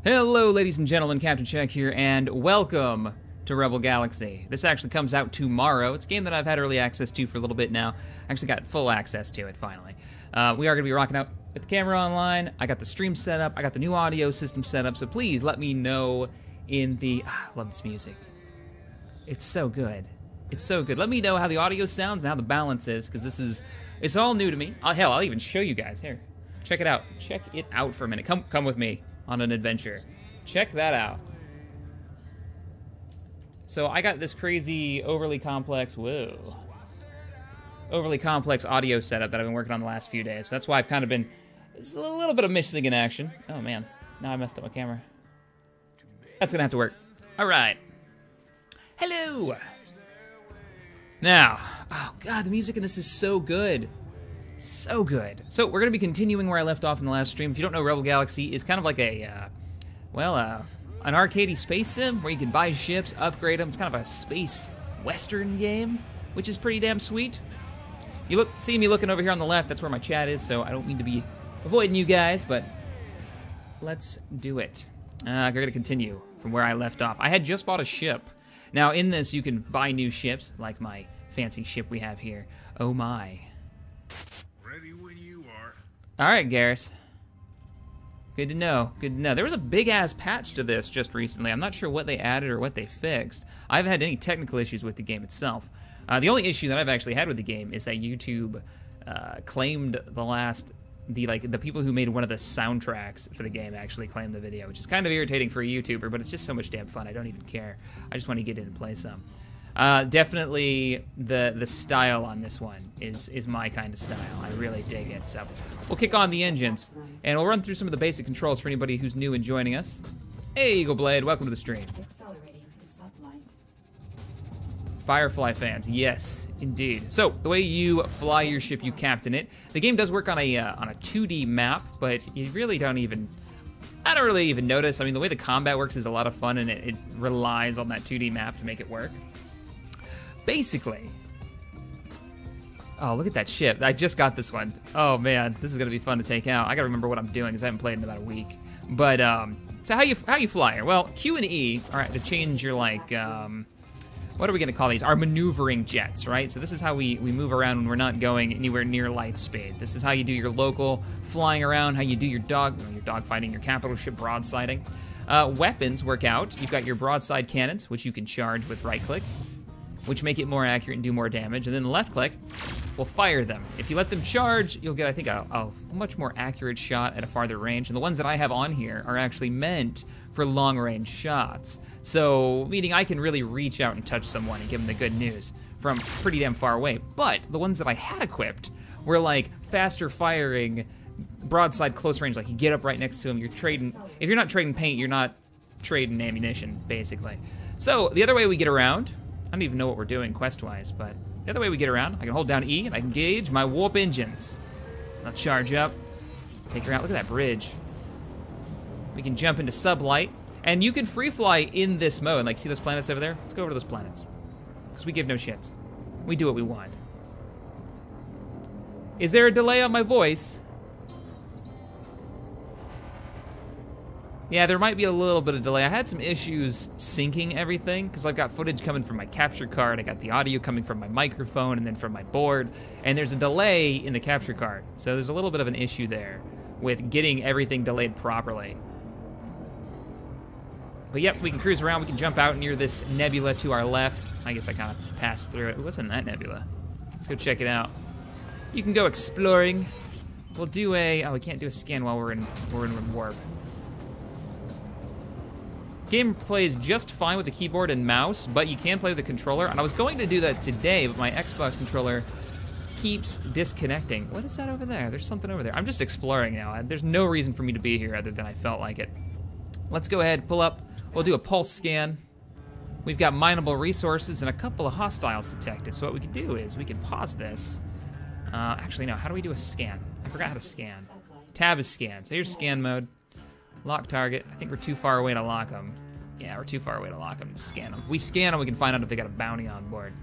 Hello, ladies and gentlemen, CaptainShack here, and welcome to Rebel Galaxy. This actually comes out tomorrow. It's a game that I've had early access to for a little bit now. I actually got full access to it, finally. We are going to be rocking out with the camera online. I got the stream set up. I got the new audio system set up, so please let me know in the... I love this music. It's so good. It's so good. Let me know how the audio sounds and how the balance is, because this is... It's all new to me. Hell, I'll even show you guys. Here, check it out. Check it out for a minute. Come with me on an adventure. Check that out. So I got this crazy, overly complex audio setup that I've been working on the last few days. So that's why I've kind of been, it's a little bit of missing in action. Oh man, now I messed up my camera. That's gonna have to work. All right. Hello. Now, oh god, the music in this is so good. So good. So we're gonna be continuing where I left off in the last stream. If you don't know, Rebel Galaxy is kind of like a, an arcadey space sim where you can buy ships, upgrade them. It's kind of a space western game, which is pretty damn sweet. You see me looking over here on the left, that's where my chat is, so I don't mean to be avoiding you guys, but let's do it. We're gonna continue from where I left off. I had just bought a ship. Now in this, you can buy new ships, like my fancy ship we have here. Oh my. Ready when you are. All right, Garrus. Good to know, good to know. There was a big-ass patch to this just recently. I'm not sure what they added or what they fixed. I haven't had any technical issues with the game itself. The only issue that I've actually had with the game is that YouTube claimed the people who made one of the soundtracks for the game actually claimed the video, which is kind of irritating for a YouTuber, but it's just so much damn fun. I don't even care. I just want to get in and play some. Definitely the style on this one is my kind of style. I really dig it. So we'll kick on the engines and we'll run through some of the basic controls for anybody who's new and joining us. Hey, Eagle Blade, welcome to the stream. Firefly fans, yes, indeed. So the way you fly your ship, you captain it. The game does work on a 2D map, but you really I don't really even notice. I mean, the way the combat works is a lot of fun, and it relies on that 2D map to make it work. Basically, oh, look at that ship. I just got this one. Oh man, this is gonna be fun to take out. I gotta remember what I'm doing because I haven't played in about a week. But so how you fly here? Well, Q and E are to change your what are we gonna call these? Our maneuvering jets, right? So this is how we move around when we're not going anywhere near light speed. This is how you do your local flying around, how you do your dog fighting, your capital ship broadsiding. Weapons work out. You've got your broadside cannons, which you can charge with right click, which make it more accurate and do more damage, and then left click will fire them. If you let them charge, you'll get, I think, a much more accurate shot at a farther range, and the ones that I have on here are actually meant for long-range shots. So, meaning I can really reach out and touch someone and give them the good news from pretty damn far away. But the ones that I had equipped were like faster firing, broadside close range, like you get up right next to them, you're trading, if you're not trading paint, you're not trading ammunition, basically. So, the other way we get around, I don't even know what we're doing quest-wise, but the other way we get around, I can hold down E and I can engage my warp engines. I'll charge up. Let's take her out. Look at that bridge. We can jump into sublight, and you can free fly in this mode. Like, see those planets over there? Let's go over to those planets, because we give no shits. We do what we want. Is there a delay on my voice? Yeah, there might be a little bit of delay. I had some issues syncing everything because I've got footage coming from my capture card. I got the audio coming from my microphone and then from my board. And there's a delay in the capture card. So there's a little bit of an issue there with getting everything delayed properly. But yep, we can cruise around. We can jump out near this nebula to our left. I guess I kind of passed through it. What's in that nebula? Let's go check it out. You can go exploring. We'll do a... Oh, we can't do a scan while we're in warp. Game plays just fine with the keyboard and mouse, but you can play with the controller. And I was going to do that today, but my Xbox controller keeps disconnecting. What is that over there? There's something over there. I'm just exploring now. There's no reason for me to be here other than I felt like it. Let's go ahead, pull up. We'll do a pulse scan. We've got mineable resources and a couple of hostiles detected. So what we can do is we can pause this. Actually, no, how do we do a scan? I forgot how to scan. Tab is scan. So here's scan mode. Lock target. I think we're too far away to lock them. Yeah, we're too far away to lock them. Scan them. If we scan them, we can find out if they got a bounty on board.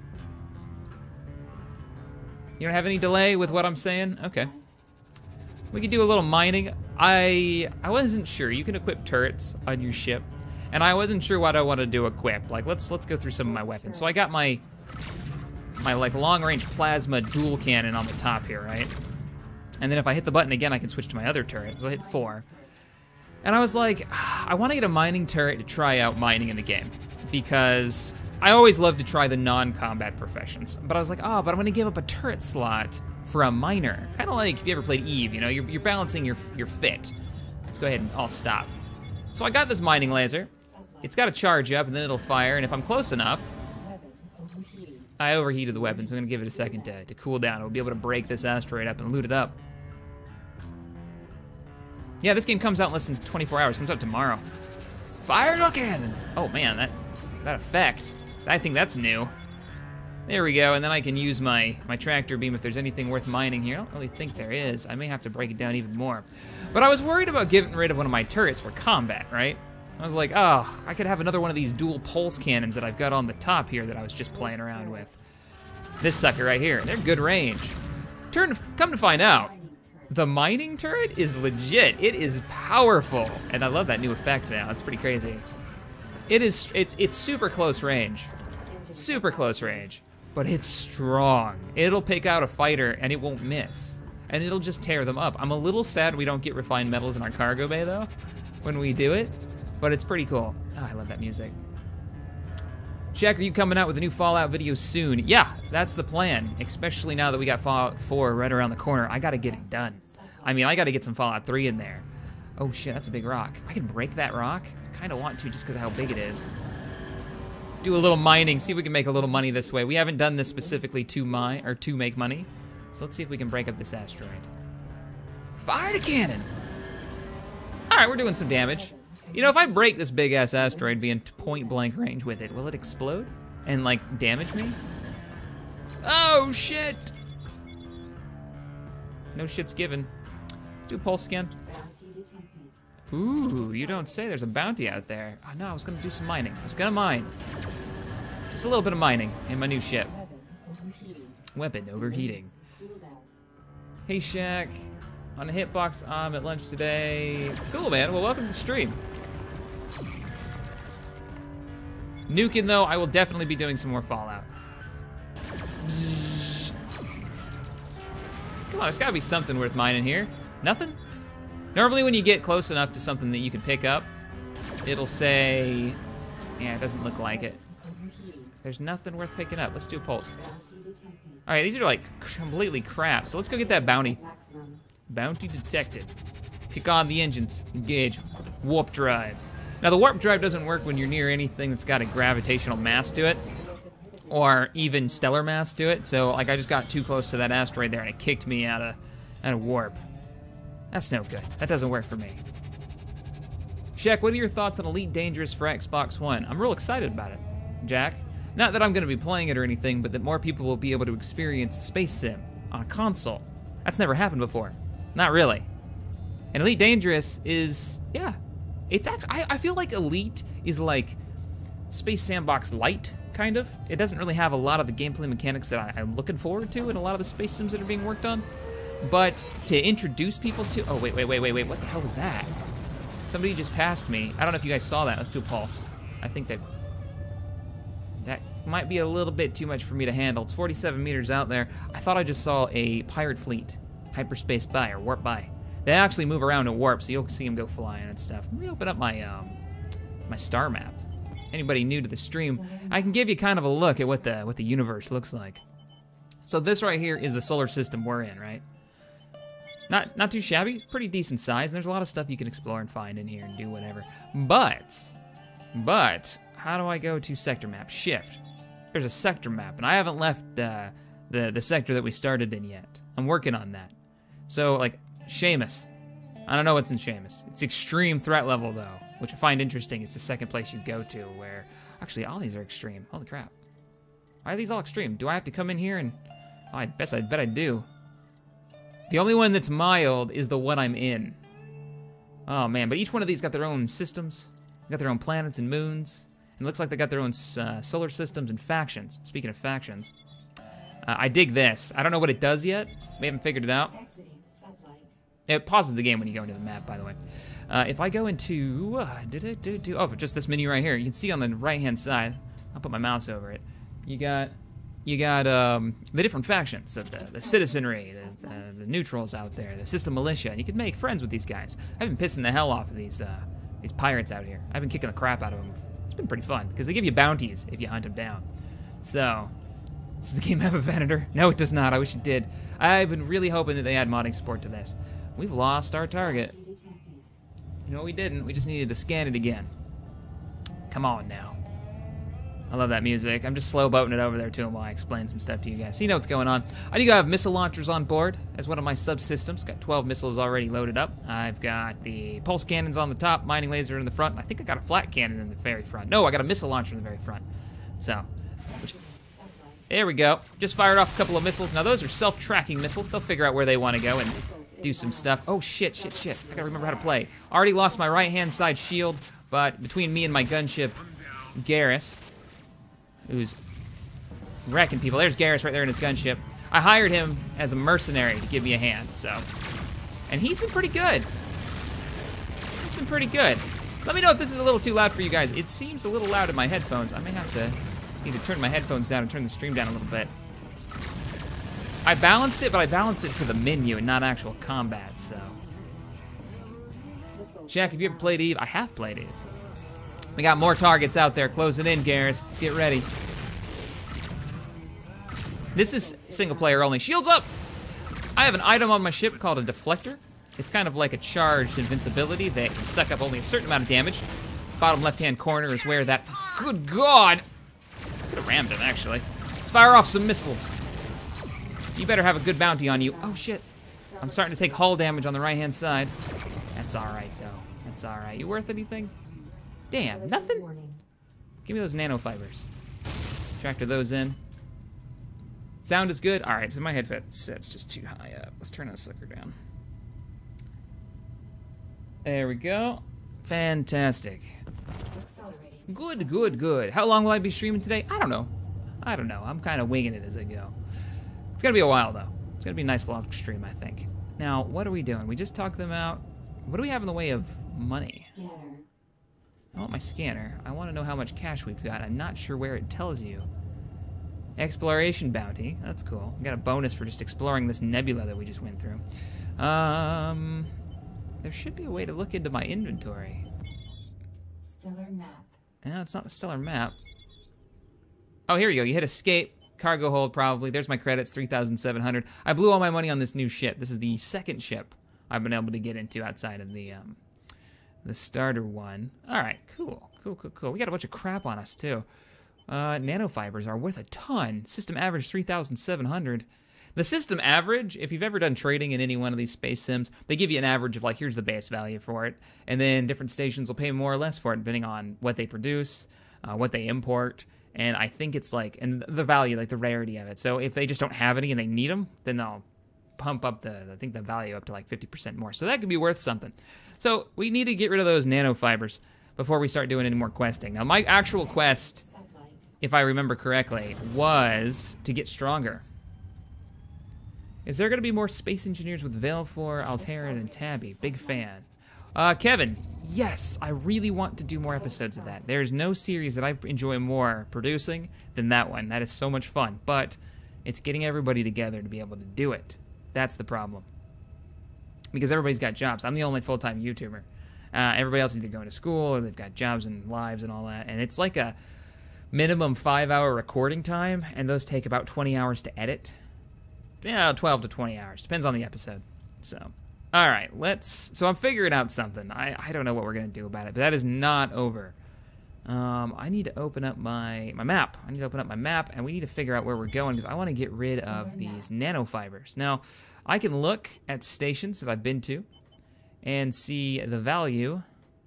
You don't have any delay with what I'm saying? Okay. We can do a little mining. I wasn't sure. You can equip turrets on your ship, and I wasn't sure what I wanted to equip. Like, let's go through some of my weapons. So I got my like long-range plasma dual cannon on the top here, right? And then if I hit the button again, I can switch to my other turret. We'll hit 4. And I was like, I want to get a mining turret to try out mining in the game, because I always love to try the non-combat professions. But I was like, but I'm gonna give up a turret slot for a miner. Kind of like if you ever played Eve, you know, you're balancing your fit. Let's go ahead and I'll stop. So I got this mining laser. It's got to charge up and then it'll fire, and if I'm close enough, I overheated the weapon, so I'm gonna give it a second to cool down. We'll be able to break this asteroid up and loot it up. Yeah, this game comes out in less than 24 hours. It comes out tomorrow. Fire the cannon! Oh man, that effect. I think that's new. There we go, and then I can use my tractor beam if there's anything worth mining here. I don't really think there is. I may have to break it down even more. But I was worried about getting rid of one of my turrets for combat, right? I was like, I could have another one of these dual pulse cannons that I've got on the top here that I was just playing around with. This sucker right here, they're good range. Come to find out, the mining turret is legit. It is powerful, and I love that new effect now. It's pretty crazy. It's super close range, but it's strong. It'll pick out a fighter and it won't miss, and it'll just tear them up. I'm a little sad we don't get refined metals in our cargo bay though, when we do it, but it's pretty cool. I love that music. Shack, are you coming out with a new Fallout video soon? Yeah, that's the plan, especially now that we got Fallout 4 right around the corner. I gotta get it done. I mean, I gotta get some Fallout 3 in there. Oh shit, that's a big rock. I can break that rock? I kinda want to just because of how big it is. Do a little mining, see if we can make a little money this way. We haven't done this specifically to make money. So let's see if we can break up this asteroid. Fire the cannon! All right, we're doing some damage. You know, if I break this big ass asteroid, be in point blank range with it, will it explode and like damage me? Oh shit! No shit's given. Let's do a pulse scan. Ooh, you don't say. There's a bounty out there. Oh no, I was gonna do some mining. I was gonna mine. Just a little bit of mining in my new ship. Weapon overheating. Hey Shack, on a hitbox, I'm at lunch today. Cool, man. Well, welcome to the stream. Nuking though, I will definitely be doing some more Fallout. Come on, there's gotta be something worth mining here. Nothing? Normally when you get close enough to something that you can pick up, it'll say, yeah, it doesn't look like it. There's nothing worth picking up. Let's do a pulse. All right, these are like completely crap, so let's go get that bounty. Bounty detected. Kick on the engines, engage, warp drive. Now the warp drive doesn't work when you're near anything that's got a gravitational mass to it, or even stellar mass to it, so like I just got too close to that asteroid there and it kicked me out of warp. That's no good. That doesn't work for me. Shaq, what are your thoughts on Elite Dangerous for Xbox One? I'm real excited about it, Jack. Not that I'm gonna be playing it or anything, but that more people will be able to experience Space Sim on a console. That's never happened before. Not really. And Elite Dangerous is, yeah. It's actually, I feel like Elite is like Space Sandbox Lite, kind of. It doesn't really have a lot of the gameplay mechanics that I'm looking forward to in a lot of the Space Sims that are being worked on. But to introduce people to, oh wait, what the hell was that? Somebody just passed me. I don't know if you guys saw that. Let's do a pulse. I think that might be a little bit too much for me to handle. It's 47 meters out there. I thought I just saw a pirate fleet, hyperspace by or warp by. They actually move around in warp, so you'll see them go flying and stuff. Let me open up my my star map. Anybody new to the stream, I can give you kind of a look at what the universe looks like. So this right here is the solar system we're in, right? Not too shabby, pretty decent size. And there's a lot of stuff you can explore and find in here and do whatever. But how do I go to sector map? Shift. There's a sector map, and I haven't left the sector that we started in yet. I'm working on that. So like Seamus, I don't know what's in Seamus. It's extreme threat level though, which I find interesting. It's the second place you go to where, actually all these are extreme. Holy crap. Why are these all extreme? Do I have to come in here and, oh, I bet I do. The only one that's mild is the one I'm in. Oh man, but each one of these got their own systems, got their own planets and moons. It looks like they got their own solar systems and factions. Speaking of factions, I dig this. I don't know what it does yet. We haven't figured it out. It pauses the game when you go into the map, by the way. If I go into... oh, just this menu right here. You can see on the right-hand side. I'll put my mouse over it. You got the different factions of the citizenry, the neutrals out there, the system militia, and you can make friends with these guys. I've been pissing the hell off of these pirates out here. I've been kicking the crap out of them. It's been pretty fun, because they give you bounties if you hunt them down. So, does the game have a editor? No, it does not. I wish it did. I've been really hoping that they add modding support to this. We've lost our target. No, we didn't. We just needed to scan it again. Come on now. I love that music. I'm just slow boating it over there to him while I explain some stuff to you guys. So you know what's going on. I do have missile launchers on board as one of my subsystems. Got 12 missiles already loaded up. I've got the pulse cannons on the top, mining laser in the front. I think I got a flat cannon in the very front. No, I got a missile launcher in the very front. So, there we go. Just fired off a couple of missiles. Now those are self-tracking missiles. They'll figure out where they want to go and do some stuff. Oh shit. I gotta remember how to play. Already lost my right-hand side shield, but between me and my gunship, Garrus, who's wrecking people. There's Garrus right there in his gunship. I hired him as a mercenary to give me a hand, so. And he's been pretty good. He's been pretty good. Let me know if this is a little too loud for you guys. It seems a little loud in my headphones. I may have to need to turn my headphones down and turn the stream down a little bit. I balanced it, but I balanced it to the menu and not actual combat, so. Jack, have you ever played Eve? I have played Eve. We got more targets out there closing in, Garrus. Let's get ready. This is single player only. Shields up! I have an item on my ship called a deflector. It's kind of like a charged invincibility that can suck up only a certain amount of damage. Bottom left-hand corner is where that... Good God! Could have rammed him, actually. Let's fire off some missiles. You better have a good bounty on you. Oh, shit. I'm starting to take hull damage on the right-hand side. That's all right, though. That's all right. You worth anything? Damn, nothing? Give me those nanofibers. Tractor those in. Sound is good? All right, so my headset's just too high up. Let's turn that sucker down. There we go. Fantastic. Good. How long will I be streaming today? I don't know. I'm kind of winging it as I go. It's gonna be a while, though. It's gonna be a nice long stream, I think. Now, what are we doing? We just talked them out. What do we have in the way of money? I want my scanner. I want to know how much cash we've got. I'm not sure where it tells you. Exploration bounty. That's cool. We got a bonus for just exploring this nebula that we just went through. There should be a way to look into my inventory. Stellar map. No, it's not the stellar map. Oh, here you go. You hit escape. Cargo hold, probably. There's my credits, 3,700. I blew all my money on this new ship. This is the second ship I've been able to get into outside of the starter one. All right, cool. We got a bunch of crap on us, too. Nanofibers are worth a ton. System average, 3,700. The system average, if you've ever done trading in any one of these space sims, they give you an average of, like, here's the base value for it. And then different stations will pay more or less for it, depending on what they produce, what they import. And I think it's, like, and the value, like, the rarity of it. So if they just don't have any and they need them, then they'll pump up the value up to, like, 50% more. So that could be worth something. So we need to get rid of those nanofibers before we start doing any more questing. Now, my actual quest, if I remember correctly, was to get stronger. Is there going to be more space engineers with Valefor, Alteran, and Tabby? Big fan. Kevin, yes, I really want to do more episodes of that. There's no series that I enjoy more producing than that one. That is so much fun, but it's getting everybody together to be able to do it. That's the problem. Because everybody's got jobs. I'm the only full-time YouTuber. Everybody else is either going to school or they've got jobs and lives and all that. And it's like a minimum 5-hour recording time, and those take about 20 hours to edit. Yeah, 12 to 20 hours. Depends on the episode. So, all right, so I'm figuring out something. I don't know what we're going to do about it, but that is not over. I need to open up my map. I need to open up my map, and we need to figure out where we're going, because I want to get rid of these nanofibers. Now, I can look at stations that I've been to and see the value.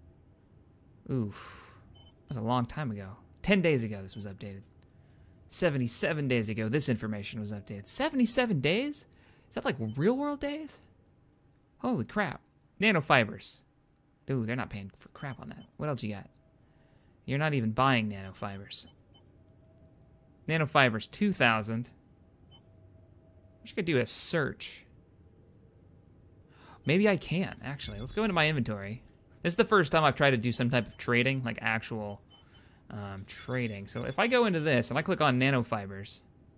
Oof. That was a long time ago. 10 days ago this was updated. 77 days ago this information was updated. 77 days? Is that like real world days? Holy crap. Nanofibers. Dude, they're not paying for crap on that. What else you got? You're not even buying nanofibers. Nanofibers, 2,000. I'm just gonna do a search. Maybe I can, actually. Let's go into my inventory. This is the first time I've tried to do some type of trading, like actual trading. So if I go into this and I click on nanofibers,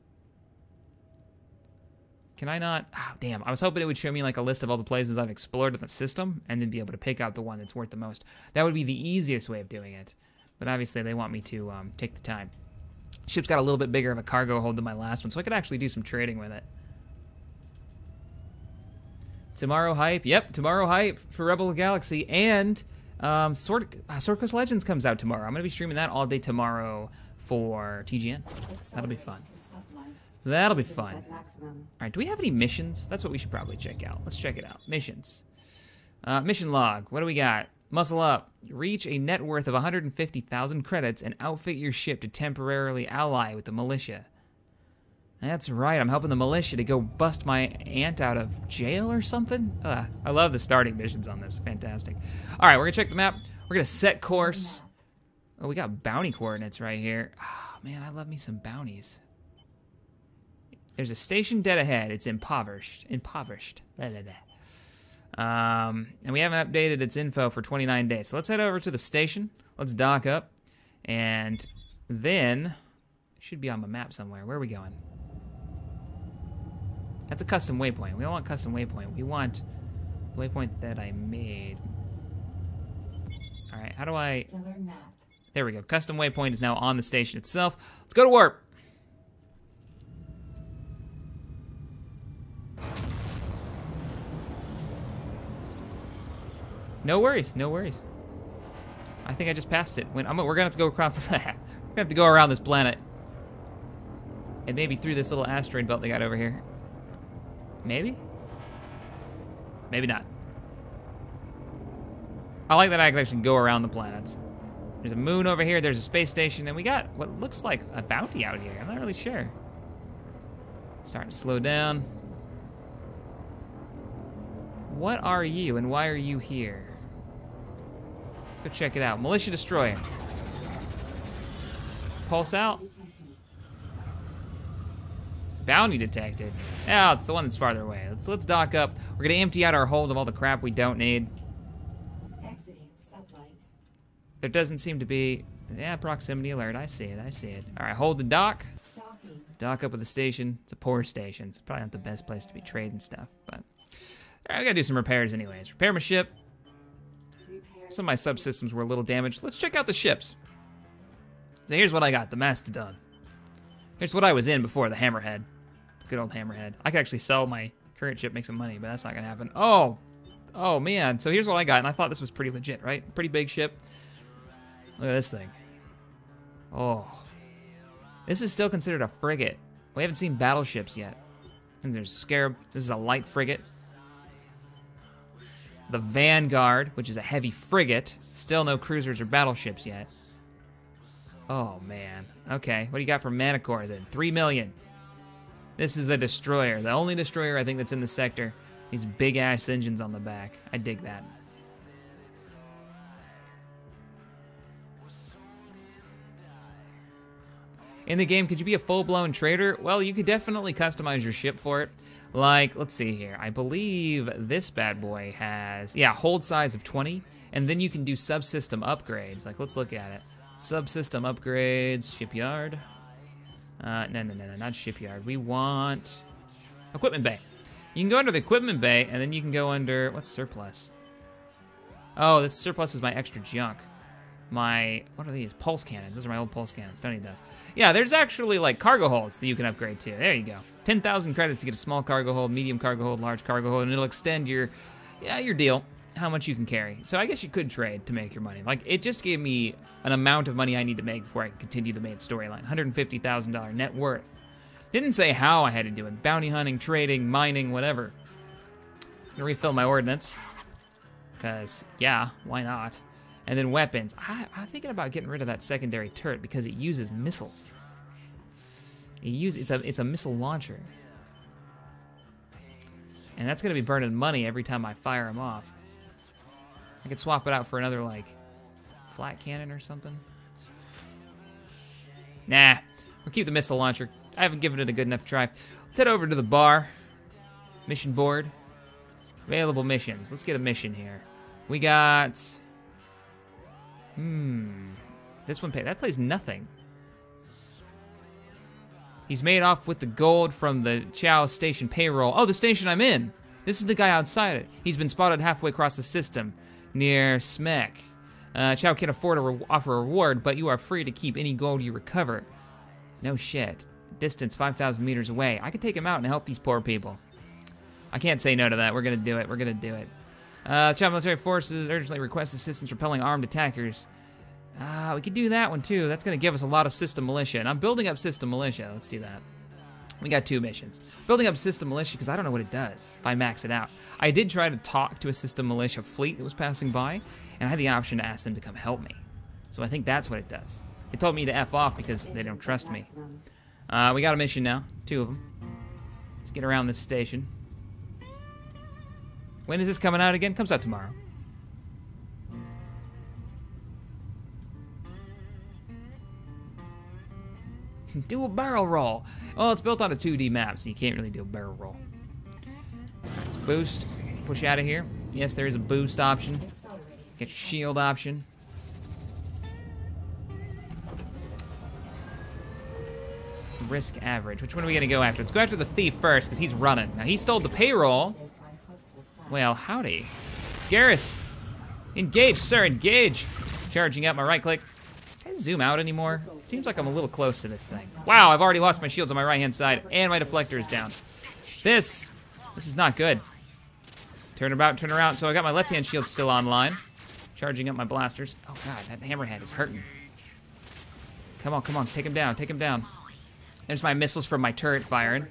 can I not? Oh, damn. I was hoping it would show me like a list of all the places I've explored in the system and then be able to pick out the one that's worth the most. That would be the easiest way of doing it. But obviously they want me to take the time. Ship's got a little bit bigger of a cargo hold than my last one, so I could actually do some trading with it. Tomorrow hype. Yep, tomorrow hype for Rebel Galaxy. And Sword Quest Legends comes out tomorrow. I'm going to be streaming that all day tomorrow for TGN. That'll be fun. That'll be fun. All right, do we have any missions? That's what we should probably check out. Let's check it out. Missions. Mission log. What do we got? Muscle up. Reach a net worth of 150,000 credits and outfit your ship to temporarily ally with the militia. That's right. I'm helping the militia to go bust my aunt out of jail or something. I love the starting missions on this. Fantastic. All right, we're going to check the map. We're going to set course. Oh, we got bounty coordinates right here. Oh, man, I love me some bounties. There's a station dead ahead. It's impoverished. Blah, blah, blah. And we haven't updated its info for 29 days. So let's head over to the station. Let's dock up. And then, it should be on my map somewhere. Where are we going? That's a custom waypoint. We don't want custom waypoint. We want the waypoint that I made. All right, how do I... There we go. Custom waypoint is now on the station itself. Let's go to warp. No worries, no worries. I think I just passed it. We're gonna have to go across. We're gonna have to go around this planet, and maybe through this little asteroid belt they got over here. Maybe, maybe not. I like that I can actually go around the planets. There's a moon over here. There's a space station, and we got what looks like a bounty out here. I'm not really sure. Starting to slow down. What are you, and why are you here? Go check it out. Militia destroyer. Pulse out. Bounty detected. Yeah, it's the one that's farther away. Let's dock up. We're gonna empty out our hold of all the crap we don't need. There doesn't seem to be. Yeah, proximity alert. I see it. I see it. All right, hold the dock. Dock up with the station. It's a poor station. It's probably not the best place to be trading stuff, but. All right, I gotta do some repairs anyways. Repair my ship. Some of my subsystems were a little damaged. Let's check out the ships. So here's what I got, the Mastodon. Here's what I was in before, the Hammerhead. Good old Hammerhead. I could actually sell my current ship, make some money, but that's not gonna happen. Oh man, so here's what I got, and I thought this was pretty legit, right? Pretty big ship. Look at this thing. Oh. This is still considered a frigate. We haven't seen battleships yet. And there's a Scarab. This is a light frigate. The Vanguard, which is a heavy frigate. Still no cruisers or battleships yet. Oh, man. Okay, what do you got for Manicore, then? 3 million. This is the destroyer. The only destroyer I think that's in the sector. These big-ass engines on the back. I dig that. In the game, could you be a full-blown trader? Well, you could definitely customize your ship for it. Like, let's see here. I believe this bad boy has, yeah, hold size of 20, and then you can do subsystem upgrades. Like, let's look at it. Subsystem upgrades, shipyard. No, not shipyard. We want equipment bay. You can go under the equipment bay, and then you can go under, what's surplus? Oh, this surplus is my extra junk. What are these? Pulse cannons. Those are my old pulse cannons. Don't need those. Yeah, there's actually like cargo holds that you can upgrade to. There you go. 10,000 credits to get a small cargo hold, medium cargo hold, large cargo hold, and it'll extend your deal, how much you can carry. So I guess you could trade to make your money. Like, it just gave me an amount of money I need to make before I can continue the main storyline. $150,000 net worth. Didn't say how I had to do it. Bounty hunting, trading, mining, whatever. I'm gonna refill my ordnance. Because, yeah, why not? And then weapons. I'm thinking about getting rid of that secondary turret because it uses missiles. It's a missile launcher. And that's gonna be burning money every time I fire them off. I could swap it out for another, like, flat cannon or something. Nah, we'll keep the missile launcher. I haven't given it a good enough try. Let's head over to the bar. Mission board. Available missions. Let's get a mission here. We got... This one that plays nothing. He's made off with the gold from the Chow station payroll. Oh, the station I'm in. This is the guy outside it. He's been spotted halfway across the system, near Smek. Chow can't afford to offer a reward, but you are free to keep any gold you recover. No shit. Distance 5,000 meters away. I could take him out and help these poor people. I can't say no to that. We're gonna do it. We're gonna do it. Chow military forces urgently request assistance repelling armed attackers. We could do that one too. That's gonna give us a lot of system militia, and I'm building up system militia. Let's do that. We got 2 missions. Building up system militia, because I don't know what it does if I max it out. I did try to talk to a system militia fleet that was passing by, and I had the option to ask them to come help me. So I think that's what it does. It told me to F off because they don't trust me. We got a mission now, 2 of them. Let's get around this station. When is this coming out again? Comes out tomorrow. Do a barrel roll. Well, it's built on a 2D map, so you can't really do a barrel roll. Let's boost. Push out of here. Yes, there is a boost option. Get your shield option. Risk average. Which one are we gonna go after? Let's go after the thief first, because he's running. Now, he stole the payroll. Well, howdy. Garrus, engage, sir, engage. Charging up my right click. Can I zoom out anymore? It seems like I'm a little close to this thing. Wow, I've already lost my shields on my right-hand side, and my deflector is down. This is not good. Turn about, turn around. So I got my left-hand shield still online. Charging up my blasters. Oh god, that hammerhead is hurting. Come on, come on, take him down, take him down. There's my missiles from my turret firing.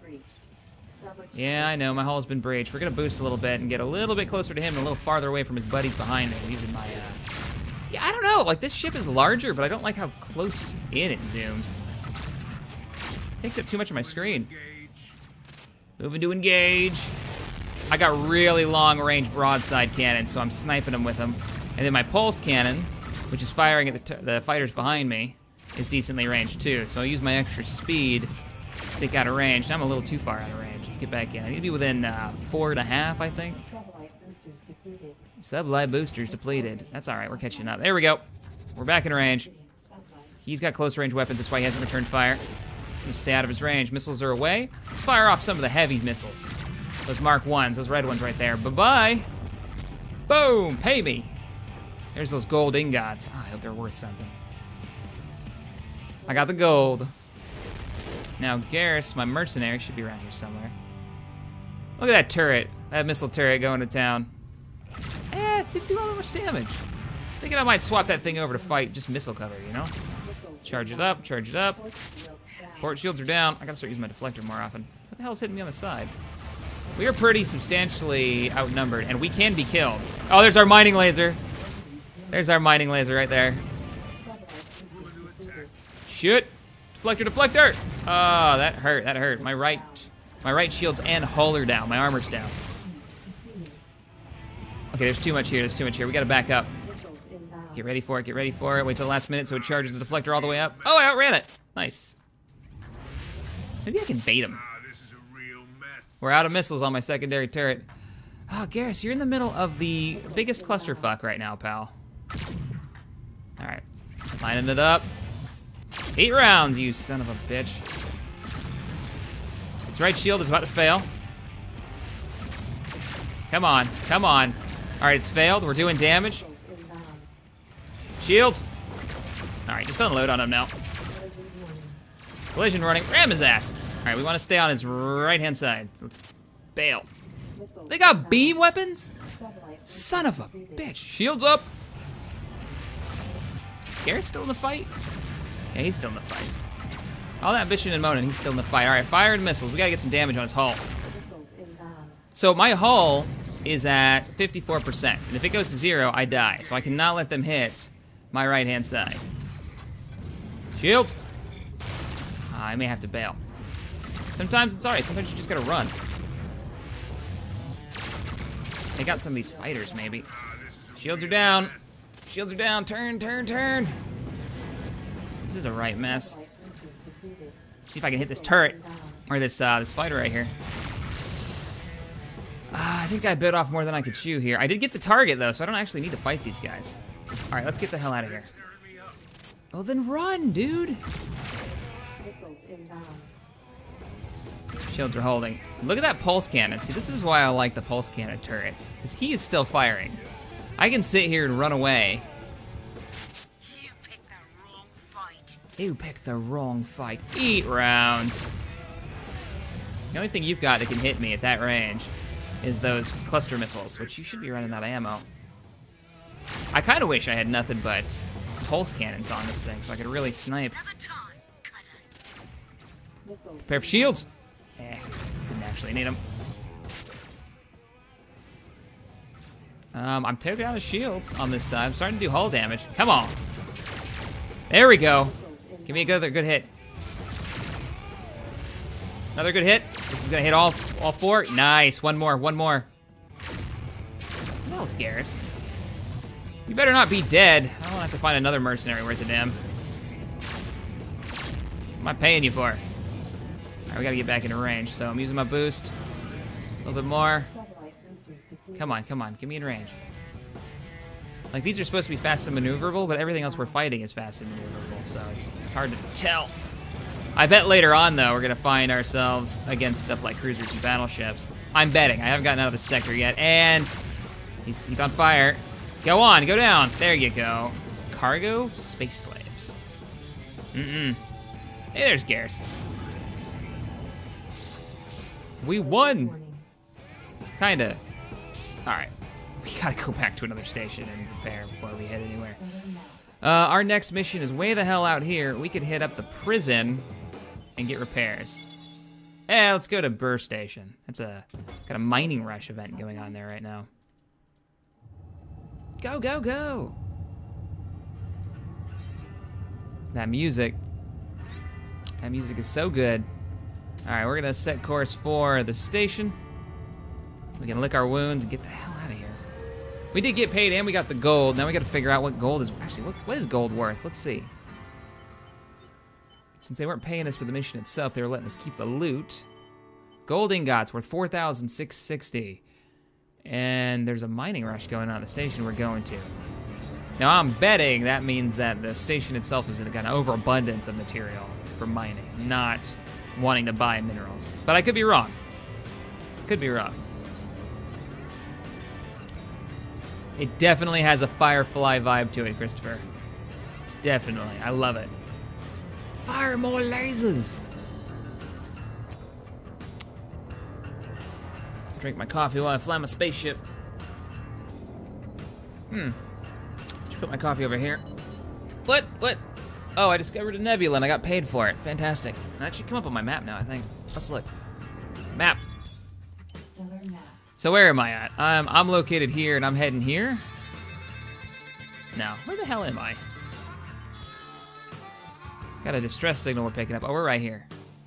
Yeah, I know, my hull's been breached. We're gonna boost a little bit and get a little bit closer to him and a little farther away from his buddies behind him using my, Yeah, I don't know, like this ship is larger, but I don't like how close in it zooms. Takes up too much of my screen. Moving to engage. I got really long range broadside cannons, so I'm sniping them with them. And then my pulse cannon, which is firing at the fighters behind me, is decently ranged too. So I'll use my extra speed to stick out of range. I'm a little too far out of range. Let's get back in. I need to be within 4.5, I think. Sublight boosters depleted. That's all right, we're catching up. There we go. We're back in range. He's got close range weapons, that's why he hasn't returned fire. Just stay out of his range. Missiles are away. Let's fire off some of the heavy missiles. Those Mark 1s, those red ones right there. Bye-bye. Boom, pay me. There's those gold ingots. Oh, I hope they're worth something. I got the gold. Now Garrus, my mercenary, should be around here somewhere. Look at that turret. That missile turret going to town. It didn't do all that much damage. Thinking I might swap that thing over to fight just missile cover, you know? Charge it up, charge it up. Port shields are down. I gotta start using my deflector more often. What the hell's hitting me on the side? We are pretty substantially outnumbered, and we can be killed. Oh, there's our mining laser. There's our mining laser right there. Shoot. Deflector, deflector. Oh, that hurt, that hurt. My right shields and hull are down. My armor's down. Okay, there's too much here, there's too much here. We gotta back up. Get ready for it, get ready for it. Wait till the last minute so it charges the deflector all the way up. Oh, I outran it. Nice. Maybe I can bait him. This is a real mess. We're out of missiles on my secondary turret. Oh, Garrus, you're in the middle of the biggest clusterfuck right now, pal. All right, lining it up. 8 rounds, you son of a bitch. Its right shield is about to fail. Come on, come on. All right, it's failed. We're doing damage. Shields. All right, just unload on him now. Collision running. Ram his ass. All right, we want to stay on his right-hand side. Let's bail. They got beam weapons? Son of a bitch. Shields up. Garrett's still in the fight? Yeah, he's still in the fight. All that bitching and moaning, he's still in the fight. All right, fire and missiles. We gotta get some damage on his hull. So my hull is at 54%, and if it goes to 0, I die. So I cannot let them hit my right-hand side. Shields. I may have to bail. Sometimes it's alright, sometimes you just gotta run. They got some of these fighters, maybe. Shields are down. Shields are down. Turn, turn, turn. This is a right mess. See if I can hit this turret. Or this fighter right here. I think I bit off more than I could chew here. I did get the target, though, so I don't actually need to fight these guys. All right, let's get the hell out of here. Well, then run, dude. Missiles inbound. Shields are holding. Look at that pulse cannon. See, this is why I like the pulse cannon turrets, because he is still firing. I can sit here and run away. You picked the wrong fight. You picked the wrong fight. Eat rounds. The only thing you've got that can hit me at that range is those cluster missiles, which you should be running out of ammo. I kind of wish I had nothing but pulse cannons on this thing, so I could really snipe. Another time, cutter. Missiles. Prepare for shields. Didn't actually need them. I'm taking out the shields on this side. I'm starting to do hull damage. Come on. There we go. Give me another good hit. Another good hit. This is gonna hit all four. Nice. One more. What the hell scares? You better not be dead. I don't have to find another mercenary worth a damn. What am I paying you for? All right, we gotta get back into range. So I'm using my boost. A little bit more. Satellite boosters depleted. Come on. Get me in range. Like, these are supposed to be fast and maneuverable, but everything else we're fighting is fast and maneuverable, so it's hard to tell. I bet later on, though, we're gonna find ourselves against stuff like cruisers and battleships. I'm betting. I haven't gotten out of the sector yet, and he's on fire. Go on, go down. There you go. Cargo space slaves. Hey, there's Garrus. We won. Warning. Kinda. All right. We gotta go back to another station and prepare before we head anywhere. Stellar map. Our next mission is way the hell out here. We could hit up the prison and get repairs. Yeah, let's go to Burr Station. That's got a mining rush event going on there right now. Go, go, go! That music is so good. All right, we're gonna set course for the station. We can lick our wounds and get the hell out of here. We did get paid and we got the gold. Now we gotta figure out what gold is. Actually, what is gold worth? Let's see. Since they weren't paying us for the mission itself, they were letting us keep the loot. Gold ingots worth 4,660. And there's a mining rush going on at the station we're going to. Now I'm betting that means that the station itself is in an overabundance of material for mining, not wanting to buy minerals. But I could be wrong. Could be wrong. It definitely has a Firefly vibe to it, Christopher. Definitely. I love it. Fire more lasers! Drink my coffee while I fly my spaceship. Just put my coffee over here. What? Oh, I discovered a nebula and I got paid for it. Fantastic. That should come up on my map now, I think. Let's look. Map. Stellar map. So where am I at? I'm located here and I'm heading here. No, where the hell am I? Got a distress signal we're picking up. Oh, we're right here.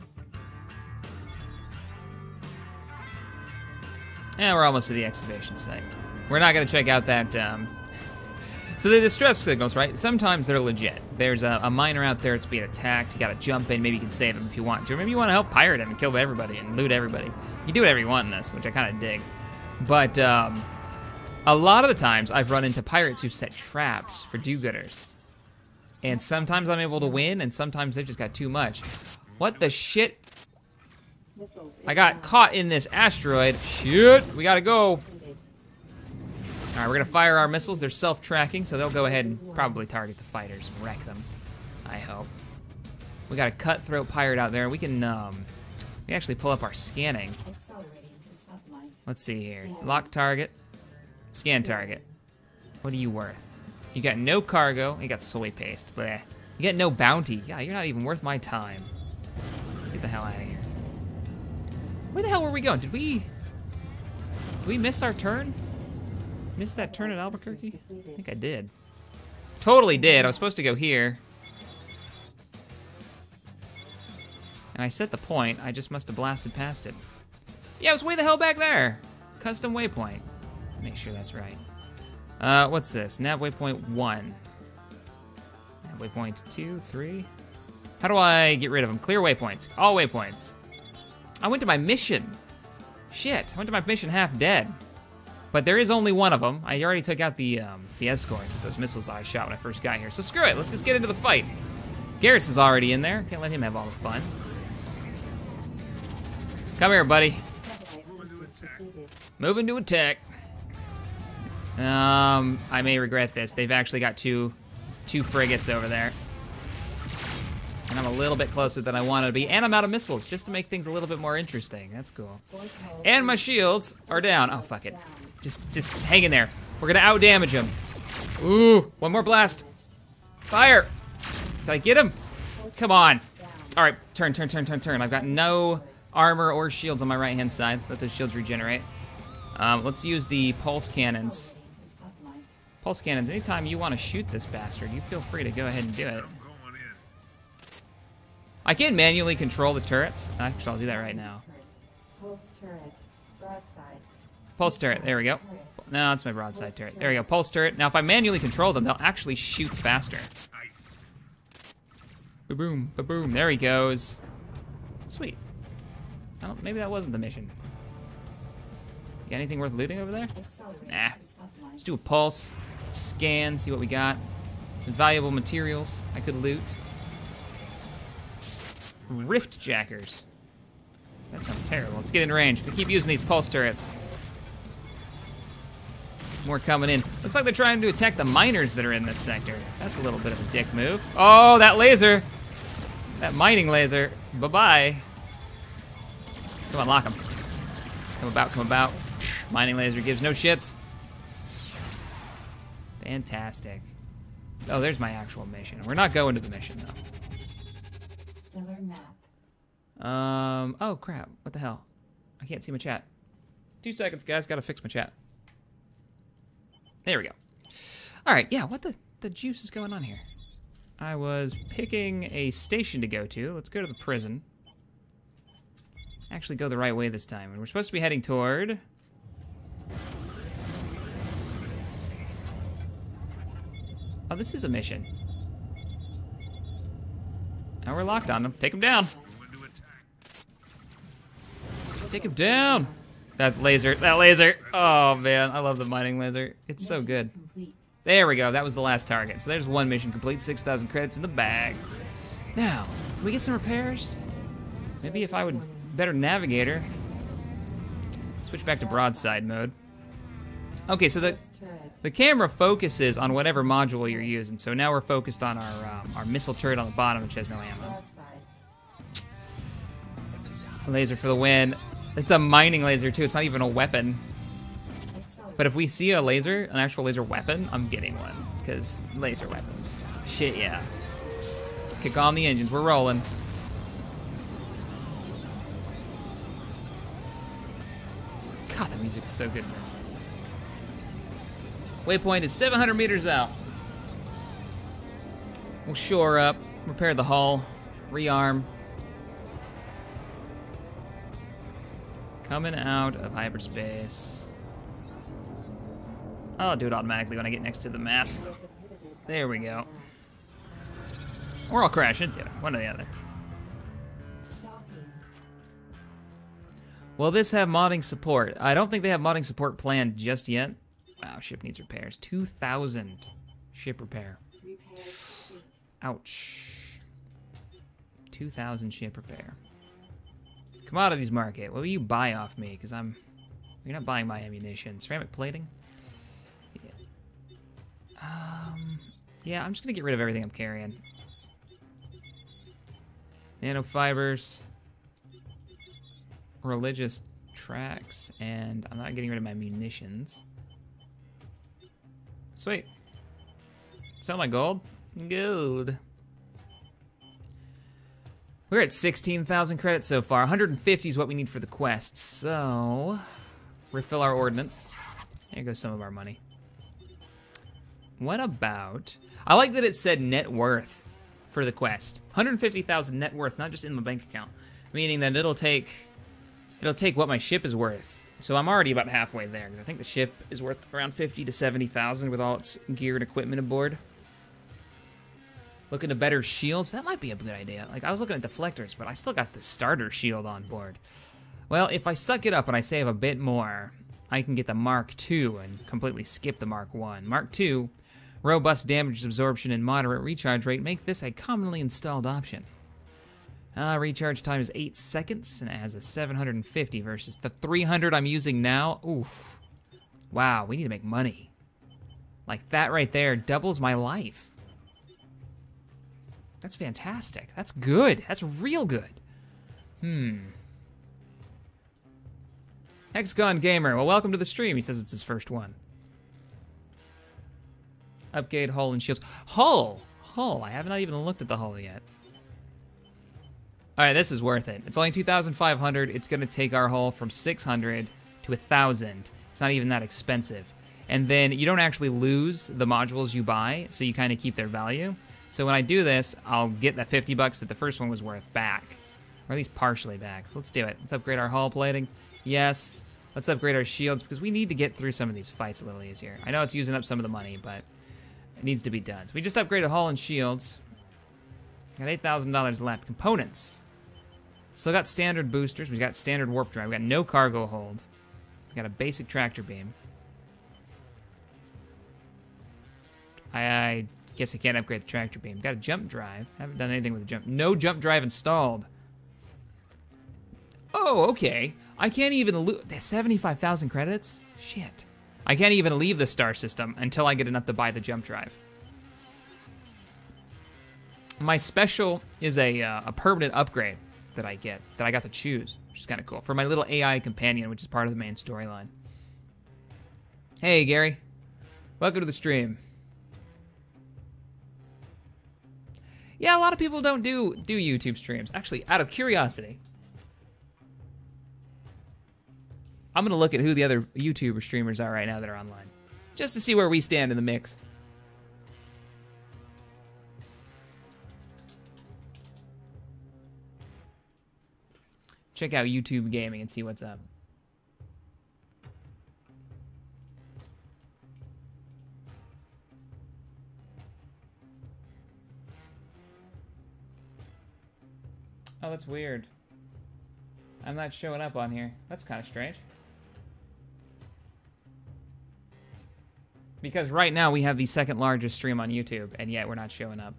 And we're almost to the excavation site. We're not gonna check out that, So the distress signals, right? Sometimes they're legit. There's a miner out there that's being attacked. You gotta jump in, maybe you can save him if you want to. Or maybe you wanna help pirate him and kill everybody and loot everybody. You do whatever you want in this, which I kinda dig. But, a lot of the times I've run into pirates who set traps for do-gooders. And sometimes I'm able to win, and sometimes they've just got too much. What the shit? Missiles I got caught in this asteroid. Shit, we gotta go. depleted. All right, we're gonna fire our missiles. They're self-tracking, so they'll go ahead and probably target the fighters and wreck them, I hope. We got a cutthroat pirate out there. We can actually pull up our scanning. Accelerating to sublight. Let's see here. Lock target. Scan target. What are you worth? You got no cargo. You got soy paste. Bleh. You got no bounty. Yeah, you're not even worth my time. Let's get the hell out of here. Where the hell were we going? Did we miss our turn? Missed that turn at Albuquerque? I think I did. Totally did. I was supposed to go here. And I set the point. I just must have blasted past it. Yeah, it was way the hell back there. Custom waypoint. Make sure that's right. What's this? Nav waypoint 1. Nav waypoint 2, 3. How do I get rid of them? Clear waypoints. All waypoints. I went to my mission. Shit, I went to my mission half dead. But there is only one of them. I already took out the escort with those missiles that I shot when I first got here. So screw it, let's just get into the fight. Garrus is already in there. Can't let him have all the fun. Come here, buddy. Moving to attack. I may regret this. They've actually got two frigates over there. And I'm a little bit closer than I wanted to be. And I'm out of missiles, just to make things a little bit more interesting. That's cool. And my shields are down. Oh, fuck it. Just hang in there. We're gonna out-damage him. Ooh, one more blast. Fire. Did I get him? Come on. All right, turn. I've got no armor or shields on my right-hand side. Let those shields regenerate. Let's use the pulse cannons. Pulse cannons, anytime you want to shoot this bastard, you feel free to go ahead and do it. I can manually control the turrets. Actually, I'll do that right now. Pulse turret, broadsides. Pulse turret, there we go. No, it's my broadside turret. There we go, pulse turret. Now, if I manually control them, they'll actually shoot faster. Ba-boom, ba-boom, there he goes. Sweet. Maybe that wasn't the mission. Got anything worth looting over there? Nah. Let's do a pulse, scan, see what we got. Some valuable materials I could loot. Rift jackers. That sounds terrible. Let's get in range. We keep using these pulse turrets. More coming in. Looks like they're trying to attack the miners that are in this sector. That's a little bit of a dick move. Oh, that laser. That mining laser. Bye-bye. Come on, lock him. Come about. Mining laser gives no shits. Fantastic. Oh, there's my actual mission. We're not going to the mission, though. Stellar map. Oh crap, what the hell? I can't see my chat. 2 seconds, guys, gotta fix my chat. There we go. All right, yeah, what the juice is going on here? I was picking a station to go to. Let's go to the prison. Actually go the right way this time. And we're supposed to be heading toward... Oh, this is a mission. Now we're locked on them. Take him down. Take him down. That laser. Oh, man. I love the mining laser. It's so good. There we go. That was the last target. So there's one mission complete. 6,000 credits in the bag. Now, can we get some repairs? Maybe if I would better navigator. Switch back to broadside mode. Okay, so the camera focuses on whatever module you're using. So now we're focused on our missile turret on the bottom, which has no ammo. Laser for the win. It's a mining laser too. It's not even a weapon. But if we see a laser, an actual laser weapon, I'm getting one. Because laser weapons. Shit, yeah. Kick on the engines. We're rolling. God, the music is so good in this. Waypoint is 700 meters out. We'll shore up, repair the hull, rearm. Coming out of hyperspace. I'll do it automatically when I get next to the mast. There we go. Or I'll crash into it, one or the other. Will this have modding support? I don't think they have modding support planned just yet. Wow, ship needs repairs. 2,000 ship repair. Ouch. 2,000 ship repair. Commodities market. What will you buy off me? Because you're not buying my ammunition. Ceramic plating? Yeah, I'm just going to get rid of everything I'm carrying. Nanofibers. Religious tracks. And I'm not getting rid of my munitions. Sweet. Sell my gold. Gold. We're at 16,000 credits so far. 150 is what we need for the quest. So, refill our ordnance. There goes some of our money. What about... I like that it said net worth for the quest. 150,000 net worth, not just in my bank account. Meaning that it'll take what my ship is worth. So I'm already about halfway there, because I think the ship is worth around 50 to 70,000 with all its gear and equipment aboard. Looking to better shields? That might be a good idea. Like, I was looking at deflectors, but I still got the starter shield on board. Well, if I suck it up and I save a bit more, I can get the Mark II and completely skip the Mark I. Mark II, robust damage absorption and moderate recharge rate make this a commonly installed option. Recharge time is 8 seconds, and it has a 750 versus the 300 I'm using now. Oof. Wow, we need to make money. Like, that right there doubles my life. That's fantastic. That's good. That's real good. Hexagon Gamer, well, welcome to the stream. He says it's his first one. Upgrade hull and shields. Hull! Hull. I haven't even looked at the hull yet. All right, this is worth it. It's only 2,500. It's going to take our hull from 600 to 1,000. It's not even that expensive. And then you don't actually lose the modules you buy, so you kind of keep their value. So when I do this, I'll get that 50 bucks that the first one was worth back. Or at least partially back. So let's do it. Let's upgrade our hull plating. Yes. Let's upgrade our shields, because we need to get through some of these fights a little easier. I know it's using up some of the money, but it needs to be done. So we just upgraded hull and shields. Got $8,000 left. Components. Still got standard boosters. We got standard warp drive. We got no cargo hold. We got a basic tractor beam. I guess I can't upgrade the tractor beam. Got a jump drive. Haven't done anything with the jump. No jump drive installed. Oh, okay. I can't even 75,000 credits? Shit. I can't even leave the star system until I get enough to buy the jump drive. My special is a permanent upgrade that I get, that I got to choose, which is kind of cool. For my little AI companion, which is part of the main storyline. Hey, Gary. Welcome to the stream. Yeah, a lot of people don't do YouTube streams. Actually, out of curiosity, I'm gonna look at who the other YouTuber streamers are right now that are online, just to see where we stand in the mix. Check out YouTube Gaming and see what's up. Oh, that's weird. I'm not showing up on here. That's kind of strange. Because right now we have the second largest stream on YouTube, and yet we're not showing up.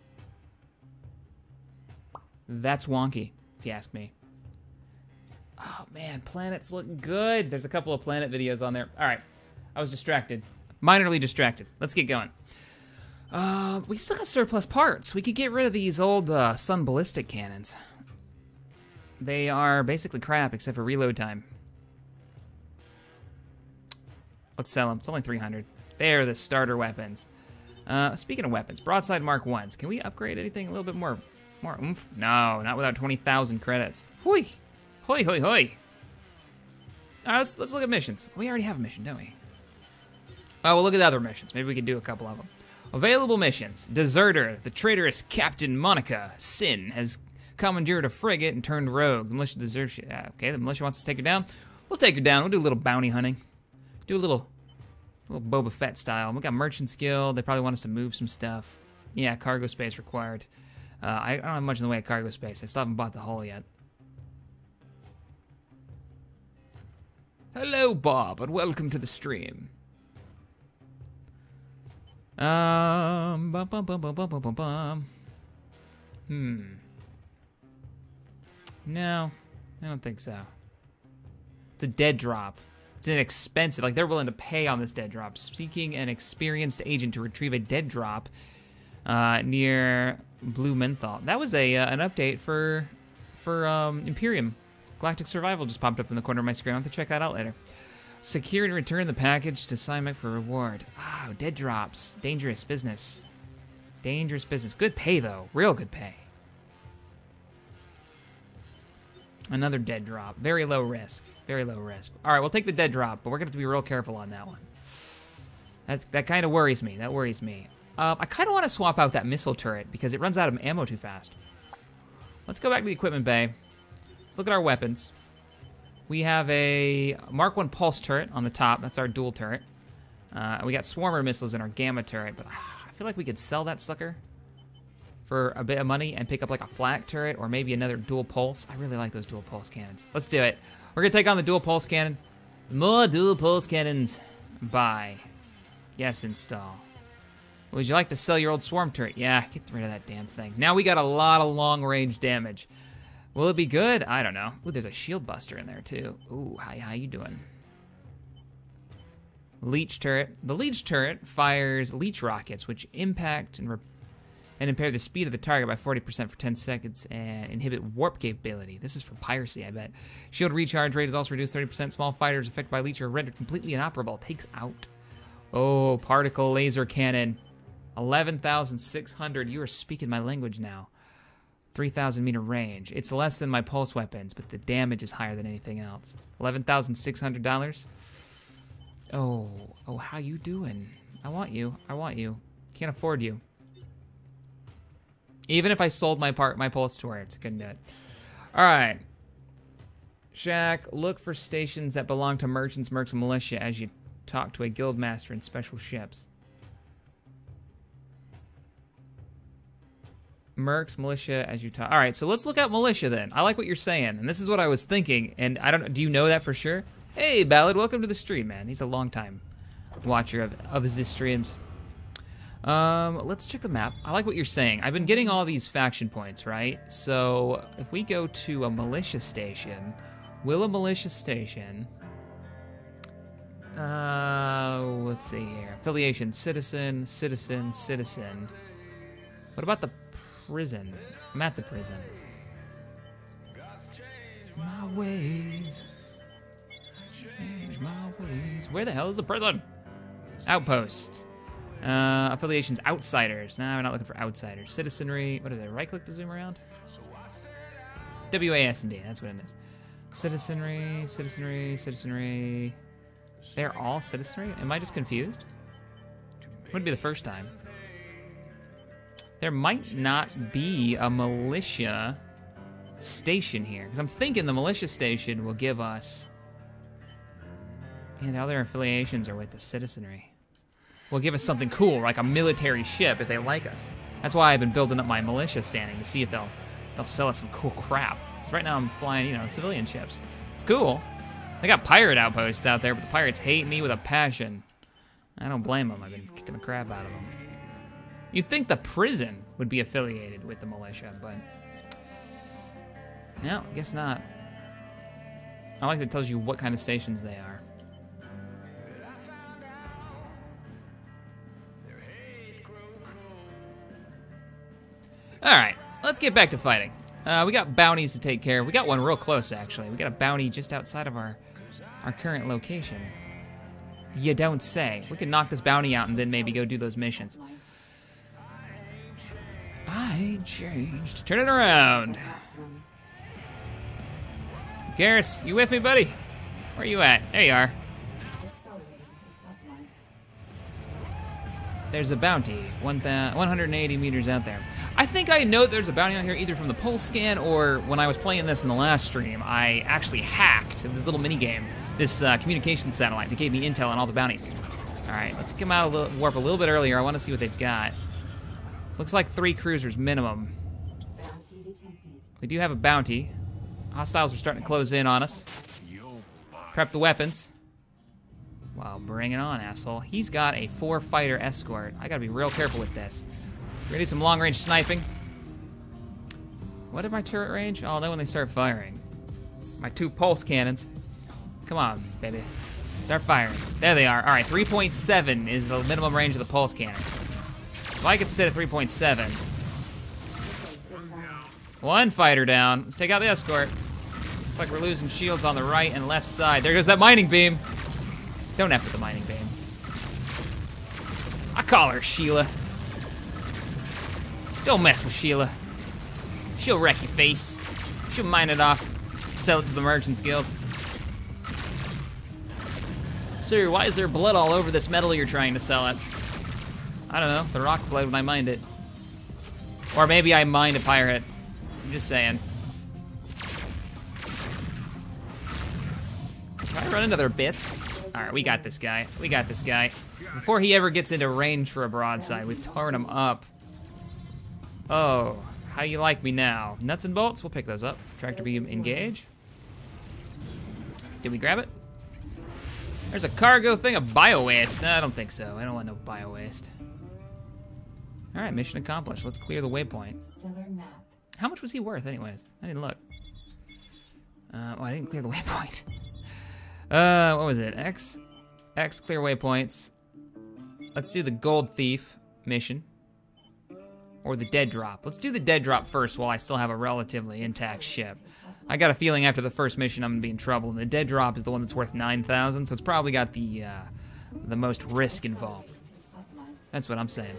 That's wonky, if you ask me. Oh man, planets look good. There's a couple of planet videos on there. All right, I was distracted. Minorly distracted. Let's get going. We still got surplus parts. We could get rid of these old Sun ballistic cannons. They are basically crap except for reload time. Let's sell them. It's only 300. They're the starter weapons. Speaking of weapons, broadside Mark 1s. Can we upgrade anything a little bit more oomph? No, not without 20,000 credits. Hoi! Hoi, hoi, hoi! Alright, let's look at missions. We already have a mission, don't we? Oh, we'll look at the other missions. Maybe we can do a couple of them. Available missions. Deserter. The traitorous Captain Monica Sin has commandeered a frigate and turned rogue. The militia deserts. Okay, the militia wants to take her down. We'll take her down. We'll do a little bounty hunting. Do a little Boba Fett style. We got merchant skill. They probably want us to move some stuff. Yeah, cargo space required. I don't have much in the way of cargo space. I still haven't bought the hull yet. Hello, Bob, and welcome to the stream. Bum, bum, bum, bum, bum, bum, bum. No, I don't think so. It's a dead drop. It's an expensive, like they're willing to pay on this dead drop. Seeking an experienced agent to retrieve a dead drop near Blue Menthol. That was an update for Imperium. Galactic Survival just popped up in the corner of my screen. I'll have to check that out later. Secure and return the package to Cymek for reward. Oh, dead drops. Dangerous business. Dangerous business. Good pay, though. Real good pay. Another dead drop. Very low risk. Very low risk. All right, we'll take the dead drop, but we're going to have to be real careful on that one. That kind of worries me. That worries me. I kind of want to swap out that missile turret because it runs out of ammo too fast. Let's go back to the equipment bay. Let's look at our weapons. We have a Mark 1 pulse turret on the top. That's our dual turret. We got swarmer missiles in our gamma turret, but I feel like we could sell that sucker for a bit of money and pick up like a flak turret or maybe another dual pulse. I really like those dual pulse cannons. Let's do it. We're going to take on the dual pulse cannon. More dual pulse cannons. Buy. Yes, install. Would you like to sell your old swarm turret? Yeah, get rid of that damn thing. Now we got a lot of long-range damage. Will it be good? I don't know. Ooh, there's a shield buster in there, too. Ooh, hi, how you doing? Leech turret. The leech turret fires leech rockets, which impact and impair the speed of the target by 40% for 10 seconds and inhibit warp capability. This is for piracy, I bet. Shield recharge rate is also reduced 30%. Small fighters affected by leech are rendered completely inoperable. Takes out. Oh, particle laser cannon. 11,600. You are speaking my language now. 3,000 meter range. It's less than my pulse weapons, but the damage is higher than anything else. $11,600. Oh, how you doing? I want you. Can't afford you. Even if I sold my pulse turrets, I couldn't do it. All right. Shack, look for stations that belong to merchants, mercs, and militia as you talk to a guild master in special ships. Mercs, militia, as you talk. All right, so let's look at militia then. I like what you're saying, and this is what I was thinking. And I don't. Do you know that for sure? Hey, Ballad, welcome to the stream, man. He's a long time watcher of his streams. Let's check the map. I like what you're saying. I've been getting all these faction points, right? So if we go to a militia station, will a militia station? Let's see here. Affiliation: citizen, citizen, citizen. What about the prison? I'm at the prison. My ways. Change my ways. Where the hell is the prison? Outpost. Affiliations: outsiders. No, we're not looking for outsiders. Citizenry. What is it? Right click to zoom around? WASD. That's what it is. Citizenry, citizenry, citizenry. They're all citizenry? Am I just confused? Wouldn't be the first time. There might not be a militia station here. Because I'm thinking the militia station will give us... And the other affiliations are with the citizenry. Will give us something cool, like a military ship, if they like us. That's why I've been building up my militia standing, to see if they'll sell us some cool crap. 'Cause right now I'm flying, civilian ships. It's cool. They got pirate outposts out there, but the pirates hate me with a passion. I don't blame them. I've been kicking the crap out of them. You'd think the prison would be affiliated with the militia, but no, I guess not. I like that it tells you what kind of stations they are. All right, let's get back to fighting. We got bounties to take care of. We got one real close, actually. We got a bounty just outside of our current location. You don't say. We can knock this bounty out and then maybe go do those missions. I changed. Turn it around. Garrus, you with me, buddy? Where you at? There you are. There's a bounty, 180 meters out there. I think I know there's a bounty out here either from the pulse scan or when I was playing this in the last stream, I actually hacked this little mini game, this communication satellite that gave me intel on all the bounties. All right, let's come out of the warp a little bit earlier. I want to see what they've got. Looks like 3 cruisers minimum. We do have a bounty. Hostiles are starting to close in on us. Prep the weapons. Wow, bring it on, asshole. He's got a 4-fighter escort. I gotta be real careful with this. We're gonna do some long-range sniping. What is my turret range? Oh, then when they start firing. My 2 pulse cannons. Come on, baby. Start firing. There they are. All right, 3.7 is the minimum range of the pulse cannons. If I could sit at 3.7. 1 fighter down. Let's take out the escort. Looks like we're losing shields on the right and left side. There goes that mining beam. Don't F with the mining beam. I call her Sheila. Don't mess with Sheila. She'll wreck your face. She'll mine it off, sell it to the Merchants Guild. Sir, why is there blood all over this metal you're trying to sell us? I don't know, the rock blood when I mined it. Or maybe I mined a pirate. I'm just saying. Can I run into their bits? Alright, we got this guy. We got this guy. Before he ever gets into range for a broadside, we've torn him up. Oh, how you like me now? Nuts and bolts, we'll pick those up. Tractor beam, engage. Did we grab it? There's a cargo thing of bio-waste. I don't think so. I don't want no bio-waste. All right, mission accomplished. Let's clear the waypoint. Stellar map. How much was he worth anyways? I didn't look. Oh, I didn't clear the waypoint. What was it? X clear waypoints. Let's do the gold thief mission. Or the dead drop. Let's do the dead drop first while I still have a relatively intact ship. I got a feeling after the first mission I'm gonna be in trouble, and the dead drop is the one that's worth 9,000, so it's probably got the most risk involved. That's what I'm saying.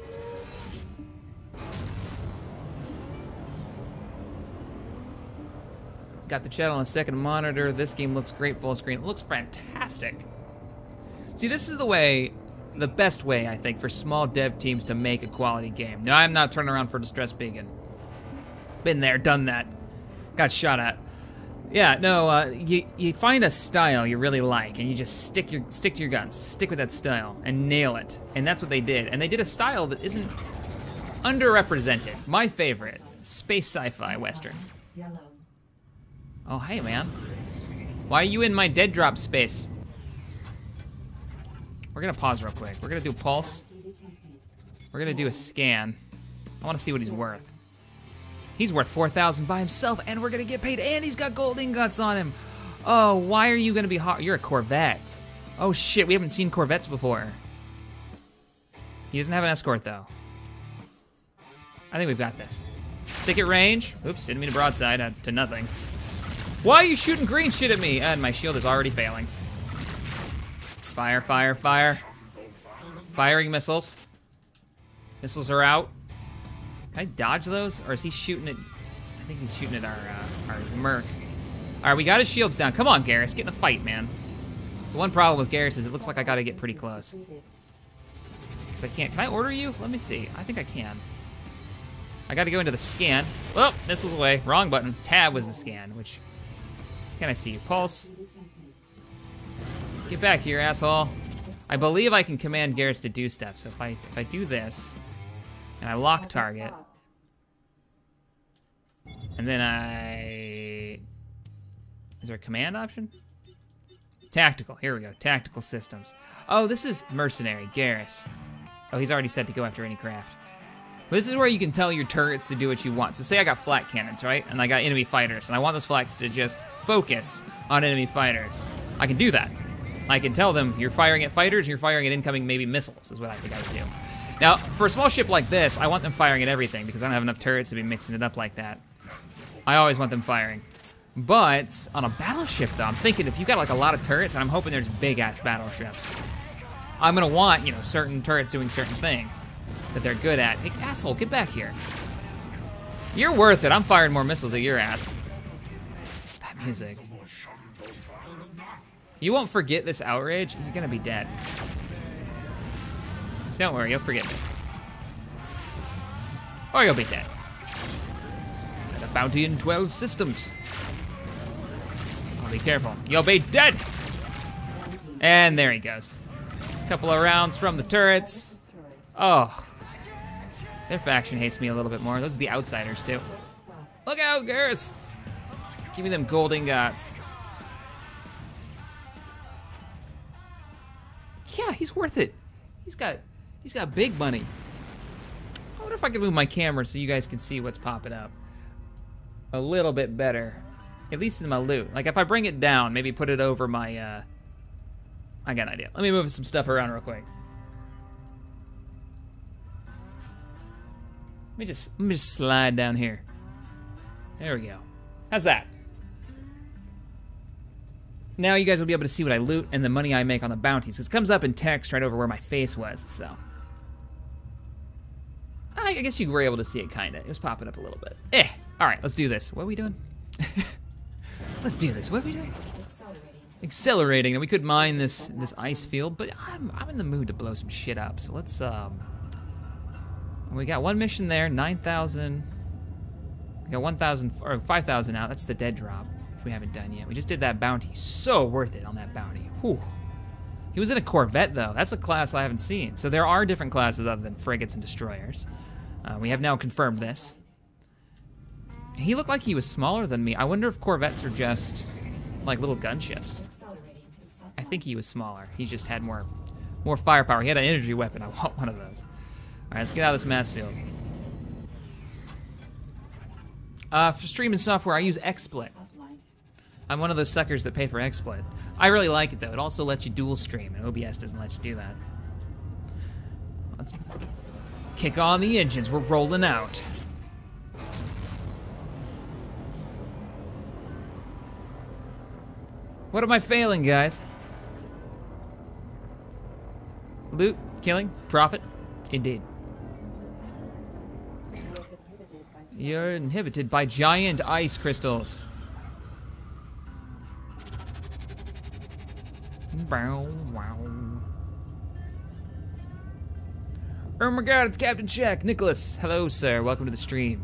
Got the chat on a second monitor. This game looks great full screen. It looks fantastic. See, this is the best way, I think, for small dev teams to make a quality game. No, I'm not turning around for Distress Beacon. Been there, done that. Got shot at. Yeah, no, you find a style you really like, and you just stick to your guns. Stick with that style and nail it. And that's what they did. And they did a style that isn't underrepresented. My favorite, space sci-fi western. Yellow. Oh, hey, man. Why are you in my dead drop space? We're gonna pause real quick. We're gonna do a pulse. We're gonna do a scan. I wanna see what he's worth. He's worth 4,000 by himself, and we're gonna get paid, and he's got gold ingots on him. Oh, why are you gonna be hot? You're a Corvette. Oh shit, we haven't seen Corvettes before. He doesn't have an escort though. I think we've got this. Stick at range. Oops, didn't mean to broadside to nothing. Why are you shooting green shit at me? And my shield is already failing. Fire, fire, fire. Firing missiles. Missiles are out. Can I dodge those? Or is he shooting at... I think he's shooting at our Merc. Alright, we got his shields down. Come on, Garrus. Get in the fight, man. The one problem with Garrus is it looks like I gotta get pretty close. Because I can't... Can I order you? Let me see. I think I can. I gotta go into the scan. Oh, missiles away. Wrong button. Tab was the scan, which... Can I see you? Pulse. Get back here, asshole. I believe I can command Garrus to do stuff. So if I do this, and I lock target, and then is there a command option? Tactical. Here we go. Tactical systems. Oh, this is mercenary. Garrus. Oh, he's already set to go after any craft. This is where you can tell your turrets to do what you want. So say I got flak cannons, right? And I got enemy fighters, and I want those flaks to just focus on enemy fighters. I can do that. I can tell them, you're firing at fighters, you're firing at incoming maybe missiles, is what I think I would do. Now, for a small ship like this, I want them firing at everything, because I don't have enough turrets to be mixing it up like that. I always want them firing. But, on a battleship, though, I'm thinking if you got, like, a lot of turrets, and I'm hoping there's big-ass battleships, I'm gonna want, you know, certain turrets doing certain things that they're good at. Hey, asshole, get back here. You're worth it. I'm firing more missiles at your ass. That music. You won't forget this outrage. You're gonna be dead. Don't worry, you'll forget me. Or you'll be dead. Got a bounty in 12 systems. Oh, be careful. You'll be dead! And there he goes. Couple of rounds from the turrets. Oh. Their faction hates me a little bit more. Those are the outsiders, too. Look out, Garrus! Give me them gold ingots. Yeah, he's worth it. He's got big money. I wonder if I can move my camera so you guys can see what's popping up a little bit better. At least in my loot. Like if I bring it down, maybe put it over my I got an idea. Let me move some stuff around real quick. Let me just slide down here. There we go. How's that? Now you guys will be able to see what I loot and the money I make on the bounties. Because it comes up in text right over where my face was, so. I guess you were able to see it, kinda. It was popping up a little bit. All right, let's do this. What are we doing? Let's do this. What are we doing? Accelerating. And we could mine this ice field, but I'm in the mood to blow some shit up. So let's, we got one mission there, 9,000. We got 1,000, or 5,000 out. That's the dead drop, which we haven't done yet. We just did that bounty. So worth it on that bounty. Whew. He was in a Corvette, though. That's a class I haven't seen. So there are different classes other than frigates and destroyers. We have now confirmed this. He looked like he was smaller than me. I wonder if Corvettes are just like little gunships. I think he was smaller. He just had more firepower. He had an energy weapon. I want one of those. All right, let's get out of this mass field. For streaming software, I use XSplit. I'm one of those suckers that pay for XSplit. I really like it, though. It also lets you dual stream, and OBS doesn't let you do that. Let's kick on the engines. We're rolling out. What am I failing, guys? Loot, killing, profit? Indeed. You're inhibited by giant ice crystals. Wow, wow. Oh my god, it's CaptainShack. Nicholas, hello, sir. Welcome to the stream.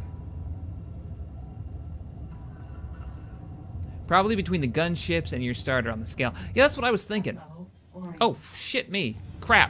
Probably between the gunships and your starter on the scale. Yeah, that's what I was thinking. Oh, shit me. Crap.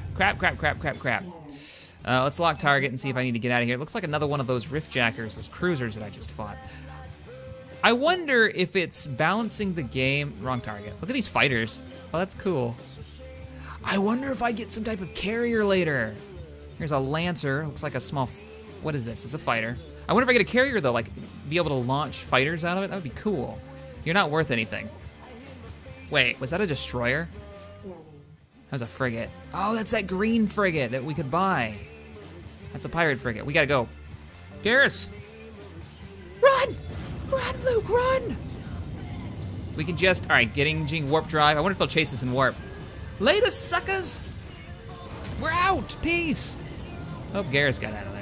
Let's lock target and see if I need to get out of here. It looks like another one of those riftjackers, those cruisers that I just fought. I wonder if it's balancing the game. Wrong target. Look at these fighters. Oh, that's cool. I wonder if I get some type of carrier later. Here's a Lancer. Looks like a small... What is this? It's a fighter. I wonder if I get a carrier, though, like, be able to launch fighters out of it. That would be cool. You're not worth anything. Wait, was that a destroyer? That was a frigate. Oh, that's that green frigate that we could buy. That's a pirate frigate. We gotta go. Garrus! Run! Run, Luke, run! We can just... Alright, getting warp drive. I wonder if they'll chase us in warp. Later, suckers! We're out! Peace! Oh, Garrus got out of there.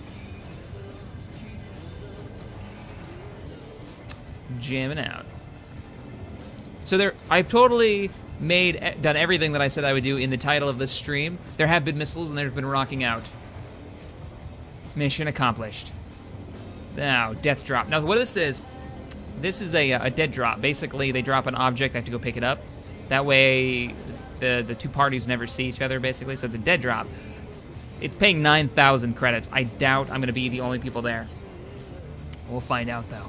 Jamming out. So I've totally done everything that I said I would do in the title of this stream. There have been missiles and there's been rocking out. Mission accomplished. Now, death drop. Now, what this is a dead drop. Basically, they drop an object, I have to go pick it up. That way, the two parties never see each other, basically, so it's a dead drop. It's paying 9,000 credits. I doubt I'm gonna be the only people there. We'll find out, though.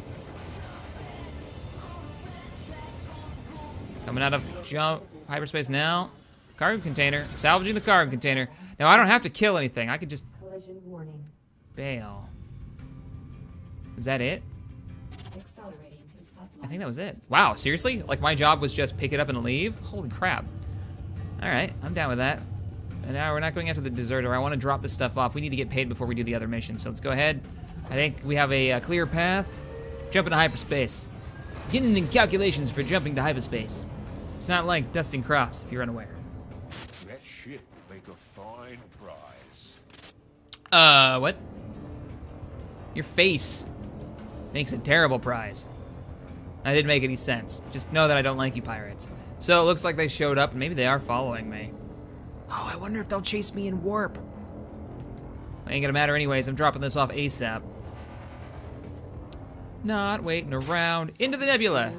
Coming out of hyperspace now. Cargo container. Salvaging the cargo container. Now, I don't have to kill anything. I could just Collision warning. bail. Is that it? Accelerating to sublight. I think that was it. Wow, seriously? Like, my job was just pick it up and leave? Holy crap. All right, I'm down with that. And now we're not going after the deserter. I want to drop this stuff off. We need to get paid before we do the other mission, so let's go ahead. I think we have a clear path. Jump into hyperspace. Getting in calculations for jumping to hyperspace. It's not like dusting crops, if you're unaware. That ship will make a fine prize. What? Your face makes a terrible prize. That didn't make any sense. Just know that I don't like you pirates. So it looks like they showed up, and maybe they are following me. Oh, I wonder if they'll chase me in warp. Ain't gonna matter anyways. I'm dropping this off ASAP. Not waiting around. Into the nebula.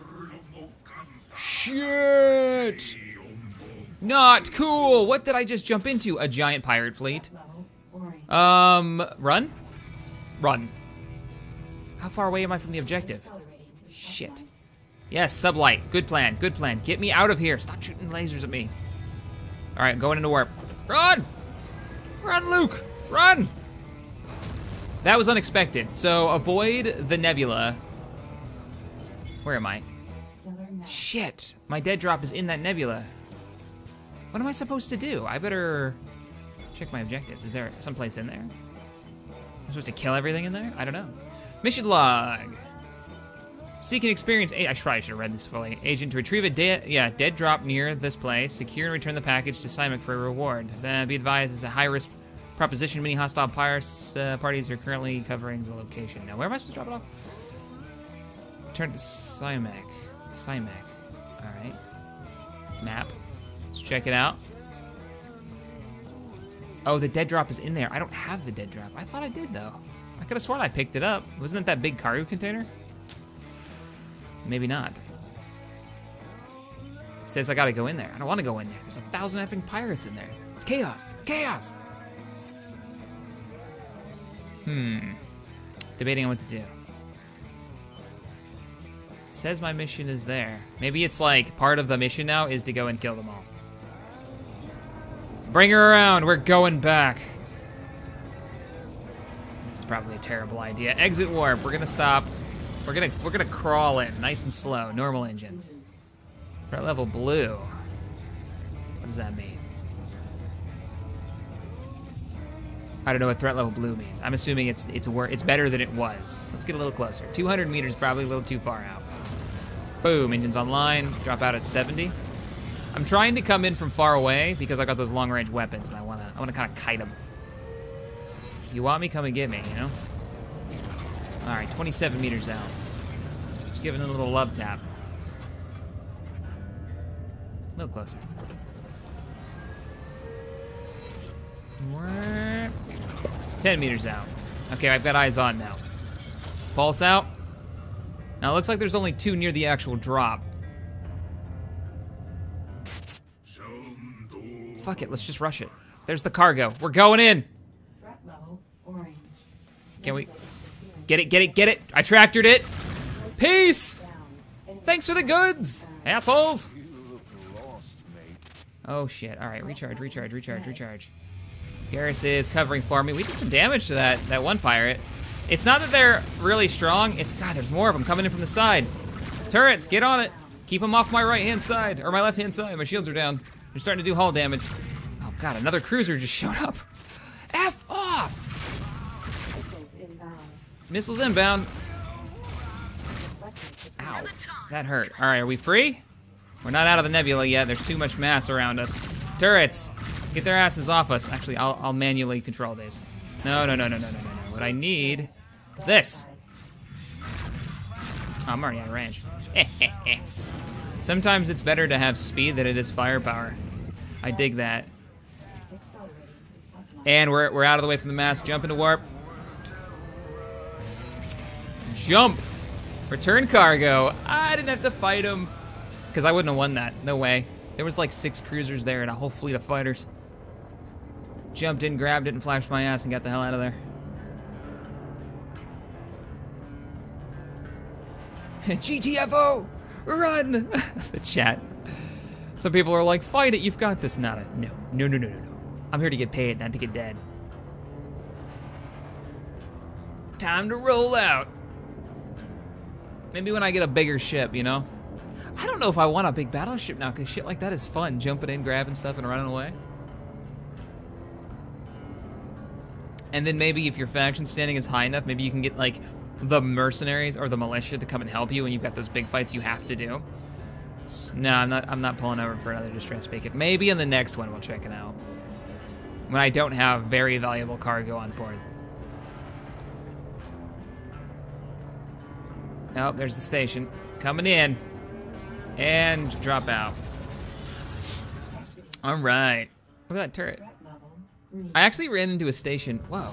Shit! Not cool. What did I just jump into? A giant pirate fleet. Level orange. Run? Run. How far away am I from the objective? Accelerating to Shit. sublight. Yes, sublight. Good plan, good plan. Get me out of here. Stop shooting lasers at me. All right, going into warp. Run! Run, Luke! Run! That was unexpected. So avoid the nebula. Where am I? Stellar map. Shit, my dead drop is in that nebula. What am I supposed to do? I better check my objective. Is there someplace in there? I'm supposed to kill everything in there? I don't know. Mission log. Seek and experience. I probably should have read this fully. Agent to retrieve a dead drop near this place. Secure and return the package to Simek for a reward. Then be advised, it's a high-risk proposition. Many hostile parties are currently covering the location. Now, where am I supposed to drop it off? Turn to Simek. Simek. All right. Map. Let's check it out. Oh, the dead drop is in there. I don't have the dead drop. I thought I did, though. I could have sworn I picked it up. Wasn't it that big cargo container? Maybe not. It says I gotta go in there. I don't want to go in there. There's 1,000 effing pirates in there. It's chaos. Chaos! Debating on what to do. It says my mission is there. Maybe it's like part of the mission now is to go and kill them all. Bring her around. We're going back. This is probably a terrible idea. Exit warp. We're gonna stop. We're gonna crawl in, nice and slow. Normal engines. Threat level blue. What does that mean? I don't know what threat level blue means. I'm assuming it's better than it was. Let's get a little closer. 200 meters, probably a little too far out. Boom, engines online. Drop out at 70. I'm trying to come in from far away because I got those long-range weapons, and I wanna kind of kite them. You want me? Come and get me. You know. All right, 27 meters out. Just giving it a little love tap. A little closer. 10 meters out. Okay, I've got eyes on now. Pulse out. Now it looks like there's only 2 near the actual drop. Fuck it, let's just rush it. There's the cargo. We're going in. Threat level orange. Can we get it? I tractored it. Peace. Thanks for the goods, assholes. You look lost, mate. Oh shit. All right, recharge. Garrus is covering for me. We did some damage to that one pirate. It's not that they're really strong. It's, God, there's more of them coming in from the side. Turrets, get on it. Keep them off my right-hand side, or my left-hand side. My shields are down. They're starting to do hull damage. Oh God, another cruiser just showed up. F off! Missiles inbound. Ow, that hurt. All right, are we free? We're not out of the nebula yet. There's too much mass around us. Turrets, get their asses off us. Actually, I'll manually control these. No. What I need is this. Oh, I'm already out of range. Sometimes it's better to have speed than it is firepower. I dig that. Accelerating to sublight. And we're out of the way from the mass. Jump into warp. Jump. Return cargo. I didn't have to fight him because I wouldn't have won that. No way. There was like 6 cruisers there and a whole fleet of fighters. Jumped in, grabbed it, and flashed my ass and got the hell out of there. GTFO! Run! The chat. Some people are like, fight it, you've got this. No. I'm here to get paid, not to get dead. Time to roll out. Maybe when I get a bigger ship, you know? I don't know if I want a big battleship now, because shit like that is fun. Jumping in, grabbing stuff, and running away. And then maybe if your faction standing is high enough, maybe you can get, like, the mercenaries or the militia to come and help you when you've got those big fights you have to do. No, I'm not pulling over for another distress beacon. Maybe in the next one we'll check it out. When I don't have very valuable cargo on board. Oh, there's the station. Coming in. And drop out. All right. Look at that turret. Threat level green. I actually ran into a station. Whoa.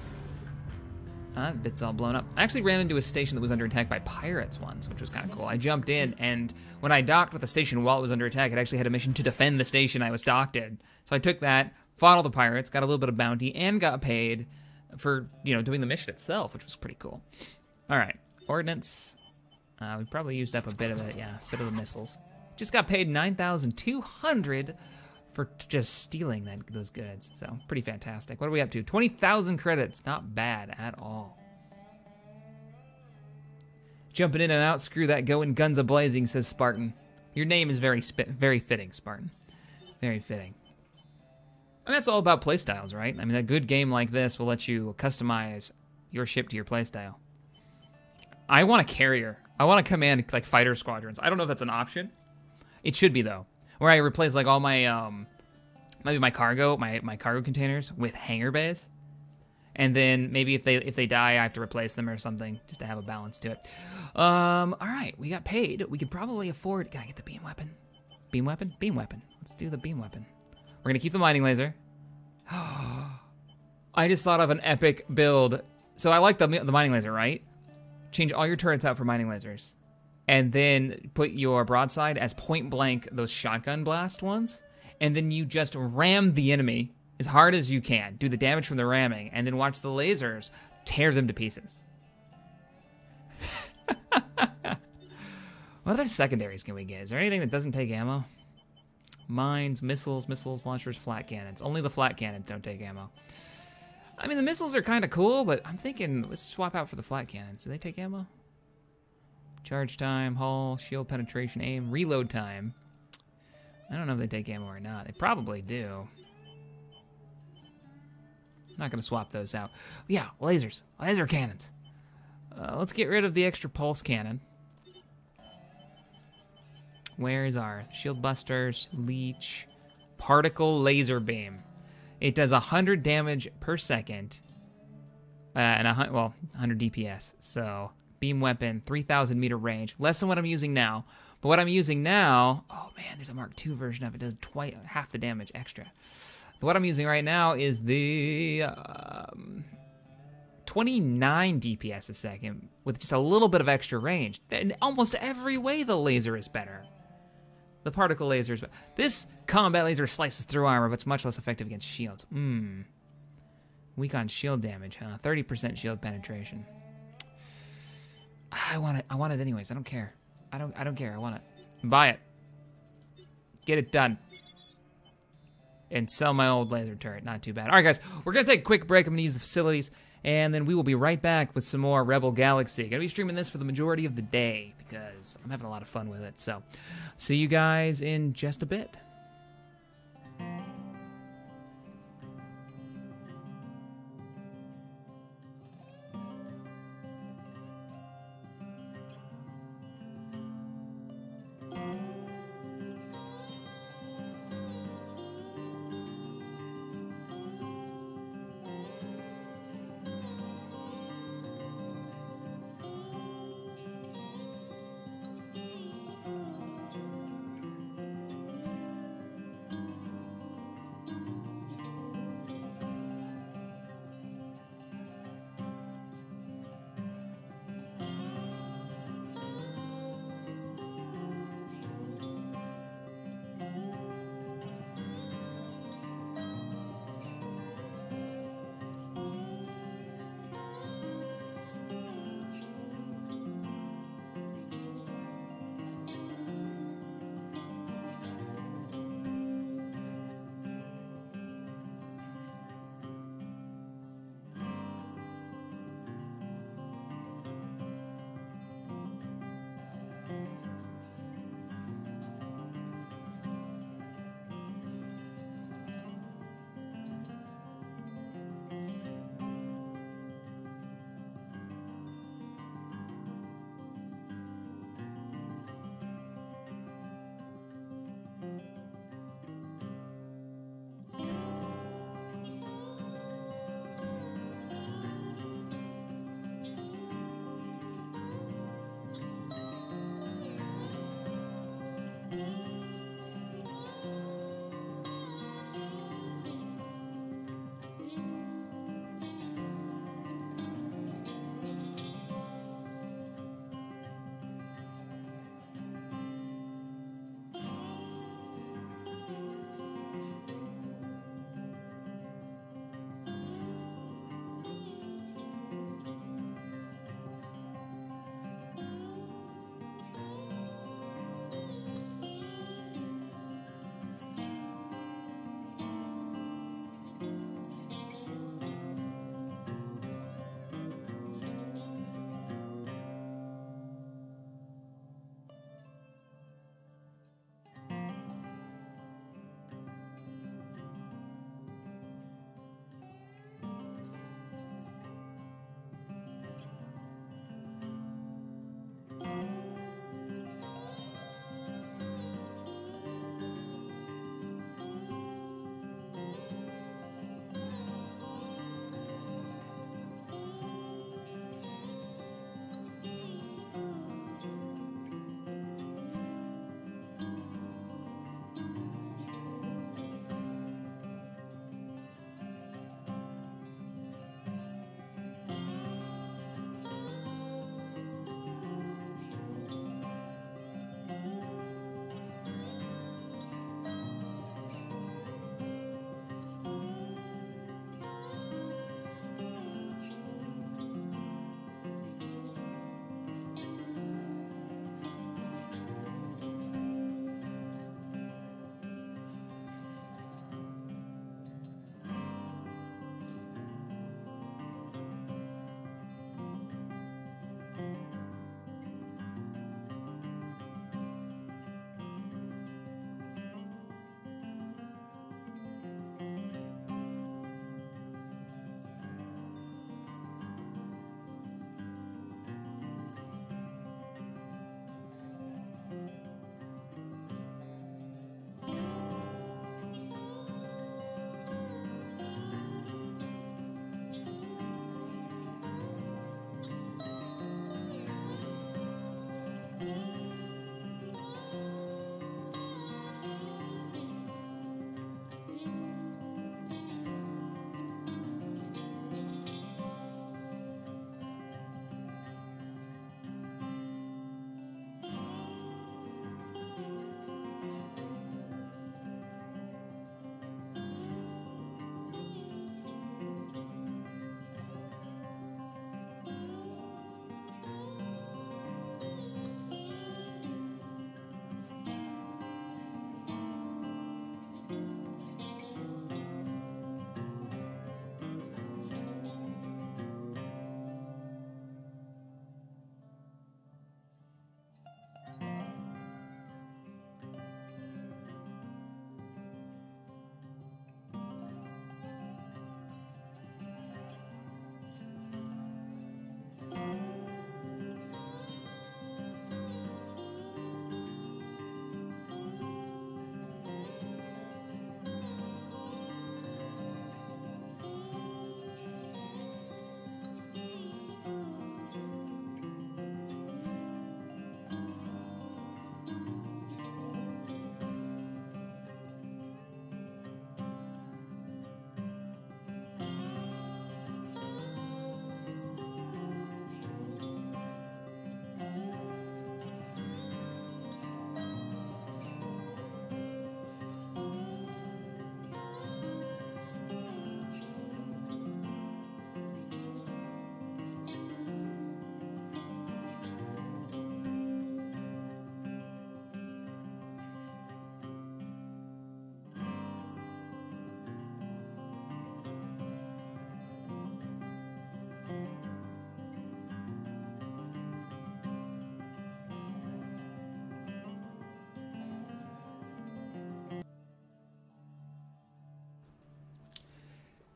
Bit's all blown up. I actually ran into a station that was under attack by pirates once, which was kind of cool. I jumped in, and when I docked with the station while it was under attack, it actually had a mission to defend the station I was docked in. So I took that, fought all the pirates, got a little bit of bounty, and got paid for, you know, doing the mission itself, which was pretty cool. All right, ordnance. We probably used up a bit of it, yeah, a bit of the missiles. Just got paid 9,200 for just stealing those goods. So pretty fantastic. What are we up to? 20,000 credits. Not bad at all. Jumping in and out. Screw that. Going guns a-blazing, says Spartan. Your name is very fitting, Spartan. Very fitting. And that's all about playstyles, right? I mean, a good game like this will let you customize your ship to your playstyle. I want a carrier. I want to command like fighter squadrons. I don't know if that's an option. It should be though. Where I replace like all my maybe my cargo containers with hangar bays, and then maybe if they die, I have to replace them or something just to have a balance to it. All right, we got paid. We could probably afford. Can I get the beam weapon? Beam weapon? Beam weapon. Let's do the beam weapon. We're gonna keep the mining laser. I just thought of an epic build. So I like the mining laser, right? Change all your turrets out for mining lasers. And then put your broadside as point blank, those shotgun blast ones. And then you just ram the enemy as hard as you can. Do the damage from the ramming. And then watch the lasers tear them to pieces. What other secondaries can we get? Is there anything that doesn't take ammo? Mines, missiles, launchers, flat cannons. Only the flat cannons don't take ammo. I mean, the missiles are kind of cool, but I'm thinking, let's swap out for the flat cannons. Do they take ammo? Charge time, hull, shield penetration, aim, reload time. I don't know if they take ammo or not. They probably do. Not going to swap those out. Yeah, lasers. Laser cannons. Let's get rid of the extra pulse cannon. Where's our shield busters, leech, particle laser beam? It does 100 damage per second, and 100 DPS. So beam weapon, 3,000 meter range, less than what I'm using now. But what I'm using now, oh man, there's a Mark II version of it. It does half the damage extra. But what I'm using right now is the 29 DPS a second with just a little bit of extra range. In almost every way, the laser is better. The particle laser is better. This combat laser slices through armor, but it's much less effective against shields. Weak on shield damage, huh? 30% shield penetration. I want it anyways. I don't care. I don't care. I want it. Buy it. Get it done. And sell my old laser turret. Not too bad. All right, guys. We're going to take a quick break. I'm going to use the facilities. And then we will be right back with some more Rebel Galaxy. Going to be streaming this for the majority of the day because I'm having a lot of fun with it. So, see you guys in just a bit.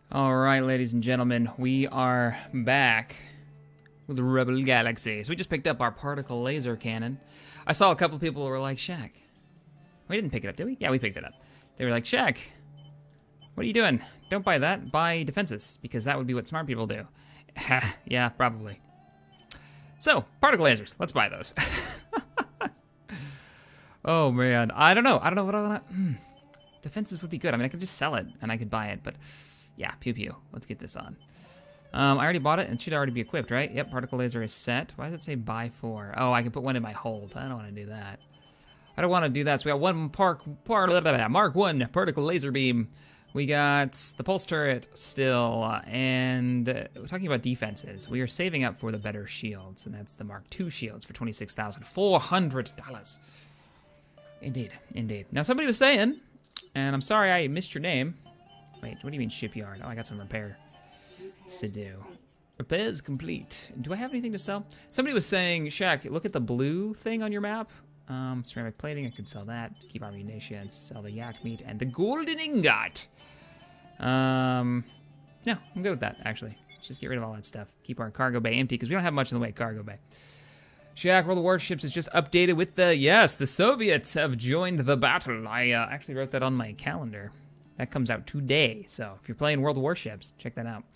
All right, ladies and gentlemen, we are back with the Rebel Galaxy. So we just picked up our particle laser cannon. I saw a couple of people who were like, Shack. We didn't pick it up, did we? Yeah, we picked it up. They were like, Shack, what are you doing? Don't buy that. Buy defenses, because that would be what smart people do. Yeah, probably. So, particle lasers. Let's buy those. Oh, man. I don't know. I don't know what I want to... Defenses would be good. I mean, I could just sell it, and I could buy it, but... Yeah, pew pew. Let's get this on. I already bought it, and it should already be equipped, right? Yep, particle laser is set. Why does it say buy 4? Oh, I can put one in my hold. I don't want to do that. I don't want to do that. So we got one Mark 1 particle laser beam. We got the pulse turret still, and we're talking about defenses. We are saving up for the better shields, and that's the Mark 2 shields for $26,400. Indeed, indeed. Now, somebody was saying, and I'm sorry I missed your name. Wait, what do you mean shipyard? Oh, I got some repair to do. Repairs complete. Do I have anything to sell? Somebody was saying, Shack, look at the blue thing on your map. Ceramic plating, I could sell that. Keep our munitions, sell the yak meat, and the golden ingot. Yeah, I'm good with that, actually. Let's just get rid of all that stuff. Keep our cargo bay empty, because we don't have much in the way of cargo bay. Shack, World of Warships is just updated with the, yes, the Soviets have joined the battle. I actually wrote that on my calendar. That comes out today, so if you're playing World of Warships, check that out.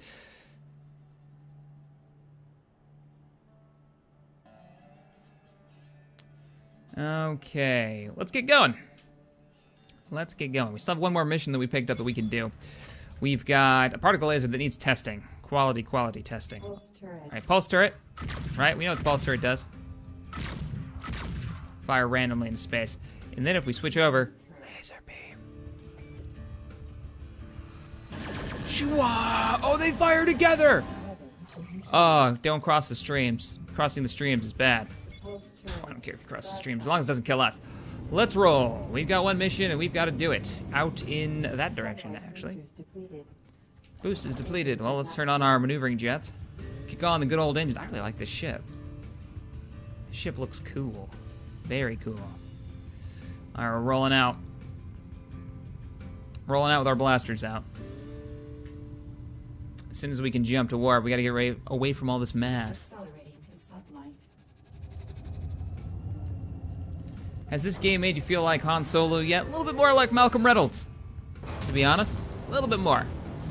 Okay, let's get going. Let's get going. We still have one more mission that we picked up that we can do. We've got a particle laser that needs testing. Quality testing. Pulse turret. All right, pulse turret. Right, we know what the pulse turret does. Fire randomly into space. And then if we switch over, laser beam. Shua! Oh, they fire together! Oh, don't cross the streams. Crossing the streams is bad. I don't care if you cross the streams, as long as it doesn't kill us. Let's roll. We've got one mission, and we've got to do it. Out in that direction, actually. Boost is depleted. Well, let's turn on our maneuvering jets. Kick on the good old engine. I really like this ship. This ship looks cool. Very cool. All right, we're rolling out. Rolling out with our blasters out. As soon as we can jump to warp, we got to get away from all this mass. Accelerating to sublight. Has this game made you feel like Han Solo yet? A little bit more like Malcolm Reynolds, to be honest. A little bit more.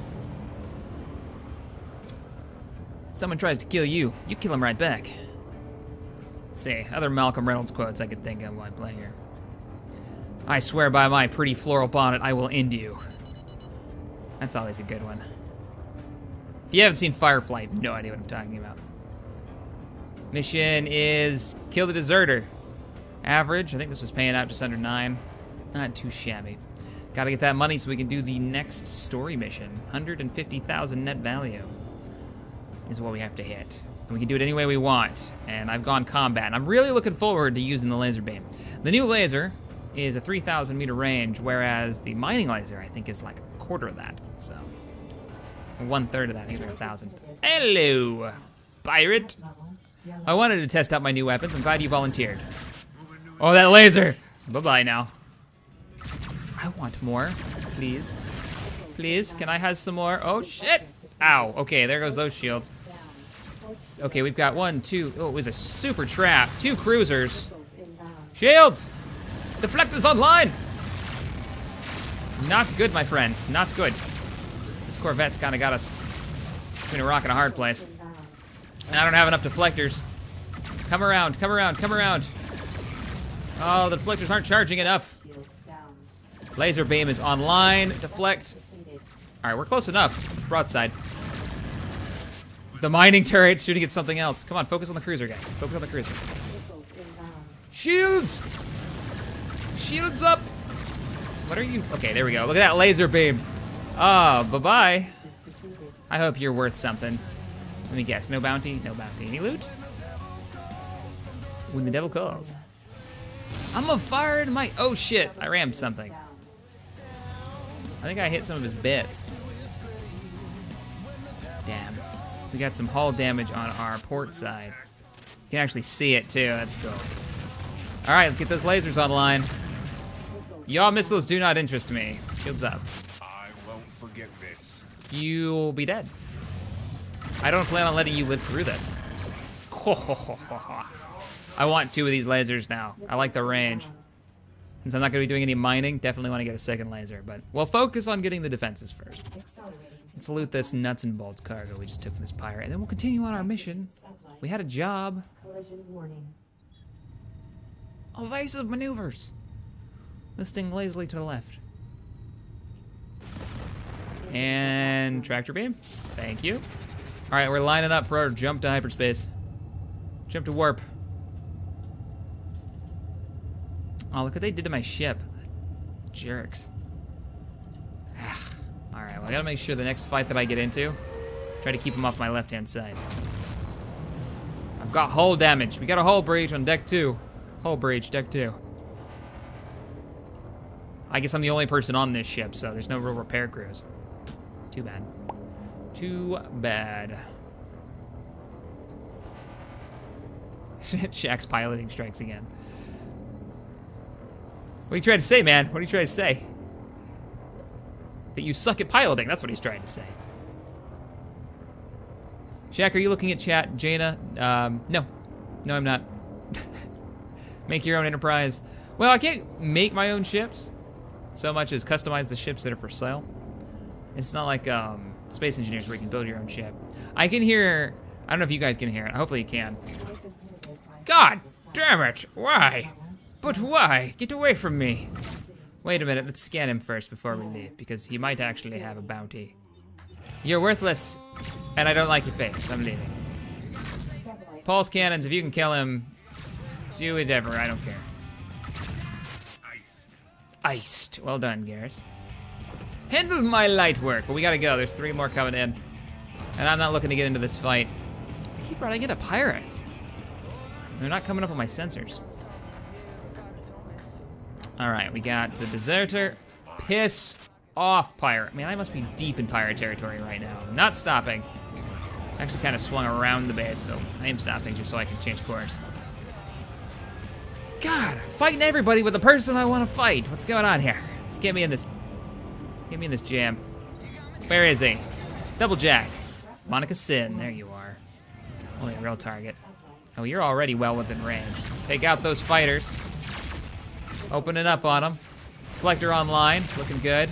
Someone tries to kill you, you kill him right back. Let's see, other Malcolm Reynolds quotes I could think of while I play here. I swear by my pretty floral bonnet, I will end you. That's always a good one. If you haven't seen Firefly, you have no idea what I'm talking about. Mission is kill the deserter. Average, I think this was paying out just under 9. Not too shabby. Gotta get that money so we can do the next story mission. 150,000 net value is what we have to hit. And we can do it any way we want. And I've gone combat. And I'm really looking forward to using the laser beam. The new laser is a 3,000 meter range, whereas the mining laser, I think, is like a quarter of that. So, 1/3 of that. I think it's like 1,000. Hello, pirate. I wanted to test out my new weapons. I'm glad you volunteered. Oh, that laser. Bye-bye now. I want more, please. Please, can I have some more? Oh, shit. Ow. Okay, there goes those shields. Okay, we've got 1, 2. Oh, it was a super trap. 2 cruisers. Shields! Deflectors online! Not good, my friends. Not good. This Corvette's kind of got us between a rock and a hard place. And I don't have enough deflectors. Come around, come around, come around. Oh, the deflectors aren't charging enough. Laser beam is online. Deflect. All right, we're close enough. It's broadside. The mining turret's shooting at something else. Come on, focus on the cruiser, guys. Focus on the cruiser. Shields! Shields up! What are you? Okay, there we go. Look at that laser beam. Oh, bye-bye. I hope you're worth something. Let me guess. No bounty? No bounty. Any loot? When the devil calls. I'm a fire in my... Oh, shit. I rammed something. I think I hit some of his bits. Damn. We got some hull damage on our port side. You can actually see it, too. That's cool. All right, let's get those lasers online. Yaw missiles do not interest me. Shields up. I won't forget this. you'll be dead. I don't plan on letting you live through this. I want 2 of these lasers now. I like the range. Since I'm not going to be doing any mining, definitely want to get a second laser. But we'll focus on getting the defenses first. Let's loot this nuts and bolts cargo we just took from this pirate, and then we'll continue on our mission. We had a job. Collision warning. Evasive maneuvers. Listing lazily to the left. And tractor beam. Thank you. All right, we're lining up for our jump to hyperspace. Jump to warp. Oh, look what they did to my ship. Jerks. All right, well, I gotta make sure the next fight that I get into, try to keep them off my left-hand side. I've got hull damage. We got a hull breach on deck 2. Hull breach, deck 2. I guess I'm the only person on this ship, so there's no real repair crews. Too bad. Too bad. Shack's piloting strikes again. What are you trying to say, man? What are you trying to say? That you suck at piloting, that's what he's trying to say. Shack, are you looking at chat? Jaina? No. No, I'm not. Make your own enterprise. Well, I can't make my own ships so much as customize the ships that are for sale. It's not like Space Engineers where you can build your own ship. I can hear, I don't know if you guys can hear it. Hopefully you can. God damn it, why? But why? Get away from me. Wait a minute, let's scan him first before we leave, because he might actually have a bounty. You're worthless, and I don't like your face. I'm leaving. Pulse cannons, if you can kill him, do whatever, I don't care. Iced. Well done, Garrus. Handle my light work. But we gotta go, there's 3 more coming in. And I'm not looking to get into this fight. I keep running into pirates. They're not coming up on my sensors. All right, we got the deserter. Piss off, pirate. Man, I must be deep in pirate territory right now. I'm not stopping. I actually kind of swung around the base, so I am stopping just so I can change course. God, I'm fighting everybody with the person I want to fight. What's going on here? Let's get me in this jam. Where is he? Double Jack. Monica Sin, there you are. Only a real target. Oh, you're already well within range. Take out those fighters. Open it up on them. Reflector online, looking good.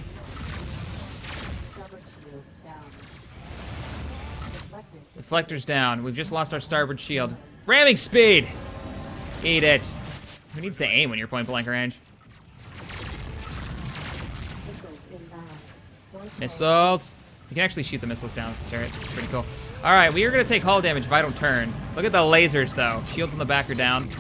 Deflector's down. We've just lost our starboard shield. Ramming speed! Eat it. Who needs to aim when you're point blank range? Missiles. You can actually shoot the missiles down with the turrets, which is pretty cool. All right, we are gonna take hull damage if I don't turn. Look at the lasers though. Shields on the back are down.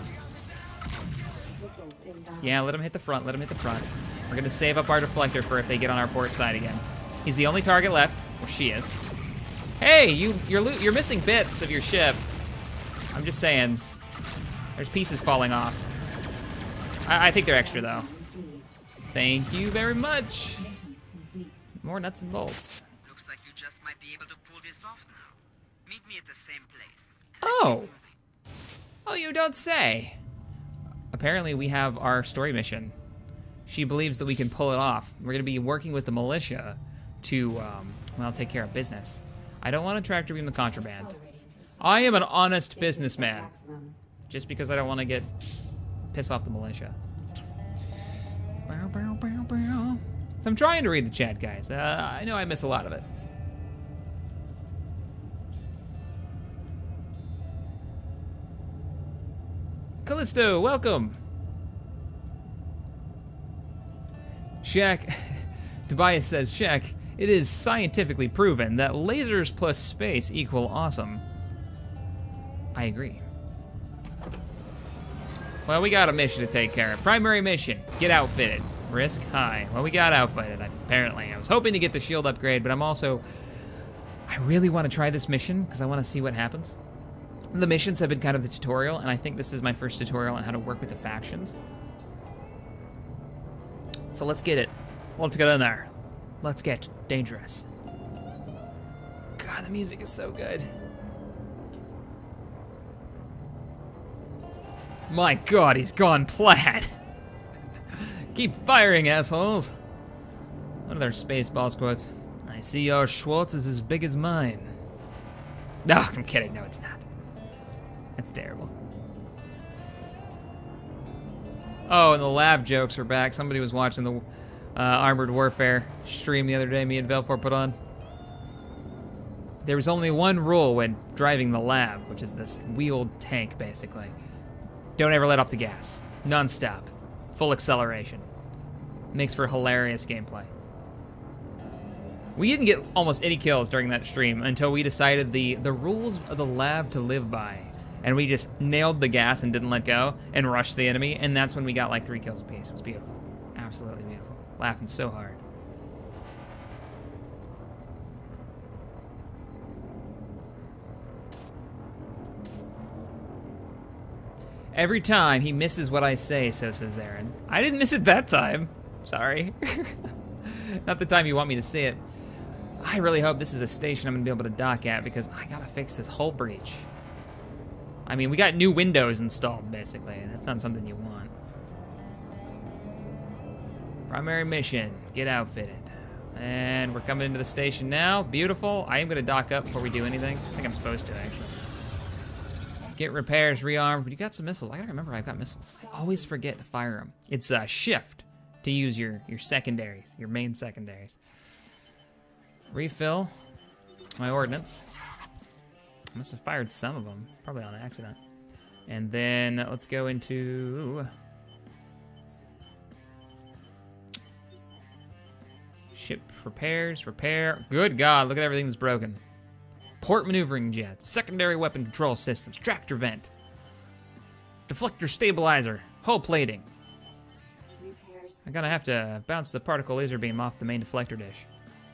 Yeah, let him hit the front, let him hit the front. We're gonna save up our deflector for if they get on our port side again. He's the only target left, or she is. Hey, you're missing bits of your ship. I'm just saying, there's pieces falling off. I think they're extra though. Thank you very much. More nuts and bolts. Looks like you just might be able to pull this off now. Meet me at the same place. Oh. Oh, you don't say. Apparently we have our story mission. She believes that we can pull it off. We're gonna be working with the militia to, well, take care of business. I don't want to tractor beam the contraband. I am an honest businessman. Just because I don't want to piss off the militia. So I'm trying to read the chat, guys. I know I miss a lot of it. Callisto, welcome. Shack, Tobias says, Shack, it is scientifically proven that lasers plus space equal awesome. I agree. Well, we got a mission to take care of. Primary mission, get outfitted. Risk high. Well, we got outfitted, apparently. I was hoping to get the shield upgrade, but I really want to try this mission because I want to see what happens. The missions have been kind of the tutorial, and I think this is my first tutorial on how to work with the factions. So let's get it. Let's get in there. Let's get dangerous. God, the music is so good. My God, he's gone plaid. Keep firing, assholes. One of their Spaceballs quotes. I see your Schwartz is as big as mine. No, I'm kidding. No, it's not. That's terrible. Oh, and the lab jokes are back. Somebody was watching the Armored Warfare stream the other day me and Velfor put on. There was only one rule when driving the lab, which is this wheeled tank, basically. Don't ever let off the gas. Non-stop. Full acceleration. Makes for hilarious gameplay. We didn't get almost any kills during that stream until we decided the rules of the lab to live by. And we just nailed the gas and didn't let go and rushed the enemy, and that's when we got like 3 kills apiece. It was beautiful. Absolutely beautiful. Laughing so hard. Every time he misses what I say, so says Aaron. I didn't miss it that time. Sorry. Not the time you want me to see it. I really hope this is a station I'm gonna be able to dock at because I gotta fix this hull breach. I mean, we got new windows installed, basically, and that's not something you want. Primary mission, get outfitted. And we're coming into the station now. Beautiful. I am gonna dock up before we do anything. I think I'm supposed to, actually. Get repairs, rearm. But you got some missiles. I gotta remember I've got missiles. I always forget to fire them. It's shift to use your secondaries, your main secondaries. Refill my ordnance. I must have fired some of them, probably on accident. And then let's go into ship repairs, repair. Good God, look at everything that's broken. Port maneuvering jets, secondary weapon control systems, tractor vent, deflector stabilizer, hull plating. Repairs. I'm gonna have to bounce the particle laser beam off the main deflector dish.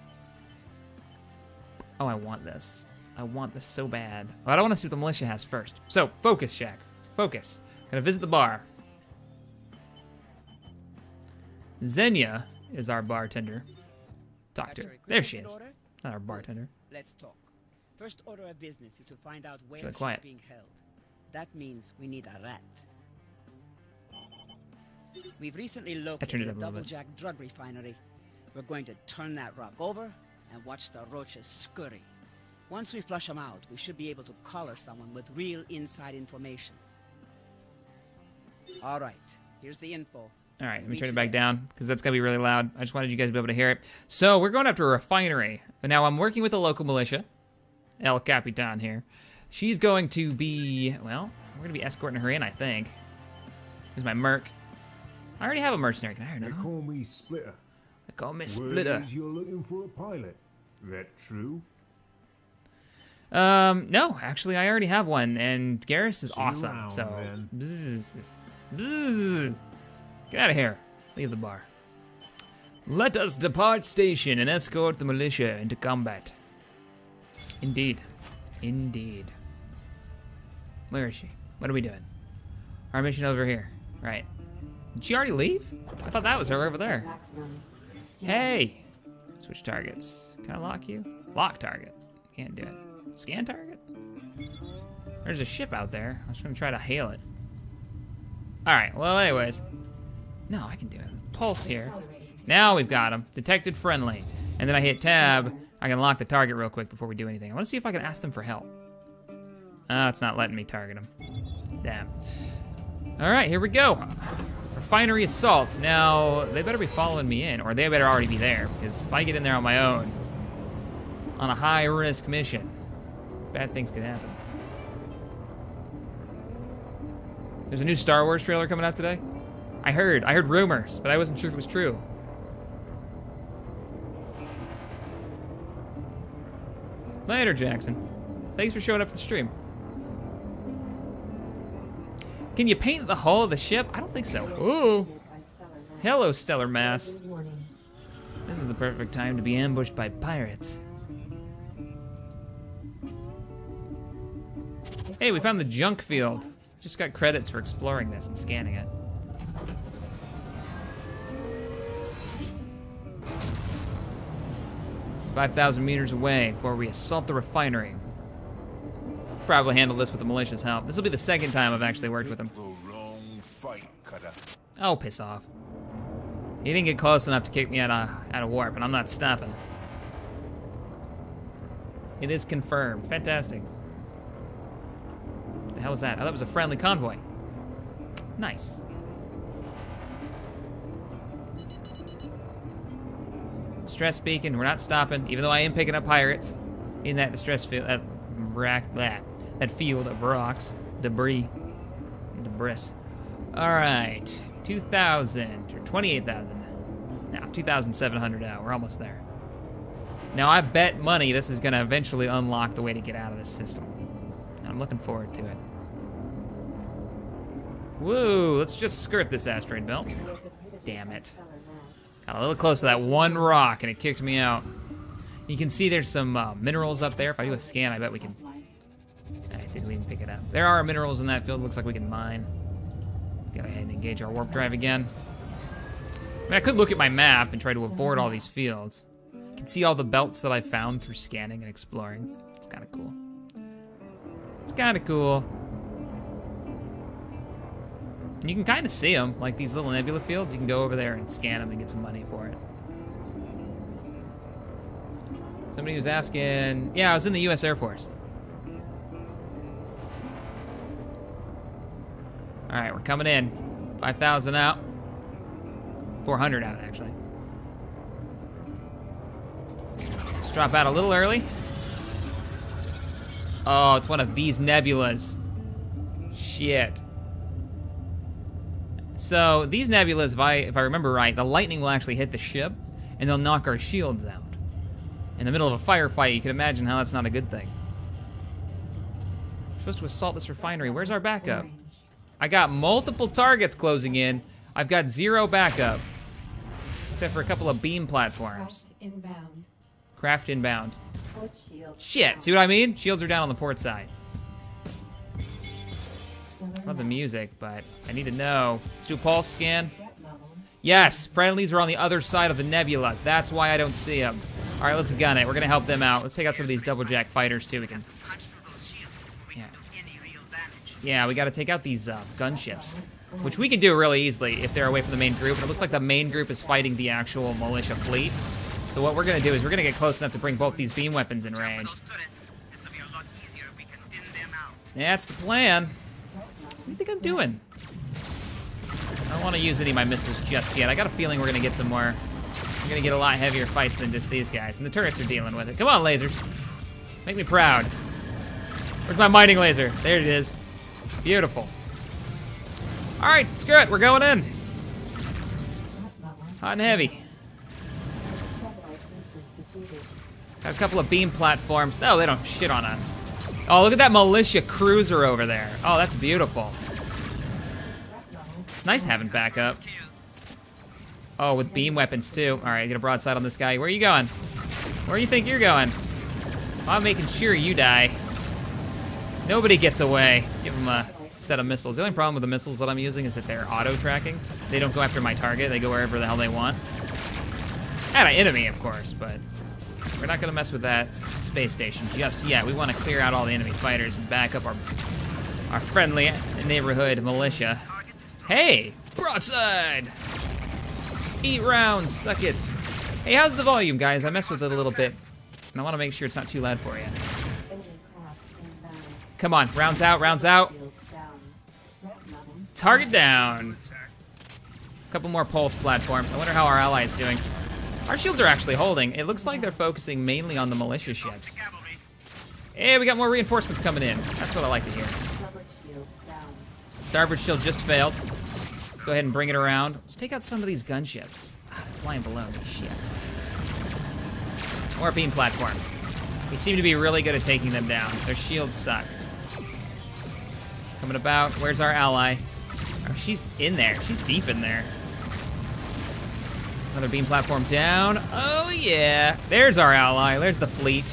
Oh, I want this. I want this so bad. But I want to see what the militia has first. So, focus, Shack. Focus. Gonna visit the bar. Xenia is our bartender. Talk to her. There she is. Not our bartender. Let's talk. First order of business is to find out where Really she's quiet. being held. That means we need a rat. We've recently turned it located a up a little bit. double-jack drug refinery. We're going to turn that rock over and watch the roaches scurry. Once we flush them out, we should be able to collar someone with real inside information. All right, here's the info. All right, let me Meet turn you it back there. down because that's gonna be really loud. I just wanted you guys to be able to hear it. So we're going after a refinery. Now I'm working with a local militia, El Capitan here. She's going to be, well, we're gonna be escorting her in, I think. Here's my merc. I already have a mercenary. Can I hire They another one? call me Splitter. They call me Word Splitter. is you're looking for a pilot. That true? No, actually, I already have one, and Garrus is See you awesome. around, So, then. bzzz, bzzz. Get out of here. Leave the bar. Let us depart station and escort the militia into combat. Indeed. Indeed. Where is she? What are we doing? Our mission over here. Right. Did she already leave? I thought that was her over there. Maximum. Hey! Switch targets. Can I lock you? Lock target. Can't do it. Scan target? There's a ship out there. I was gonna try to hail it. Alright, well anyways. No, I can do it. Pulse here. Now we've got him. Detected friendly. And then I hit tab. I can lock the target real quick before we do anything. I want to see if I can ask them for help. Oh, it's not letting me target them. Damn. Alright, here we go. Refinery assault. Now, they better be following me in, or they better already be there, because if I get in there on my own, on a high-risk mission, bad things could happen. There's a new Star Wars trailer coming out today. I heard rumors, but I wasn't sure if it was true. Later, Jackson. Thanks for showing up for the stream. Can you paint the hull of the ship? I don't think so. Ooh. Hello, stellar mass. This is the perfect time to be ambushed by pirates. Hey, we found the junk field. Just got credits for exploring this and scanning it. "5,000 meters away before we assault the refinery." Probably handle this with the militia's help. This will be the second time I've actually worked with him. The wrong fight, cutter. Oh, piss off. He didn't get close enough to kick me out of warp, and I'm not stopping. It is confirmed. Fantastic. What the hell was that? Oh, that was a friendly convoy. Nice. Stress beacon, we're not stopping, even though I am picking up pirates in that distress field, that field of rocks, debris. All right, 2,000 or 28,000. Now 2,700 out. We're almost there. Now I bet money this is gonna eventually unlock the way to get out of this system. I'm looking forward to it. Woo! Let's just skirt this asteroid belt. Damn it! Got a little close to that one rock and it kicked me out. You can see there's some minerals up there. If I do a scan, I bet we can. Didn't we even pick it up? There are minerals in that field. Looks like we can mine. Let's go ahead and engage our warp drive again. I mean, I could look at my map and try to avoid all these fields. You can see all the belts that I found through scanning and exploring. It's kind of cool. It's kind of cool. And you can kind of see them, like these little nebula fields. You can go over there and scan them and get some money for it. Somebody was asking, yeah, I was in the US Air Force. All right, we're coming in. 5,000 out. 400 out, actually. Let's drop out a little early. Oh, it's one of these nebulas. Shit. So these nebulas, if I remember right, the lightning will actually hit the ship, and they'll knock our shields out. In the middle of a firefight, you can imagine how that's not a good thing. We're supposed to assault this refinery. Where's our backup? I got multiple targets closing in. I've got 0 backup. Except for a couple of beam platforms. Craft inbound. Shit, see what I mean? Shields are down on the port side. Love the music, but I need to know. Let's do a pulse scan. Yes, friendlies are on the other side of the nebula. That's why I don't see them. All right, let's gun it. We're gonna help them out. Let's take out some of these double jack fighters too. We can. Yeah, we gotta take out these gunships, which we can do really easily if they're away from the main group. And it looks like the main group is fighting the actual militia fleet. So what we're gonna do is we're gonna get close enough to bring both these beam weapons in range. Yeah, that's the plan. What do you think I'm doing? I don't want to use any of my missiles just yet. I got a feeling we're gonna get some more. We're gonna get a lot heavier fights than just these guys, and the turrets are dealing with it. Come on, lasers. Make me proud. Where's my mining laser? There it is. Beautiful. All right, screw it. We're going in. Hot and heavy. Got a couple of beam platforms. No, they don't shit on us. Oh, look at that militia cruiser over there. Oh, that's beautiful. It's nice having backup. Oh, with beam weapons too. All right, get a broadside on this guy. Where are you going? Where do you think you're going? I'm making sure you die. Nobody gets away. Give him a set of missiles. The only problem with the missiles that I'm using is that they're auto-tracking. They don't go after my target. They go wherever the hell they want. And an enemy, of course, but we're not going to mess with that space station just yet. We want to clear out all the enemy fighters and back up our friendly neighborhood militia. Hey, broadside! Eat rounds, suck it. Hey, how's the volume, guys? I messed with it a little bit, and I want to make sure it's not too loud for you. Come on, rounds out, rounds out. Target down. A couple more pulse platforms. I wonder how our ally is doing. Our shields are actually holding. It looks like they're focusing mainly on the militia ships. Hey, we got more reinforcements coming in. That's what I like to hear. Starboard shield just failed. Let's go ahead and bring it around. Let's take out some of these gunships. Ah, they're flying below me, shit. More beam platforms. We seem to be really good at taking them down. Their shields suck. Coming about. Where's our ally? Oh, she's in there. She's deep in there. Another beam platform down. Oh, yeah. There's our ally. There's the fleet.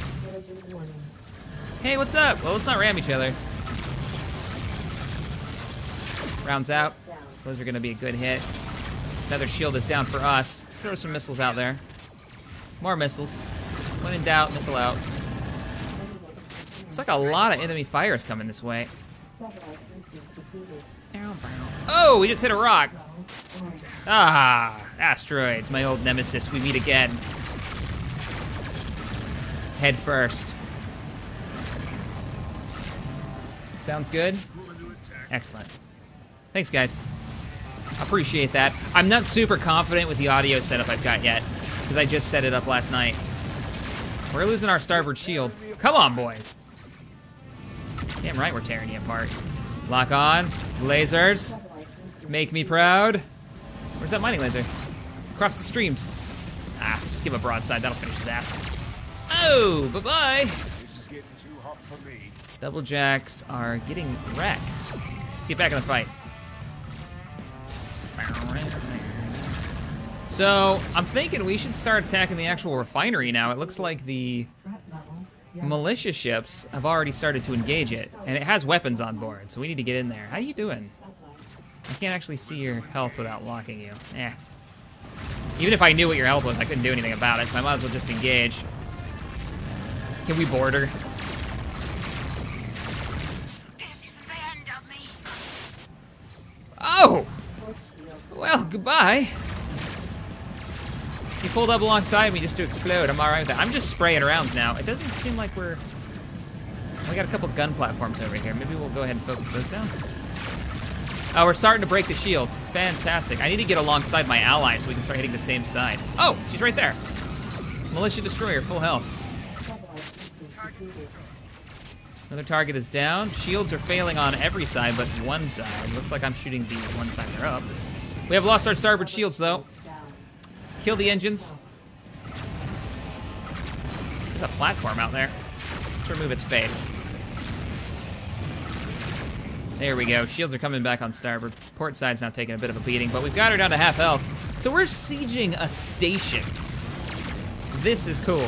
Hey, what's up? Well, let's not ram each other. Rounds out. Those are going to be a good hit. Another shield is down for us. Throw some missiles out there. More missiles. When in doubt, missile out. Looks like a lot of enemy fire is coming this way. Oh, we just hit a rock. Ah, asteroids, my old nemesis. We meet again. head first. Sounds good? Excellent. Thanks, guys. Appreciate that. I'm not super confident with the audio setup I've got yet, because I just set it up last night. We're losing our starboard shield. Come on, boys. Damn right we're tearing you apart. Lock on. Lasers. Make me proud. Where's that mining laser? Across the streams. Ah, let's just give a broadside. That'll finish his ass. Oh, bye-bye. This is getting too hot for me. Double jacks are getting wrecked. Let's get back in the fight. So, I'm thinking we should start attacking the actual refinery now. It looks like the militia ships have already started to engage it, and it has weapons on board, so we need to get in there. How you doing? I can't actually see your health without locking you. Eh. Even if I knew what your health was, I couldn't do anything about it, so I might as well just engage. Can we board her? This is the end of me. Oh! Well, goodbye. He pulled up alongside me just to explode. I'm alright with that. I'm just spraying rounds now. It doesn't seem like we're... We got a couple gun platforms over here. Maybe we'll go ahead and focus those down. Oh, we're starting to break the shields. Fantastic. I need to get alongside my ally so we can start hitting the same side. Oh, she's right there. Militia destroyer, full health. Another target is down. Shields are failing on every side but one side. Looks like I'm shooting the one side they're up. We have lost our starboard shields, though. Kill the engines. There's a platform out there. Let's remove its face. There we go. Shields are coming back on starboard. Port side's now taking a bit of a beating, but we've got her down to half health. So we're sieging a station. This is cool.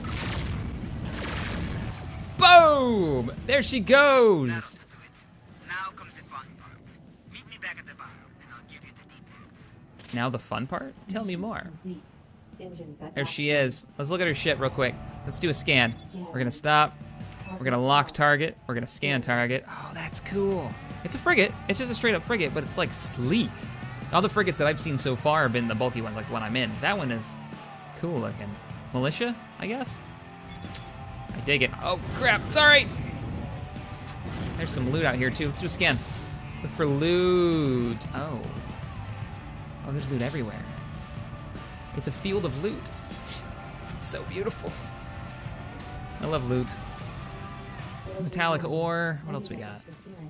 Boom! There she goes. Now comes the fun part. Meet me back at the bar, and I'll give you the details. Now the fun part? Tell me more. There she is. Let's look at her ship real quick. Let's do a scan. We're gonna stop. We're gonna lock target. We're gonna scan target. Oh, that's cool. It's a frigate. It's just a straight up frigate, but it's like sleek. All the frigates that I've seen so far have been the bulky ones, like the one I'm in. That one is cool looking. Militia, I guess? I dig it. Oh, crap. Sorry. There's some loot out here, too. Let's do a scan. Look for loot. Oh. Oh, there's loot everywhere. It's a field of loot. It's so beautiful. I love loot. Metallic ore. What else we got?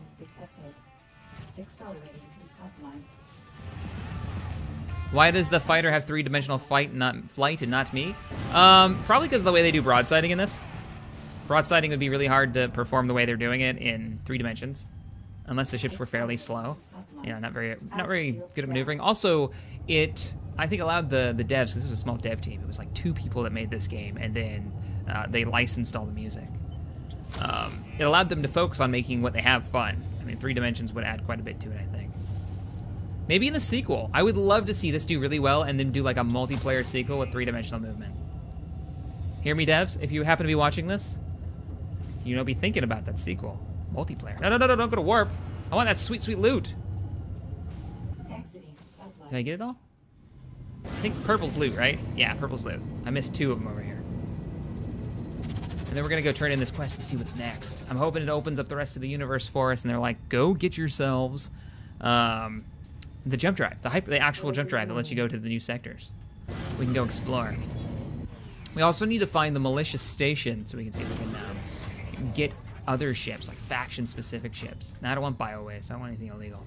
Why does the fighter have three-dimensional flight and not me? Probably because of the way they do broadsiding in this. Broadsiding would be really hard to perform the way they're doing it in 3 dimensions, unless the ships were fairly slow. Yeah, not very good at maneuvering. Also, it I think allowed the devs, because this was a small dev team. It was like 2 people that made this game, and then they licensed all the music. It allowed them to focus on making what they have fun. I mean, 3 dimensions would add quite a bit to it, I think. Maybe in the sequel. I would love to see this do really well and then do like a multiplayer sequel with 3-dimensional movement. Hear me, devs? If you happen to be watching this, you know, be thinking about that sequel. Multiplayer. No, don't go to warp. I want that sweet, sweet loot. Did I get it all? I think purple's loot, right? Yeah, purple's loot. I missed 2 of them over here. And then we're gonna go turn in this quest and see what's next. I'm hoping it opens up the rest of the universe for us and they're like, go get yourselves the jump drive, the actual jump drive that lets you go to the new sectors. We can go explore. We also need to find the militia station so we can see if we can get other ships, like faction-specific ships. Now, I don't want bio-waste. I don't want anything illegal.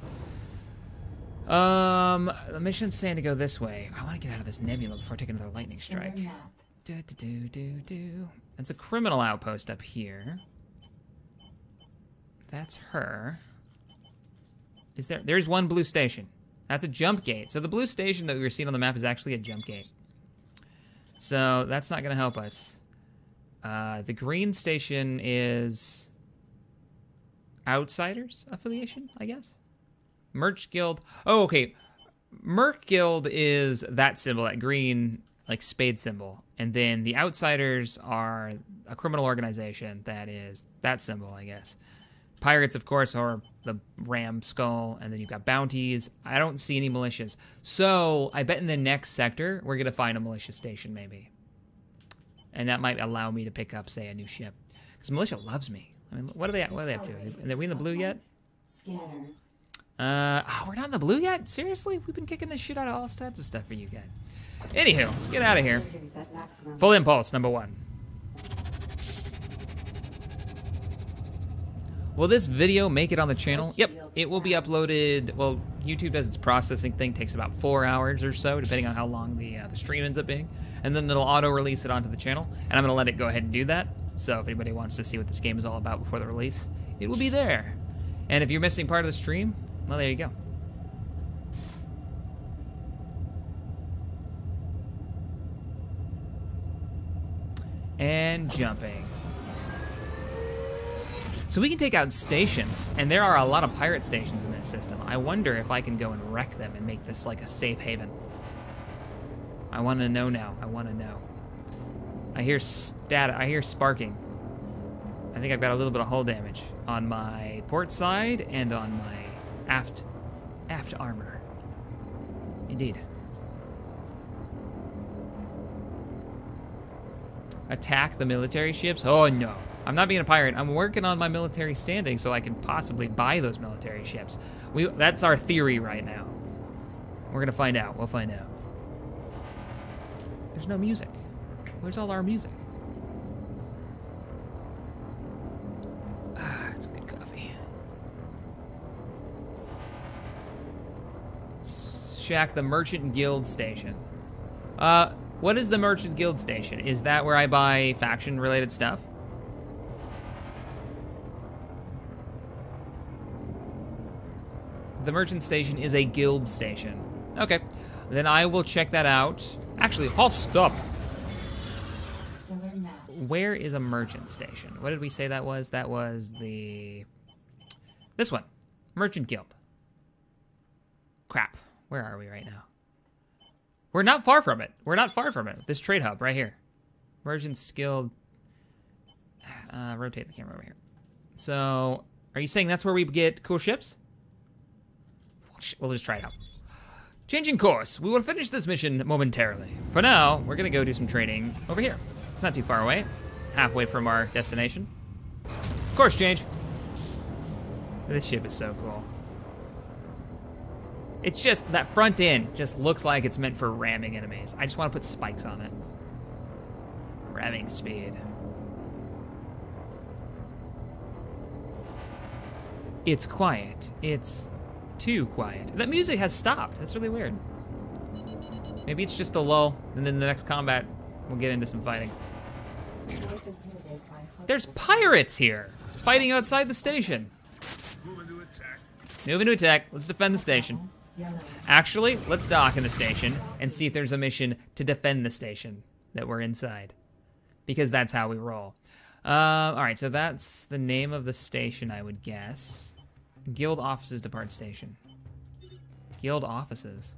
The mission's saying to go this way. I want to get out of this nebula before I take another lightning strike. That's a criminal outpost up here. That's her. Is there's one blue station. That's a jump gate. So the blue station that we were seeing on the map is actually a jump gate. So that's not going to help us. The green station is Outsiders affiliation, I guess. Merch Guild. Oh, okay. Merc Guild is that symbol, that green, like, spade symbol. And then the Outsiders are a criminal organization that is that symbol, I guess. Pirates, of course, are the ram skull, and then you've got bounties. I don't see any militias. So I bet in the next sector, we're going to find a militia station, maybe. And that might allow me to pick up, say, a new ship. Because militia loves me. I mean, what are they up to? Are we in the blue yet? Scanner. We're not in the blue yet? Seriously? We've been kicking the shit out of all stats of stuff for you guys. Anywho, let's get out of here. Engines at maximum. Full impulse, number 1. Will this video make it on the channel? Yep, it will be uploaded. Well, YouTube does its processing thing, takes about 4 hours or so, depending on how long the stream ends up being. And then it'll auto-release it onto the channel, and I'm gonna let it go ahead and do that. So if anybody wants to see what this game is all about before the release, it will be there. And if you're missing part of the stream, well, there you go. And jumping. So we can take out stations, and there are a lot of pirate stations in this system. I wonder if I can go and wreck them and make this like a safe haven. I want to know now. I want to know. I hear sparking. I think I've got a little bit of hull damage on my port side and on my aft armor. Indeed. Attack the military ships? Oh no. I'm not being a pirate. I'm working on my military standing so I can possibly buy those military ships. That's our theory right now. We're gonna find out. We'll find out. There's no music. Where's all our music? It's good coffee. Shack, the Merchant Guild Station. What is the Merchant Guild Station? Is that where I buy faction-related stuff? The Merchant Station is a guild station. Okay, then I will check that out. Actually, halt, stop. Where is a merchant station? What did we say that was? That was this one. Merchant Guild. Crap. Where are we right now? We're not far from it. We're not far from it. This trade hub right here. Merchant's Guild. Rotate the camera over here. So, are you saying that's where we get cool ships? We'll just try it out. Changing course. We will finish this mission momentarily. For now, we're gonna go do some trading over here. It's not too far away. Halfway from our destination. Course change. This ship is so cool. It's just, that front end just looks like it's meant for ramming enemies. I just want to put spikes on it. Ramming speed. It's quiet. It's too quiet. That music has stopped. That's really weird. Maybe it's just a lull, and then the next combat, we'll get into some fighting. There's pirates here, fighting outside the station. Moving to attack. Moving to attack. Let's defend the station. Actually, let's dock in the station and see if there's a mission to defend the station that we're inside. Because that's how we roll. Alright, so that's the name of the station, I would guess. Guild offices depart station. Guild offices.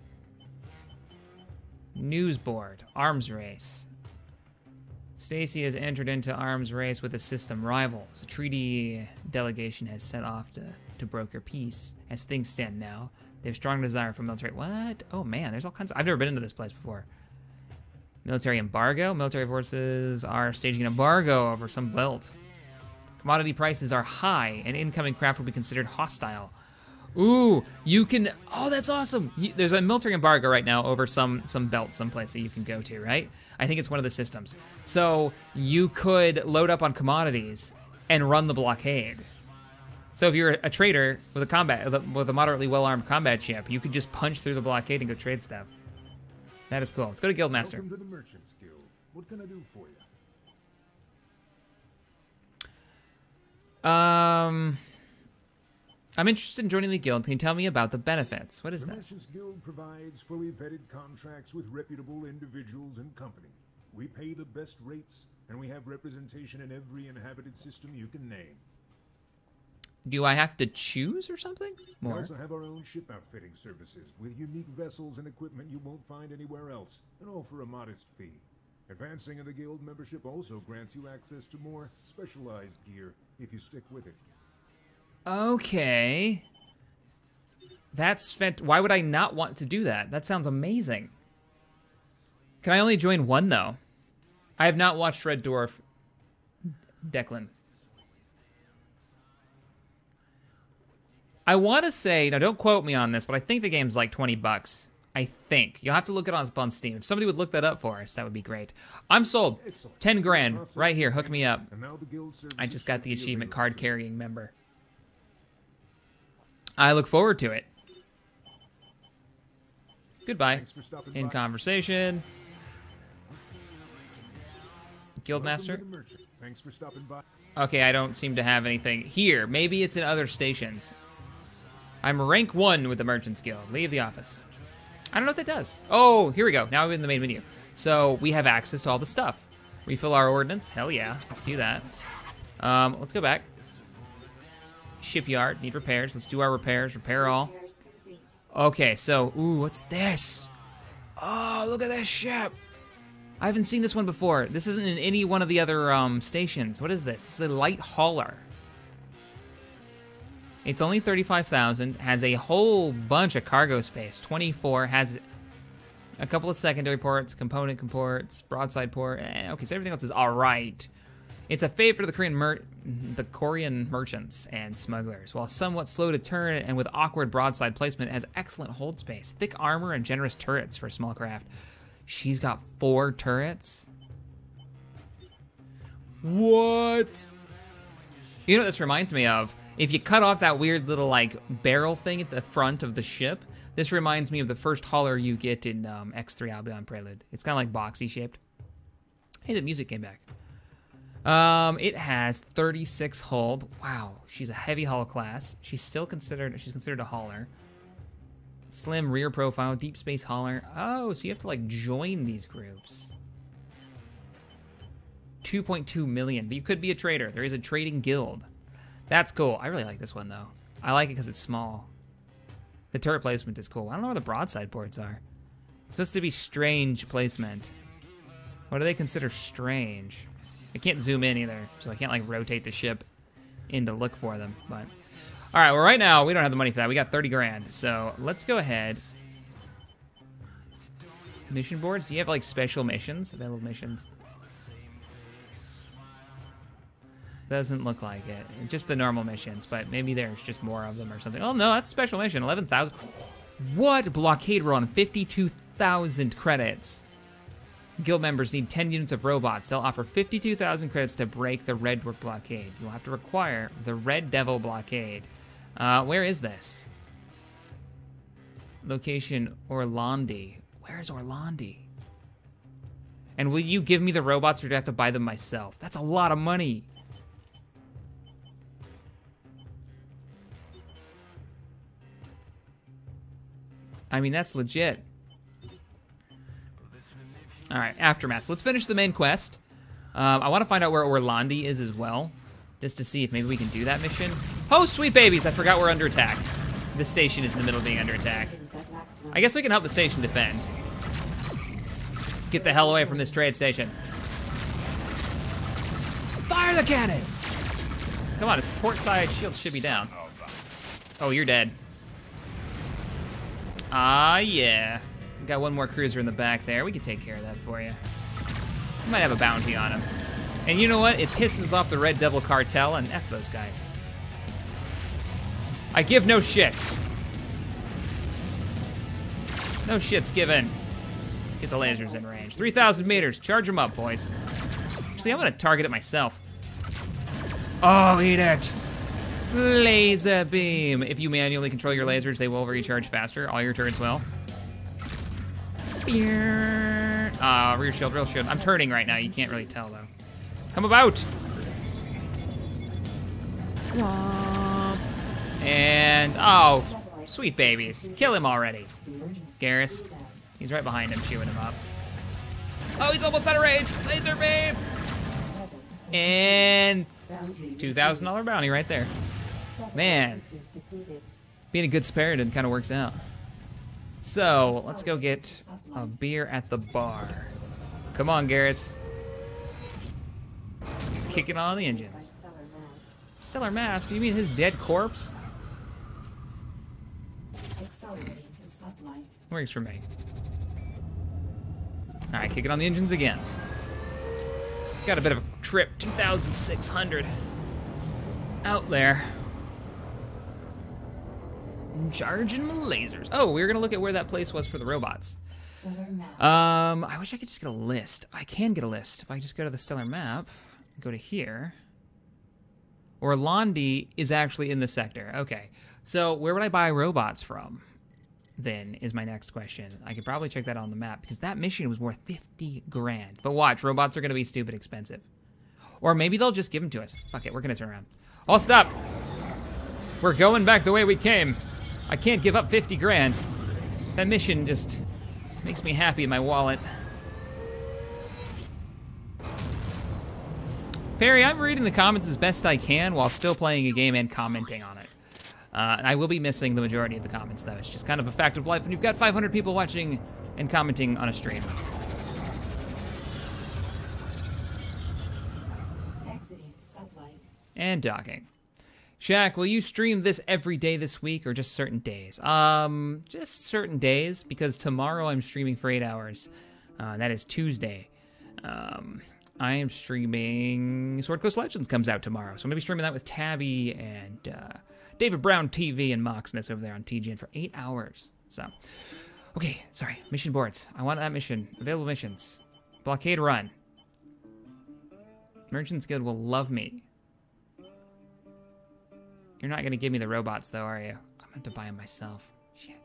News board. Arms race. Stacy has entered into arms race with a system rivals. A treaty delegation has set off to broker peace. As things stand now, they have strong desire for military... What? Oh man, there's all kinds of... I've never been into this place before. Military embargo. Military forces are staging an embargo over some belt. Commodity prices are high, and incoming craft will be considered hostile. Ooh, you can... Oh, that's awesome. There's a military embargo right now over some belt someplace that you can go to, right? I think it's one of the systems. So you could load up on commodities and run the blockade. So if you're a trader with a moderately well-armed combat ship, you could just punch through the blockade and go trade stuff. That is cool. Let's go to Guildmaster. Welcome to the Merchants Guild. What can I do for you? I'm interested in joining the guild. Can you tell me about the benefits? What is The this? Merchants Guild provides fully vetted contracts with reputable individuals and company. We pay the best rates, and we have representation in every inhabited system you can name. Do I have to choose or something? We More. also have our own ship outfitting services with unique vessels and equipment you won't find anywhere else, and all for a modest fee. Advancing in the guild membership also grants you access to more specialized gear if you stick with it. Okay. That's why would I not want to do that? That sounds amazing. Can I only join one though? I have not watched Red Dwarf. Declan. I want to say, now don't quote me on this, but I think the game's like $20. I think. You'll have to look it up on Steam. If somebody would look that up for us, that would be great. I'm sold. 10 grand. Right here. Hook me up. I just got the achievement card carrying member. I look forward to it. Goodbye. In conversation. Guildmaster. Thanks for stopping by. Okay, I don't seem to have anything here. Maybe it's in other stations. I'm rank 1 with the Merchants Guild. Leave the office. I don't know what that does. Oh, here we go. Now I'm in the main menu. So we have access to all the stuff. Refill our ordnance. Hell yeah. Let's do that. Let's go back. Shipyard. Need repairs. Let's do our repairs. Repair all. Repairs complete. Okay, so, ooh, what's this? Oh, look at this ship. I haven't seen this one before. This isn't in any one of the other stations. What is this? It's a light hauler. It's only 35,000, has a whole bunch of cargo space. 24, has a couple of secondary ports, component ports, broadside port. Okay, so everything else is all right. It's a favorite of the Korean merchants and smugglers. While somewhat slow to turn and with awkward broadside placement, it has excellent hold space, thick armor, and generous turrets for a small craft. She's got 4 turrets. What? You know what this reminds me of? If you cut off that weird little, like, barrel thing at the front of the ship, this reminds me of the first hauler you get in X3 Albion Prelude. It's kind of like boxy shaped. Hey, the music came back. It has 36 hold. Wow, she's a heavy hull class. She's considered a hauler. Slim rear profile, deep space hauler. Oh, so you have to, like, join these groups. 2.2 million, but you could be a trader. There is a trading guild. That's cool. I really like this one, though. I like it because it's small. The turret placement is cool. I don't know where the broadside ports are. It's supposed to be strange placement. What do they consider strange? I can't zoom in either, so I can't, like, rotate the ship in to look for them. But all right, well, right now, we don't have the money for that. We got 30 grand, so let's go ahead. Mission boards? Do you have, like, special missions? Available missions? Doesn't look like it. Just the normal missions, but maybe there's just more of them or something. Oh, no, that's a special mission. 11,000. What? Blockade run. 52,000 credits. Guild members need 10 units of robots. They'll offer 52,000 credits to break the Red Dwarf blockade. You'll have to require the Red Devil blockade. Where is this? Location Orlandi. Where's Orlandi? And will you give me the robots or do I have to buy them myself? That's a lot of money. I mean, that's legit. All right, Aftermath. Let's finish the main quest. I want to find out where Orlandi is as well, just to see if maybe we can do that mission. Oh, sweet babies, I forgot we're under attack. This station is in the middle of being under attack. I guess we can help the station defend. Get the hell away from this trade station. Fire the cannons! Come on, his port side shield should be down. Oh, you're dead. Ah, yeah. Got one more cruiser in the back there. We can take care of that for you. We might have a bounty on him. And you know what? It pisses off the Red Devil cartel, and F those guys. I give no shits. No shits given. Let's get the lasers in range. 3,000 meters. Charge them up, boys. Actually, I'm going to target it myself. Oh, eat it. Laser beam. If you manually control your lasers, they will recharge faster. All your turrets will. Rear shield, real shield. I'm turning right now. You can't really tell, though. Come about. And, oh, sweet babies. Kill him already. Garrus. He's right behind him, chewing him up. Oh, he's almost out of range. Laser beam. And $2,000 bounty right there. Man, being a good Samaritan kind of works out. So, let's go get a beer at the bar. Come on, Garrus. Kicking on the engines. Stellar mass? You mean his dead corpse? Works for me. Alright, kicking on the engines again. Got a bit of a trip, 2,600 out there. Charging my lasers. Oh, we were gonna look at where that place was for the robots. I wish I could just get a list. I can get a list. If I just go to the stellar map, go to here. Orlandi is actually in the sector. Okay, so where would I buy robots from? Then is my next question. I could probably check that on the map because that mission was worth 50 grand. But watch, robots are gonna be stupid expensive. Or maybe they'll just give them to us. Fuck it, we're gonna turn around. Oh, stop. We're going back the way we came. I can't give up 50 grand. That mission just makes me happy in my wallet. Perry, I'm reading the comments as best I can while still playing a game and commenting on it. I will be missing the majority of the comments, though. It's just kind of a fact of life when you've got 500 people watching and commenting on a stream. Exiting sublight. And docking. Shack, will you stream this every day this week or just certain days? Just certain days, because tomorrow I'm streaming for 8 hours. That is Tuesday. I am streaming Sword Coast Legends comes out tomorrow, so I'm going to be streaming that with Tabby and David Brown TV and Moxness over there on TGN for 8 hours. So, okay, sorry, mission boards. I want that mission. Available missions. Blockade run. Merchants Guild will love me. You're not gonna give me the robots though, are you? I'm gonna have to buy them myself. Shit.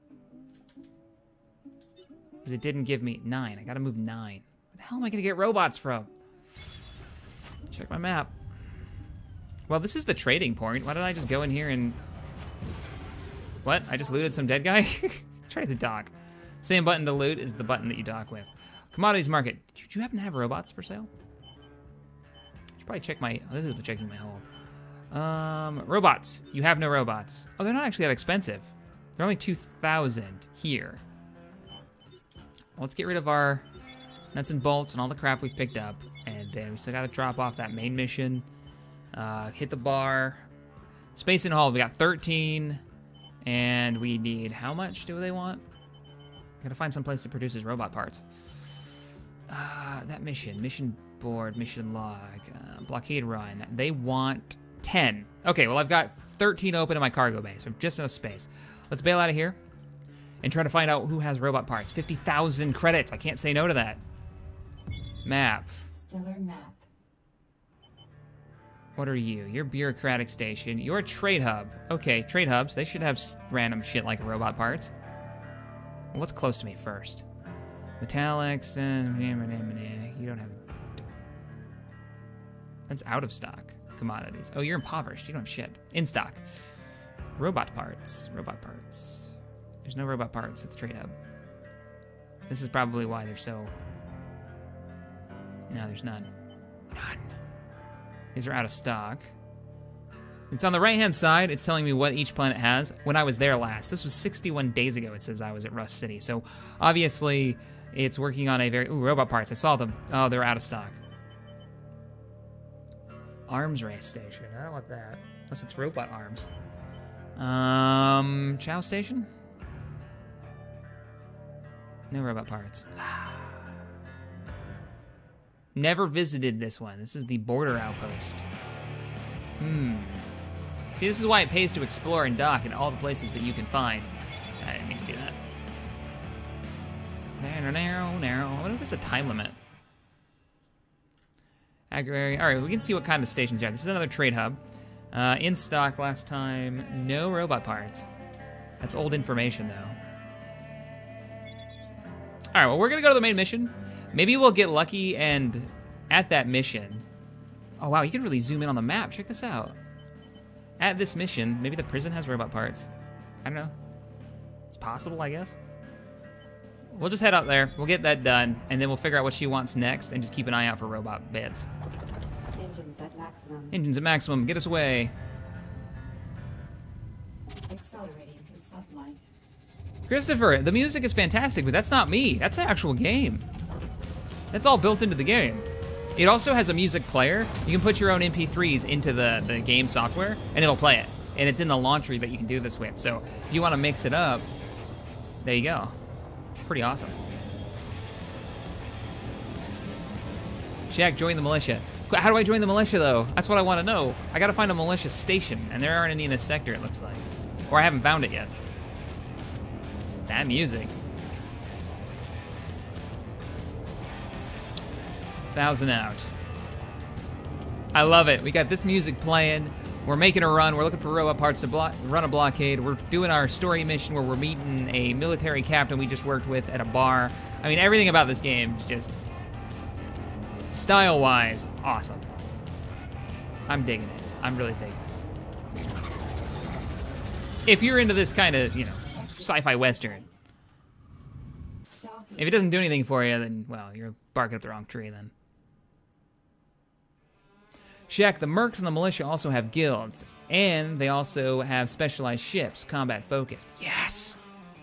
Because it didn't give me 9. I gotta move 9. Where the hell am I gonna get robots from? Check my map. Well, this is the trading point. Why don't I just go in here and... What? I just looted some dead guy? Try the dock. Same button to loot is the button that you dock with. Commodities market. Did you happen to have robots for sale? Should probably check my... Oh, this is checking my hold. Robots. You have no robots. Oh, they're not actually that expensive. They're only 2,000 here. Well, let's get rid of our nuts and bolts and all the crap we've picked up. And then we still gotta drop off that main mission. Hit the bar. Space and hold. We got 13. And we need... How much do they want? Gotta find some place that produces robot parts. That mission. Mission board. Mission log. Blockade run. They want... 10. Okay, well, I've got 13 open in my cargo bay, so just enough space. Let's bail out of here and try to find out who has robot parts. 50,000 credits. I can't say no to that. Map. Stellar map. What are you? You're bureaucratic station. You're a trade hub. Okay, trade hubs. They should have random shit like robot parts. Well, what's close to me first? Metallics. You don't have... That's out of stock. Commodities. Oh, you're impoverished. You don't have shit. In stock. Robot parts. Robot parts. There's no robot parts at the trade hub. This is probably why they're so... No, there's none. None. These are out of stock. It's on the right-hand side. It's telling me what each planet has. When I was there last, this was 61 days ago, it says I was at Rust City. So, obviously, it's working on a very... Ooh, robot parts. I saw them. Oh, they're out of stock. Arms race station. I don't want that. Unless it's robot arms. Chow station? No robot parts. Never visited this one. This is the border outpost. See, this is why it pays to explore and dock in all the places that you can find. I didn't mean to do that. Narrow. I wonder if there's a time limit. Agrary. All right, we can see what kind of stations there are. This is another trade hub. In stock last time. No robot parts. That's old information, though. All right, well, we're going to go to the main mission. Maybe we'll get lucky and at that mission... Oh, wow, you can really zoom in on the map. Check this out. At this mission, maybe the prison has robot parts. I don't know. It's possible, I guess. We'll just head out there. We'll get that done, and then we'll figure out what she wants next and just keep an eye out for robot bits. Engines at maximum. Engines at maximum. Get us away. Accelerating to sublight. Christopher, the music is fantastic, but that's not me. That's an actual game. That's all built into the game. It also has a music player. You can put your own MP3s into the game software, and it'll play it. And it's in the launcher that you can do this with. So if you want to mix it up, there you go. Pretty awesome. Jack, join the militia. How do I join the militia, though? That's what I want to know. I gotta find a militia station, and there aren't any in this sector, it looks like. Or I haven't found it yet. That music. 1,000 out. I love it. We got this music playing. We're making a run. We're looking for robot parts to run a blockade. We're doing our story mission where we're meeting a military captain we just worked with at a bar. I mean, everything about this game is just style-wise awesome. I'm digging it. I'm really digging it. If you're into this kind of, you know, sci-fi western, if it doesn't do anything for you, then, well, you're barking up the wrong tree then. Shack, the mercs and the militia also have guilds, and they also have specialized ships, combat-focused. Yes!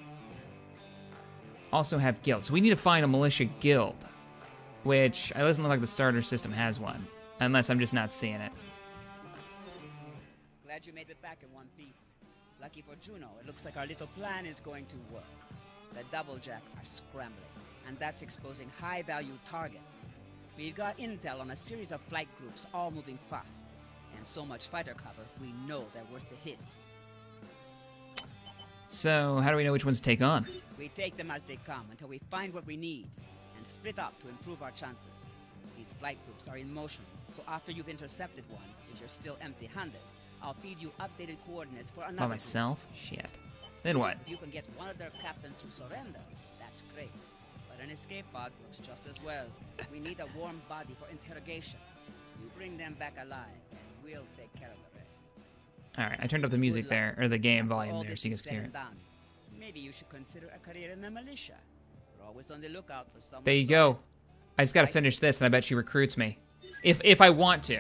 Also have guilds. So we need to find a militia guild, which it doesn't look like the starter system has one, unless I'm just not seeing it. Glad you made it back in one piece. Lucky for Juno, it looks like our little plan is going to work. The Doublejack are scrambling, and that's exposing high-value targets. We've got intel on a series of flight groups all moving fast, and so much fighter cover, we know they're worth the hit. So, how do we know which ones to take on? We take them as they come until we find what we need, and split up to improve our chances. These flight groups are in motion, so after you've intercepted one, if you're still empty-handed, I'll feed you updated coordinates for another By myself? group. Shit. Then what? If you can get one of their captains to surrender, that's great. But an escape pod works just as well. We need a warm body for interrogation. You bring them back alive, and we'll take care of the rest. Alright, I turned up the music there, or the game After volume all there this so you is guys can hear said it. and done, maybe you should consider a career in the militia. We're always on the lookout for someone. There you go. I just gotta finish this, and I bet she recruits me. If I want to.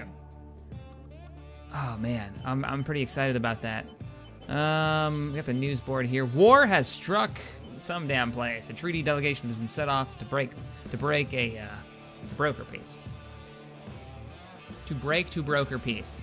Oh man, I'm pretty excited about that. We got the news board here. War has struck some damn place. A treaty delegation has been set off to break a broker peace. To broker peace.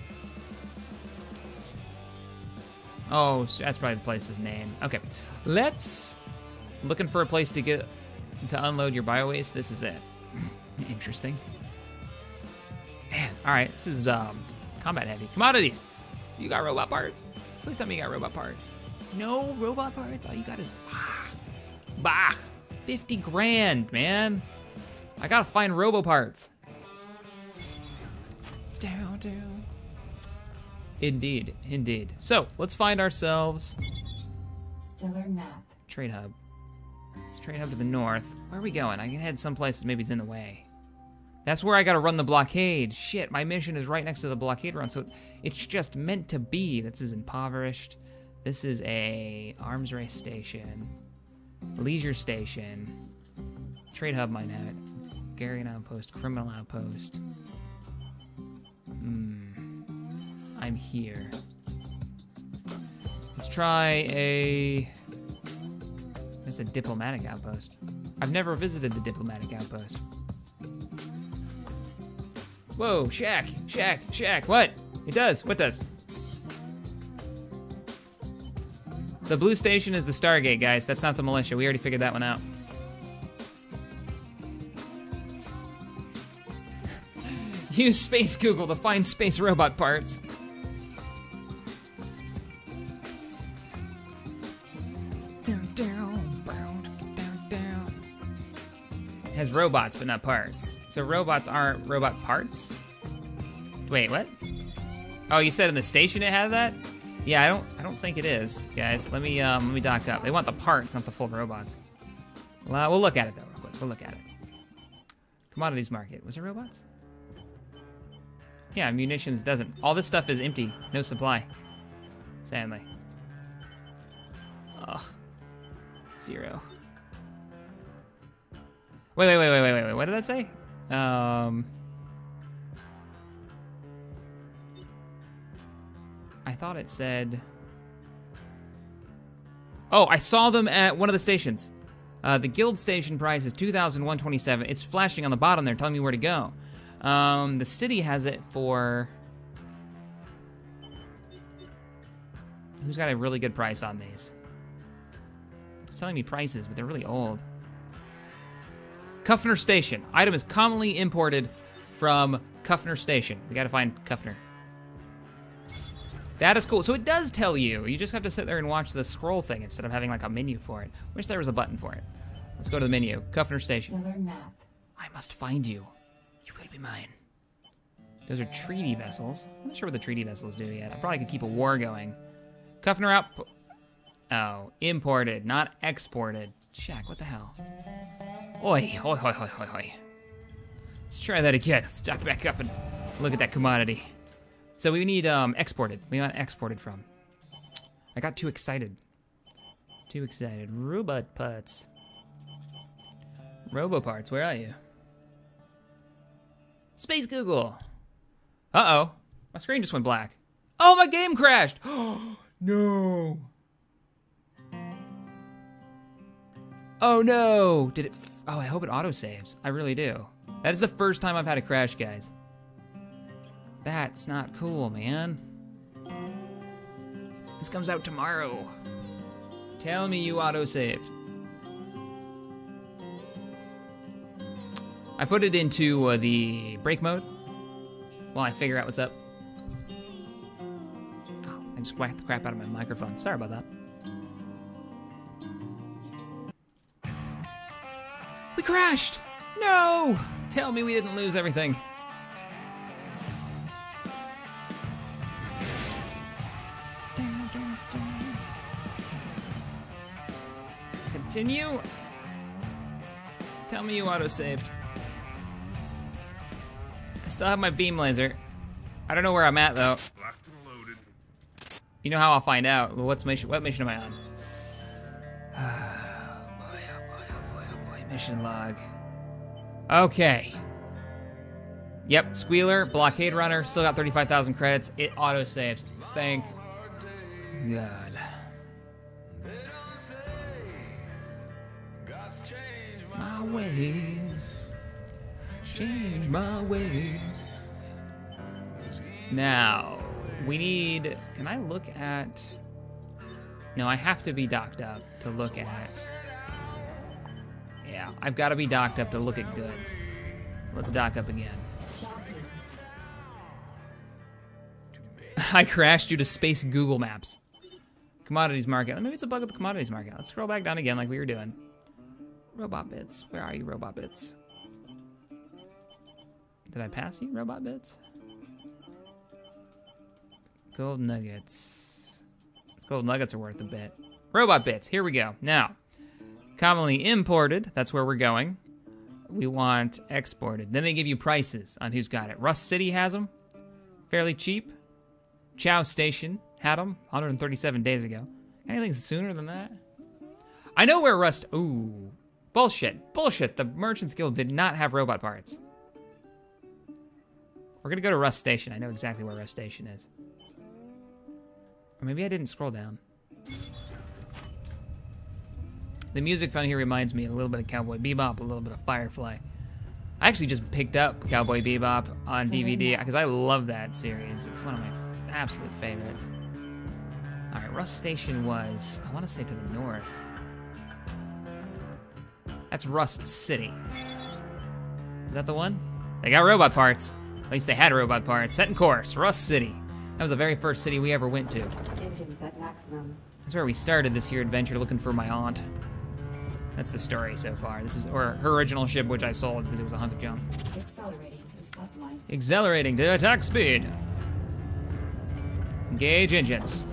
Oh, so that's probably the place's name. Okay, let's looking for a place to unload your bio waste. This is it. Interesting. Man, all right, this is combat heavy. Commodities. You got robot parts? Please tell me you got robot parts. No robot parts. All you got is bah. 50 grand, man. I gotta find robo parts. Down. Indeed, indeed. So let's find ourselves Stellar map. trade hub. It's trade hub to the north. Where are we going? I can head some places. Maybe it's in the way. That's where I gotta run the blockade. Shit, my mission is right next to the blockade run, so it's just meant to be. This is impoverished. This is a arms race station. Leisure station. Trade hub might have it. Garian outpost, criminal outpost. I'm here. Let's try that's a diplomatic outpost. I've never visited the diplomatic outpost. Whoa, Shack. What? It does. What does? The blue station is the Stargate, guys. That's not the militia. We already figured that one out. Use Space Google to find space robot parts. It has robots, but not parts. So robots aren't robot parts? Wait, what? Oh, you said in the station it had that? Yeah, I don't think it is, guys. Let me dock up. They want the parts, not the full robots. Well, we'll look at it though, real quick. We'll look at it. Commodities market. Was there robots? Yeah, munitions doesn't. All this stuff is empty. No supply. Sadly. Ugh. 0. Wait. What did that say? I thought it said... Oh, I saw them at one of the stations. The guild station price is $2,127. It's flashing on the bottom there, telling me where to go. The city has it for... Who's got a really good price on these? It's telling me prices, but they're really old. Kuffner Station. Item is commonly imported from Kuffner Station. We gotta find Kuffner. That is cool. So it does tell you. You just have to sit there and watch the scroll thing instead of having like a menu for it. Wish there was a button for it. Let's go to the menu. Kuffner Station. Stellar map. I must find you. You will be mine. Those are treaty vessels. I'm not sure what the treaty vessels do yet. I probably could keep a war going. Kuffner up. Oh, imported, not exported. Shack, what the hell? Oi, oi, oi, oi, oi, oi. Let's try that again. Let's dock back up and look at that commodity. So we need exported. We want exported from. I got too excited. Too excited. Robot parts. Robo parts, where are you? Space Google. Uh-oh. My screen just went black. Oh, my game crashed. No. Oh, no. Did it... Oh, I hope it auto-saves. I really do. That is the first time I've had a crash, guys. That's not cool, man. This comes out tomorrow. Tell me you auto-saved. I put it into the brake mode while I figure out what's up. Oh, I just whacked the crap out of my microphone. Sorry about that. We crashed! No! Tell me we didn't lose everything. Continue. Tell me you auto-saved. I still have my beam laser. I don't know where I'm at though. Locked and loaded. You know how I'll find out. What mission am I on? Oh boy, mission log. Okay. Yep, Squealer, Blockade Runner, still got 35,000 credits. It auto-saves. Thank God. My ways, change my ways. Now, we need, can I look at, no, I have to be docked up to look at, yeah, I've got to be docked up to look at goods. Let's dock up again. I crashed due to space Google Maps. Commodities market, maybe it's a bug with the commodities market. Let's scroll back down again like we were doing. Robot bits, where are you, robot bits? Did I pass you, robot bits? Gold nuggets. Gold nuggets are worth a bit. Robot bits, here we go. Now, commonly imported, that's where we're going. We want exported. Then they give you prices on who's got it. Rust City has them, fairly cheap. Chow Station had them 137 days ago. Anything sooner than that? I know where Rust, ooh. Bullshit, bullshit. The Merchants Guild did not have robot parts. We're gonna go to Rust Station. I know exactly where Rust Station is. Or maybe I didn't scroll down. The music found here reminds me a little bit of Cowboy Bebop, a little bit of Firefly. I actually just picked up Cowboy Bebop on DVD because I love that series. It's one of my absolute favorites. All right, Rust Station was, I want to say to the north. That's Rust City. Is that the one? They got robot parts. At least they had robot parts. Set in course, Rust City. That was the very first city we ever went to. Engines at maximum. That's where we started this here adventure looking for my aunt. That's the story so far. This is, or her original ship, which I sold because it was a hunk of junk. Accelerating to sublight. Accelerating to attack speed. Engage engines.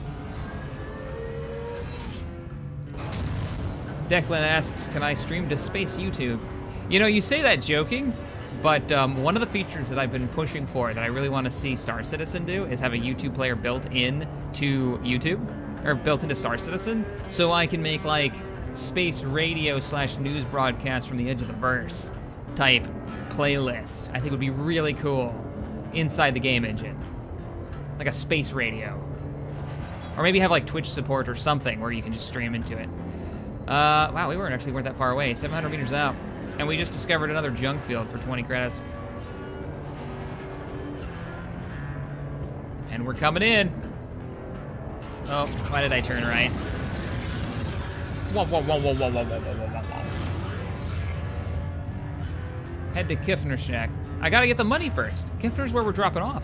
Declan asks, can I stream to space YouTube? You know, you say that joking, but one of the features that I've been pushing for that I really want to see Star Citizen do is have a YouTube player built in to YouTube, or built into Star Citizen, so I can make like space radio / news broadcast from the edge of the verse type playlist. I think would be really cool inside the game engine. Like a space radio. Or maybe have like Twitch support or something where you can just stream into it. Wow, we weren't that far away. 700 meters out. And we just discovered another junk field for 20 credits. And we're coming in. Oh, why did I turn right? Whoa, whoa, whoa, whoa, whoa, whoa, whoa, whoa, whoa, whoa. Head to CaptainShack. I gotta get the money first. Kifner's where we're dropping off.